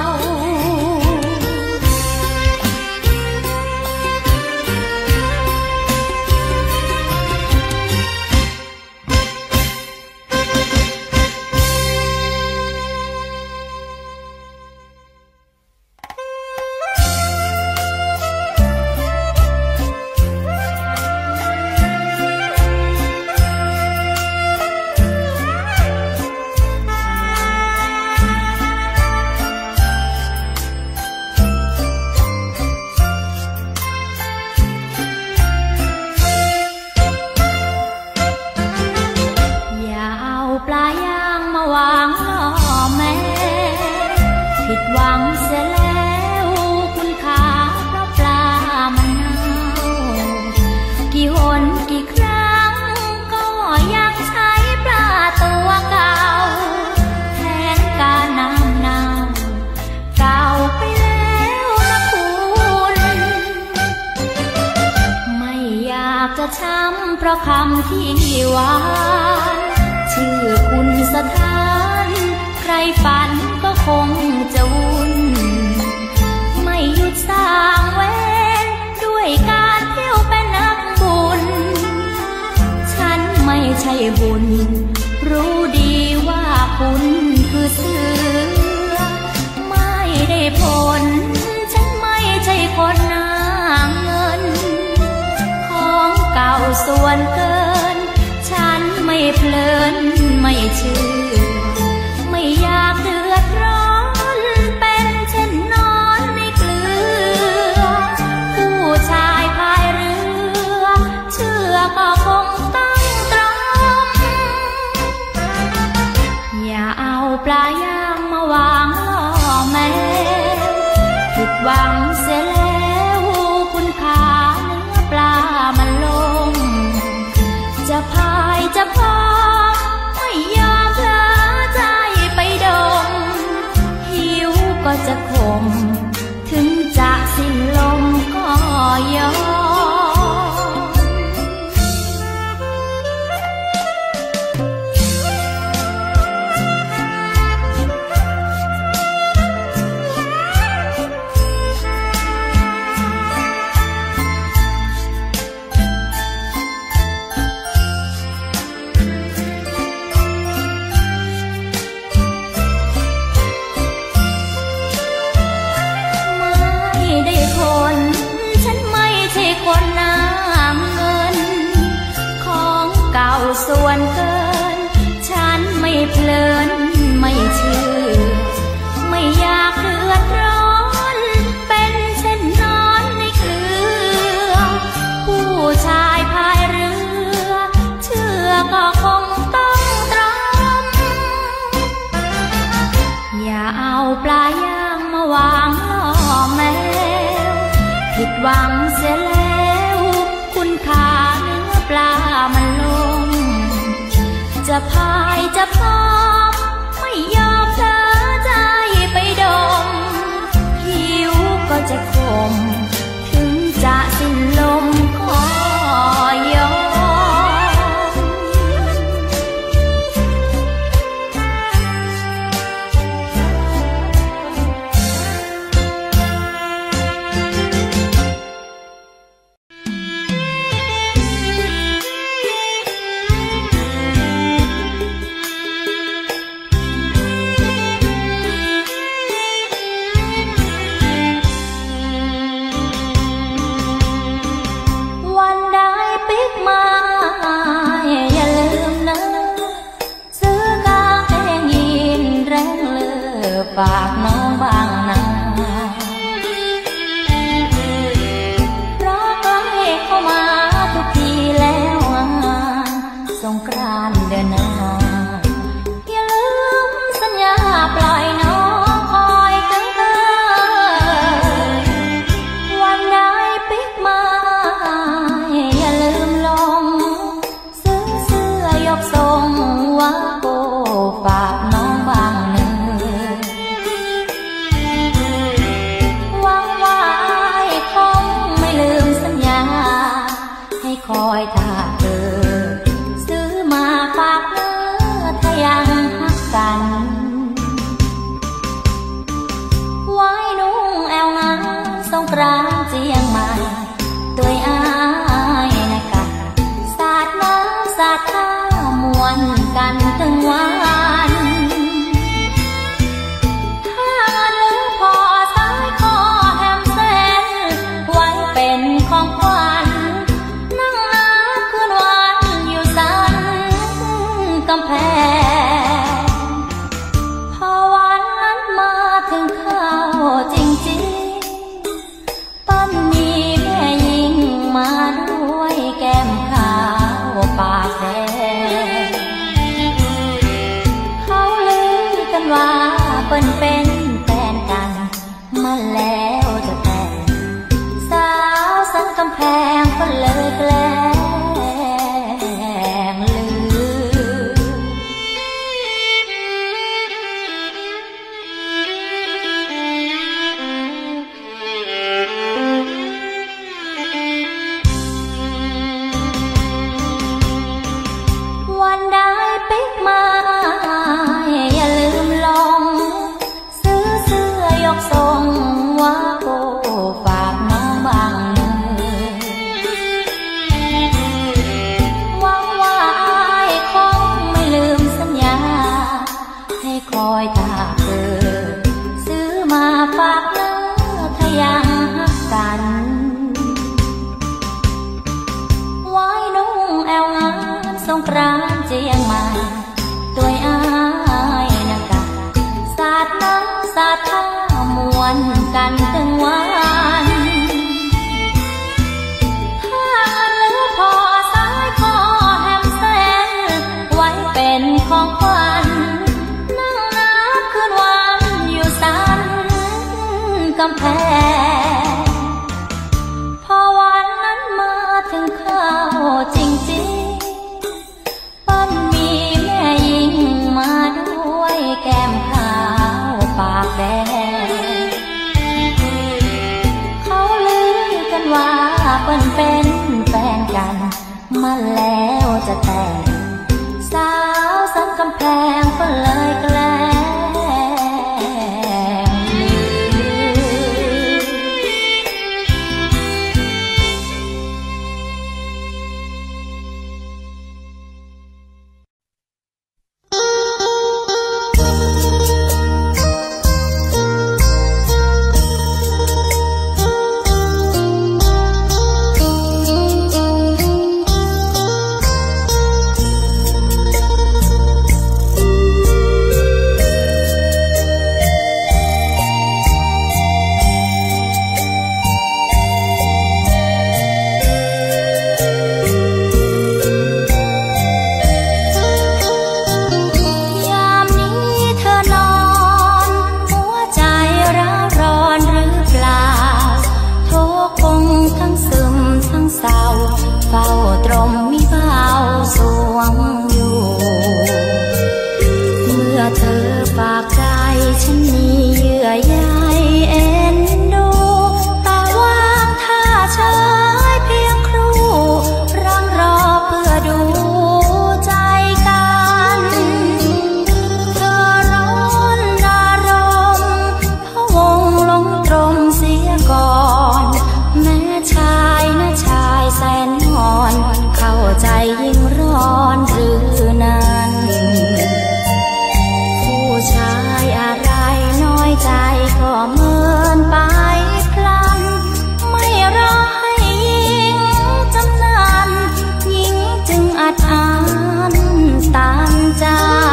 หวังเสียแล้วคุณค่าเพราะปลามันเน่ากี่หนกี่ครั้งก็ยังใช้ปลาตัวเก่าราะคำที่หวานชื่อคุณสถานใครฝันก็คงจะวุ่นไม่หยุดสร้างเวรด้วยการเที่ยวเป็นนักบุญฉันไม่ใช่บุญรู้ดีว่าคุณคือเสือไม่ได้ผลฉันไม่ใช่คนหน้าเงินของเก่าส่วนเกินฉันไม่เพลินไม่เชื่อไม่อยากเดือดร้อนเป็นเช่นนอนในเกลือผู้ชายพายเรือเชื่อก็คงต้องตรอมอย่าเอาปลาย่างมาวางล่อแม่ผิดหวังเสียแล้วคุณค่าเนื้อปลามันลงจะพายจะพอไม่ยอมเพลอใจไปดมหิวก็จะขมถึงจะสิ้นลมก็ยอมส่วนเกินฉันไม่เพลินไม่เชื่อไม่อยากเดือดร้อนเป็นเช่นนอนในเกลือผู้ชายพายเรือเชื่อก็คงต้องตรอมอย่าเอาปลาย่างมาวางล่อแมวผิดหวังเสียแล้วคุณค่าเนื้อปลามันลงจะพายจะพอไม่ยอมเพลอใจไปดมหิวก็จะขมถึงจะสิ้นลมก็ยอมฝากน้องบางนาเพราะใกล้เข้ามาทุกทีแล้วสงกรานต์เดือนหน้าอย่าลืมสัญญาปล่อยน้องคอยกันเถิดวันใดปิ๊กมาอย่าลืมลงซื้อเสื้อยกทรงว่าโกฝากน้องบางนาคอยถ้าเธอซื้อมาฝากเนื้อถ้ายังรักกันไว้นุ่งแอวงามสงกรานต์เจียงใหม่ตัวอายนะกันสาดน้ำสาดท่ามวนกันถึงวันถ้าเงินพอสายคอแฮมเส้นไว้เป็นของขวัญกำแพงพอวันนั้นมาถึงเข้าจริงๆต้นมีแม่ยิงมาด้วยแก้มขาวปากแดงเขาลือกันว่าเปิ้นเป็นแฟนกันมาแล้วจะแต่งสาวสันกำแพงก็เลยแกล้งให้คอยท่าเธอซื้อมาฝากเธอถ้ายังรักกันไว้นุ่งแอวงานสงกรานต์เจียงใหม่ตัวอายนะกะสาดน้ำสาดท่ามวนกันตึงวันถ้าเหลือพอสายคอแฮมเส้นไว้เป็นของขวัญนั่งนับคืนวันอยู่สันกำแพงพอวันนั้นมาถึงเข้าจริงๆปั้นมีแม่หญิงมาด้วยแก้มขาวปากแดงเขาลือกันว่าเปิ้นเป็นแฟนกันมาแล้วจะแต่งสาวสันกำแพงก็เลยแกล้งเฝ้าตรมมีเบาสวงอยู่เมื่อเธอฝากใจฉันมีเยื่อใยเอ็นดูตาวางท่าเฉยเพียงครู่รังรอเพื่อดูใจกันเธอร้อนอารมณ์พะวงลงตรมเสียก่อนแม้ชายนะชายแสนอ่อนเข้าใจยิ่งร้อนหรือนั้นผู้ชายอะไรน้อยใจก็เมินไปพลันไม่รอให้ยิ่งจำนานยิ่งจึงอัดอั้นตันใจ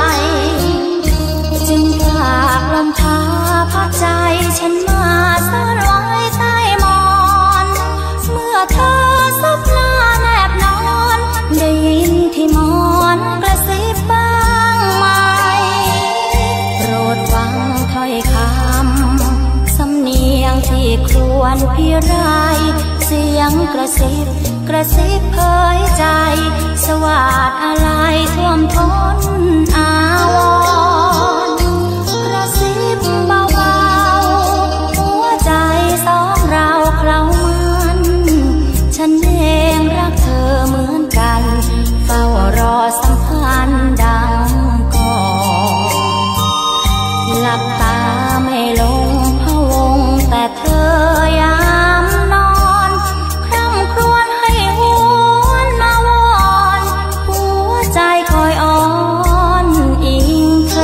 จึงฝากลมพาพัดใจฉันมาซ่อนไว้ใต้หมอนเมื่อเธอซับหน้าแนบนอนได้ยินที่หมอนกระซิบบ้างไหมโปรดฟังถ้อยคำสำเนียงที่ควรพิไรเสียงกระซิบกระซิบเผยใจสวาดอะไรท่วมท้นอาวรณ์กระซิบเบาๆหัวใจสองเราเคล้ามันฉันเองรักเธอเหมือนกันเฝ้ารอสัมพันธ์ดังก่อนหลับตาไม่ลงพะวงแต่เธอยามนอนคร่ำครวญให้หวนมาวอนหัวใจคอยอ่อนอิงเธ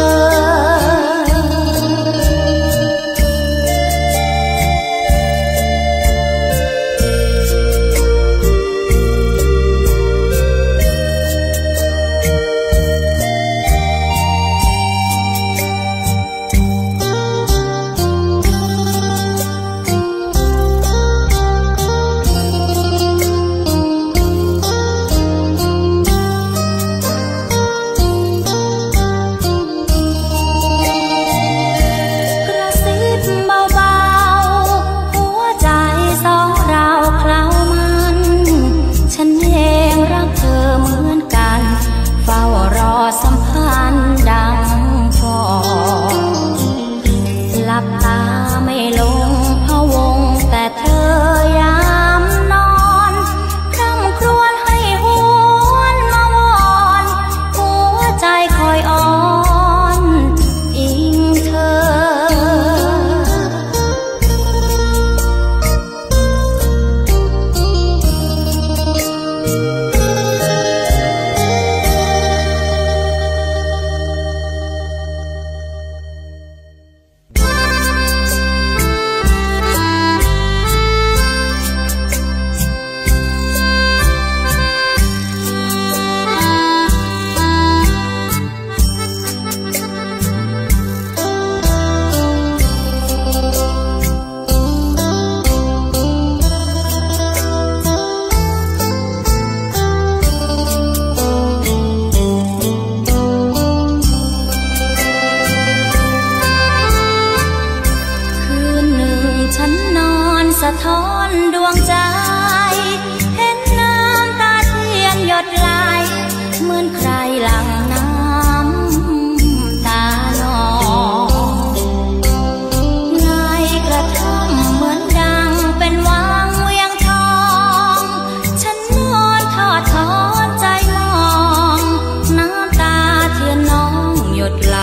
อนดวงใจเห็นน้ำตาเทียนหยดไหลเหมือนใครหลั่งน้ำตาหนองในกระท่อมเหมือนดังเป็นวังเวียงทองฉันนอนทอดถอนใจมองน้ำตาเทียนน้องหยดไหล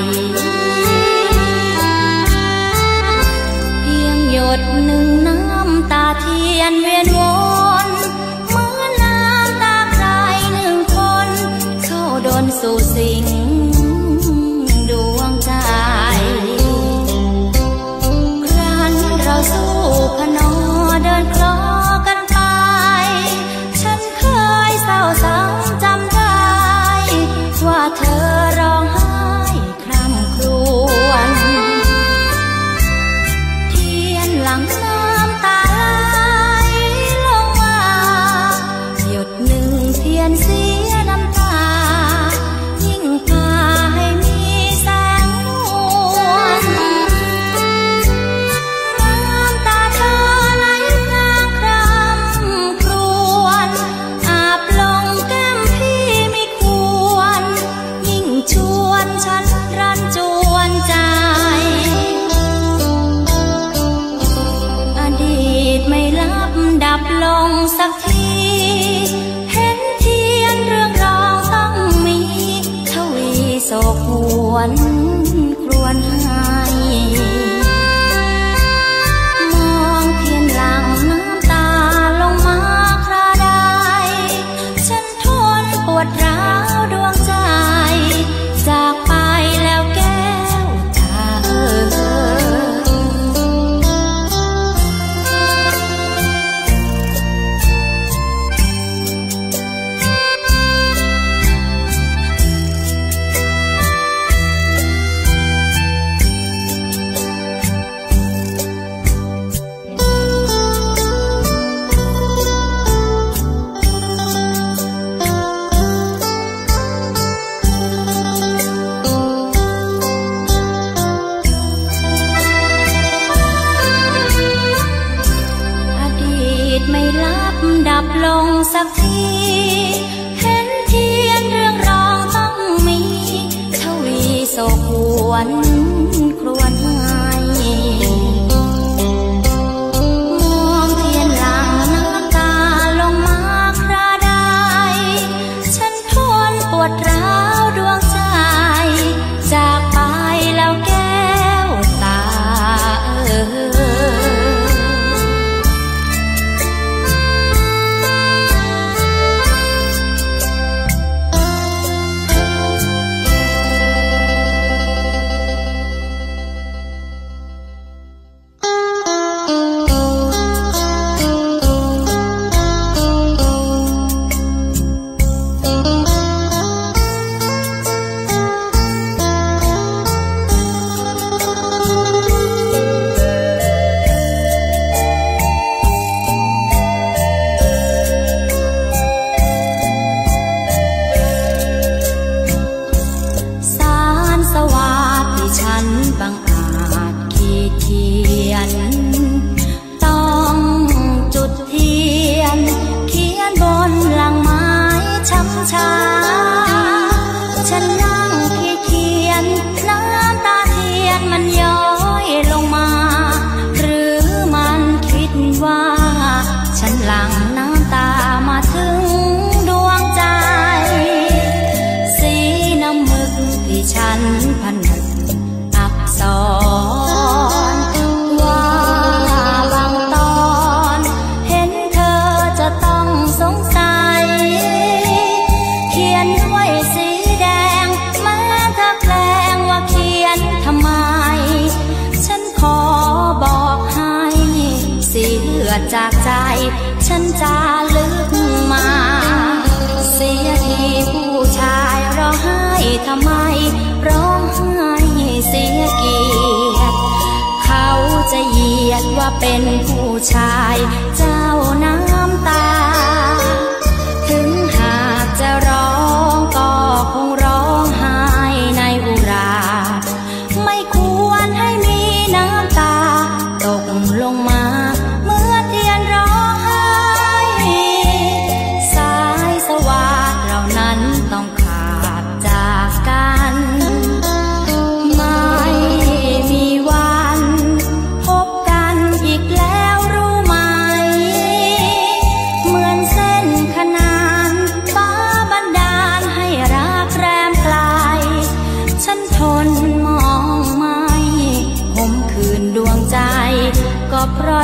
เพียงหยดหนึ่งน้ำตาเทียนเวียนวนเหมือนน้ำตาใครหนึ่งคนเข้าดลสู่สิ่งดวงใจครั้นเราสู้พนอเดินคลอกันไปฉันเคยเศร้าซ้ำจำได้ว่าเธอร้องไห้คร่ำครวญเทียนหลังน้ำตาไหลลงมาหยดหนึ่งเทียนเสียน้ำตายิ่งพาให้มีแสงนวลน้ำตาเธอไหลพรางคร่ำครวญอาบลงแก้มพี่ไม่ควรยิ่งชวนฉันรันจวนใจอดีตไม่ลับดับลงสักทีเห็นเทียนเรื่องราวต้องมีทวีโศกหวนครวญให้มองเทียนหลังน้ำตาลงมาคราใดฉันทนปวดร้าวดวงใจจากไปแล้วแก้วตาเอ่อดีตไม่ลับดับลงสักทีเห็นเทียนเรื่องรองต้องมีทวีโศกหวนครวญให้มองเทียนหลังน้ำตาลงมาคราใดฉันทนปวดร้าวดวงใจจากไปแล้วแก้วตาเอ่สารสวาสที่ฉันบังอาจขีดเขียนต้องจุดเทียนเขียนบนหลังไม้ช้ำชาฉันนั่งขีดเขียนน้ำตาเทียนมันย้อยลงมาหรือมันคิดว่าฉันหลั่งน้ำตามาถึงดวงใจสีน้ำมึกที่ฉันผนึกอักษรว่าบางตอนเห็นเธอจะต้องสงสัยเขียนด้วยสีแดงแม้เธอแกล้งว่าเขียนทำไมฉันขอบอกให้สีเลือดจากใจฉันจะลึกมาเสียทีผู้ชายร้องไห้ทำไมร้องไห้เสียเกียรติเขาจะเหยียดว่าเป็นผู้ชายเจ้าน้ำตาถึงหากจะร้องก็คงร้องไห้ในอุราไม่ควรให้มีน้ำตาตกลงมาเมื่อ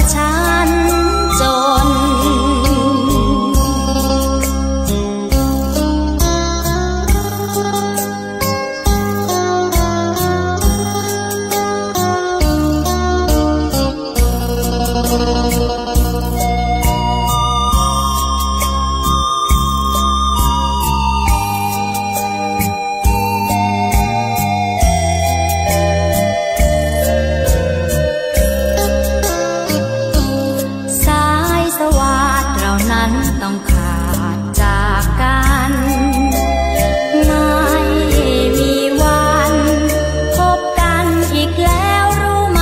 ฉันจนต้องขาดจากกันไม่มีวันพบกันอีกแล้วรู้ไหม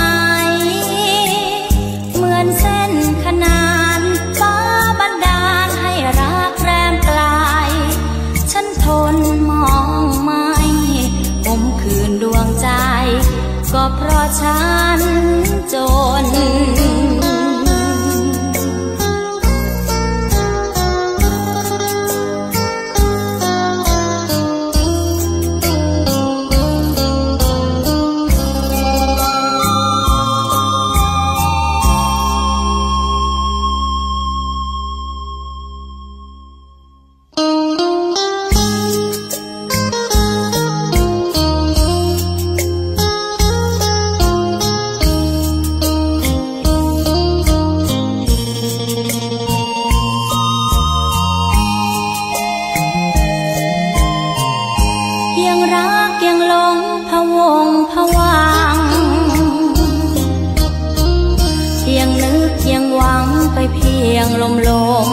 เหมือนเส้นขนานฟ้าบันดาลให้รักแรมไกลฉันทนมองไม่อมคืนดวงใจก็เพราะฉันจนยังรักยังหลงพะวงพะวังยังนึกยังหวังไปเพียงลมลม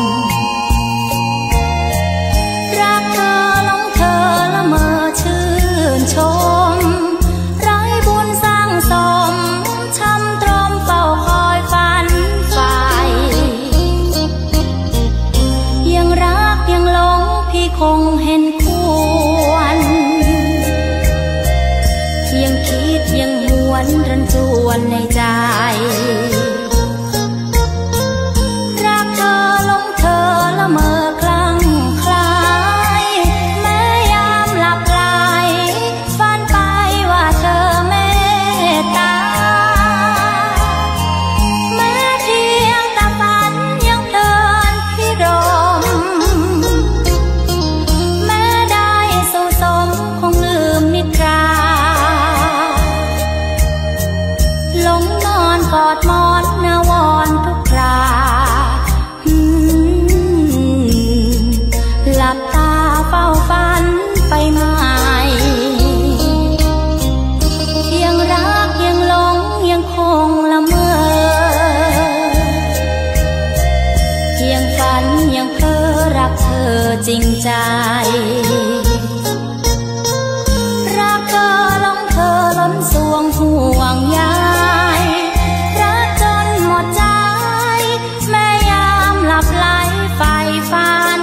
รักเธอหลงเธอละเมอชื่นชมไร้บุญสร้างสมช้ำตรมเฝ้าคอยฝันใฝ่ยังรักยังหลงพี่คงเห็นควรยังคิดยังหวนรันจวนในใจรักเธอหลงเธอละเมอคลั่งไคล้แม้ยามหลับไหลฝันไปว่าเธอเมตตาแม้เพียงแต่ฝันยังเพลินพิรมแม้ได้สู่สมคงลืมนิทราหลงนอนกอดหมอนนาวรทุกคราหลับตาเฝ้าฝันไปใหม่ยังรักยังหลงยังคงละเมอยังฝันยังเพ้อรักเธอจริงใจรักเธอหลงเธอล้นสวงห่วงใยรักจนหมดใจแม้ยามหลับไหลใฝ่ฝัน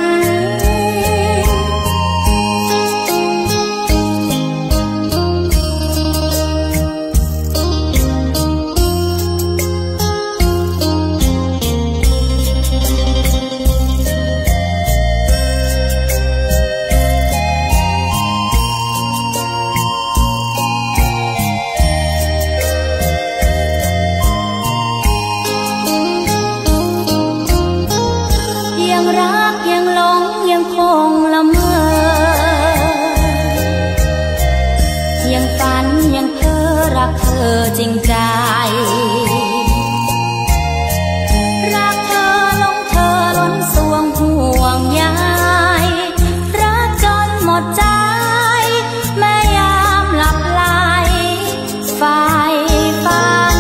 ยังรักยังหลงยังคงละเมอยังฝันยังเพ้อรักเธอจริงใจรักเธอหลงเธอล้นสวงห่วงใยรักจนหมดใจแม้ยามหลับไหลใฝ่ฝัน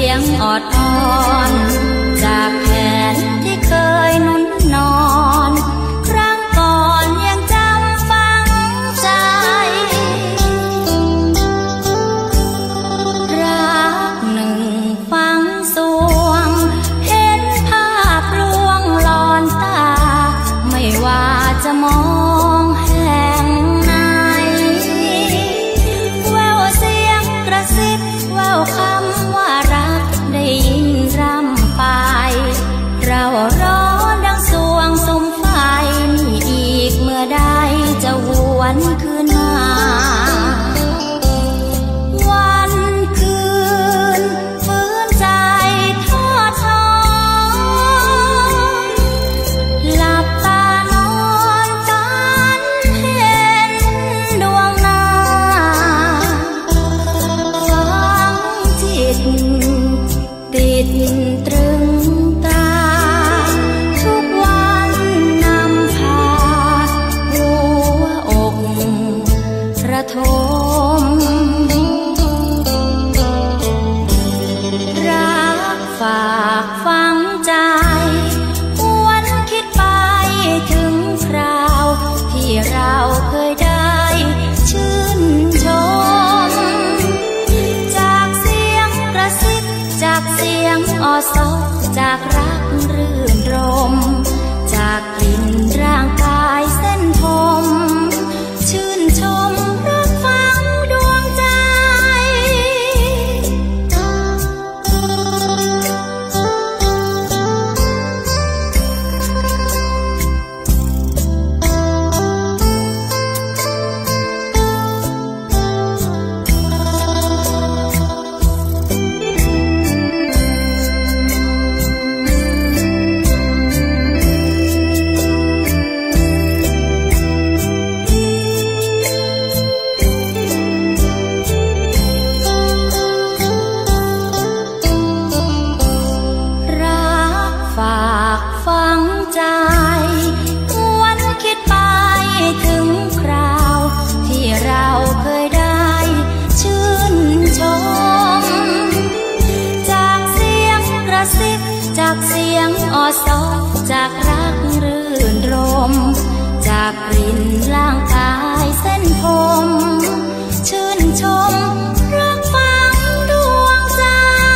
ยงออดอ้อนจากแขนที่เคยนุ่นนอนครั้งก่อนยังจำฝังใจรักหนึ่งฝังสวงเห็นภาพลวงลอนตาไม่ว่าจะมองแห่งไหนแววเสียงกระซิบแววคำว่ารักได้ยินร่ำไปเราร้อนดังสวงสมไฟนี่อีกเมื่อใดจะหวนคืนมาวันคืนฝืนใจทอดทอนหลับตานอนฝันเห็นดวงหน้าฝังจิตติดตรึงตาทุกวันนำพาหัวอกระทมรักฝากฝังใจหวนคิดไปถึงคราวที่เราเคยได้ชื่นชมจากเสียงกระซิบจากเสียงออซอจากรักรื่นรมจากกลิ่นร่างกายเส้นผมชื่นชมรักฝังดวงใจฝังใจหวนคิดไปถึงคราวที่เราเคยได้ชื่นชมจากเสียงกระซิบจากเสียงออซอจากรักรื่นรมจากกลิ่นร่างกายเส้นผมชื่นชมรักฝังดวงใจ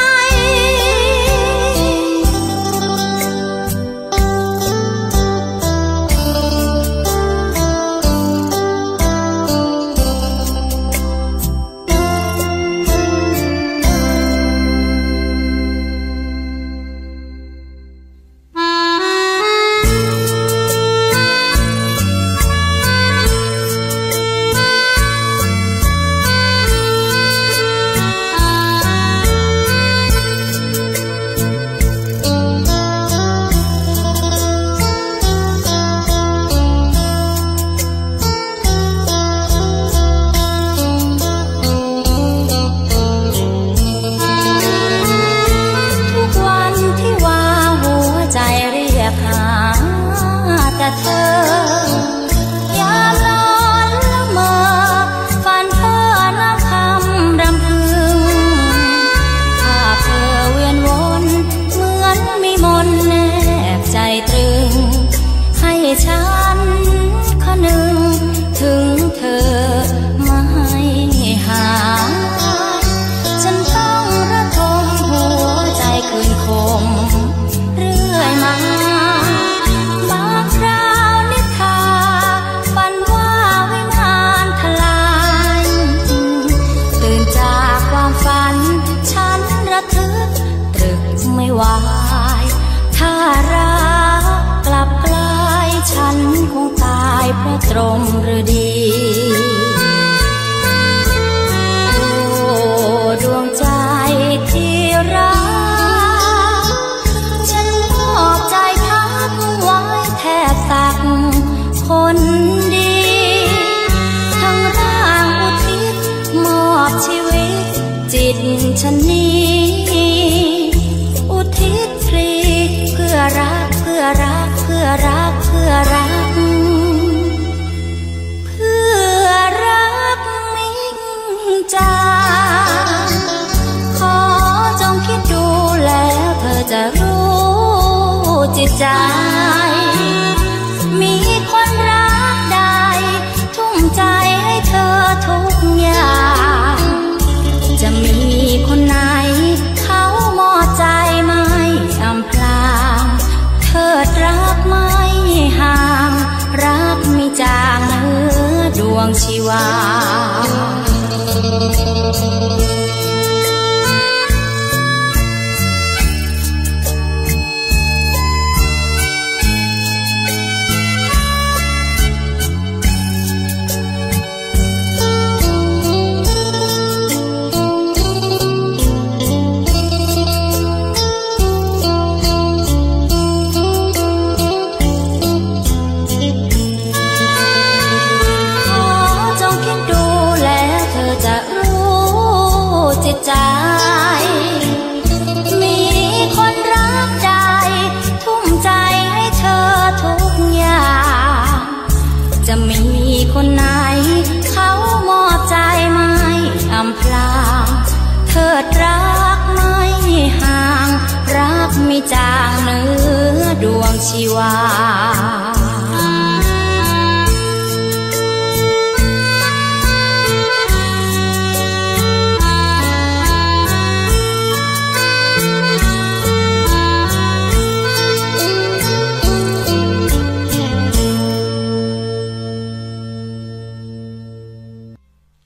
แต่เธอยามนอนละเมอฝันเพ้อน้ำคำรำพึงภาพเธอเวียนวนเหมือนมีมนต์แนบใจตรึงให้ฉันคนึงถึงเธอไม่ห่างฉันต้องระทมหัวใจคืนคมเรื่อยมาคราวนิทาฝันว่าวิมานทลายตื่นจากความฝันฉันระทึกตรึกไม่ไหวถ้ารักกลับกลายฉันคงตายเพราะตรมฤดีโอ้ดวงใจที่รักฉันมอบใจพักไว้แทบตักคนดีทั้งร่างอุทิศมอบชีวิตจิตฉันนี้อุทิศฟรีเพื่อรักเพื่อรักเพื่อรักเพื่อรักเพื่อรักมิ่งใจขอจงคิดดูอจะรู้จิตใจมีคนรักใดทุ่มใจให้เธอทุกอย่างจะมีคนไหนเขามอบใจไม่อำพรางเธอรักไม่ห่างรักไม่จางเนื้อดวงชีวาใจมีคนรักใดทุ่มใจให้เธอทุกอย่างจะมีคนไหนเขามอบใจไม่อำพรางเธอรักไม่ห่างรักไม่จางเนื้อดวงชีวา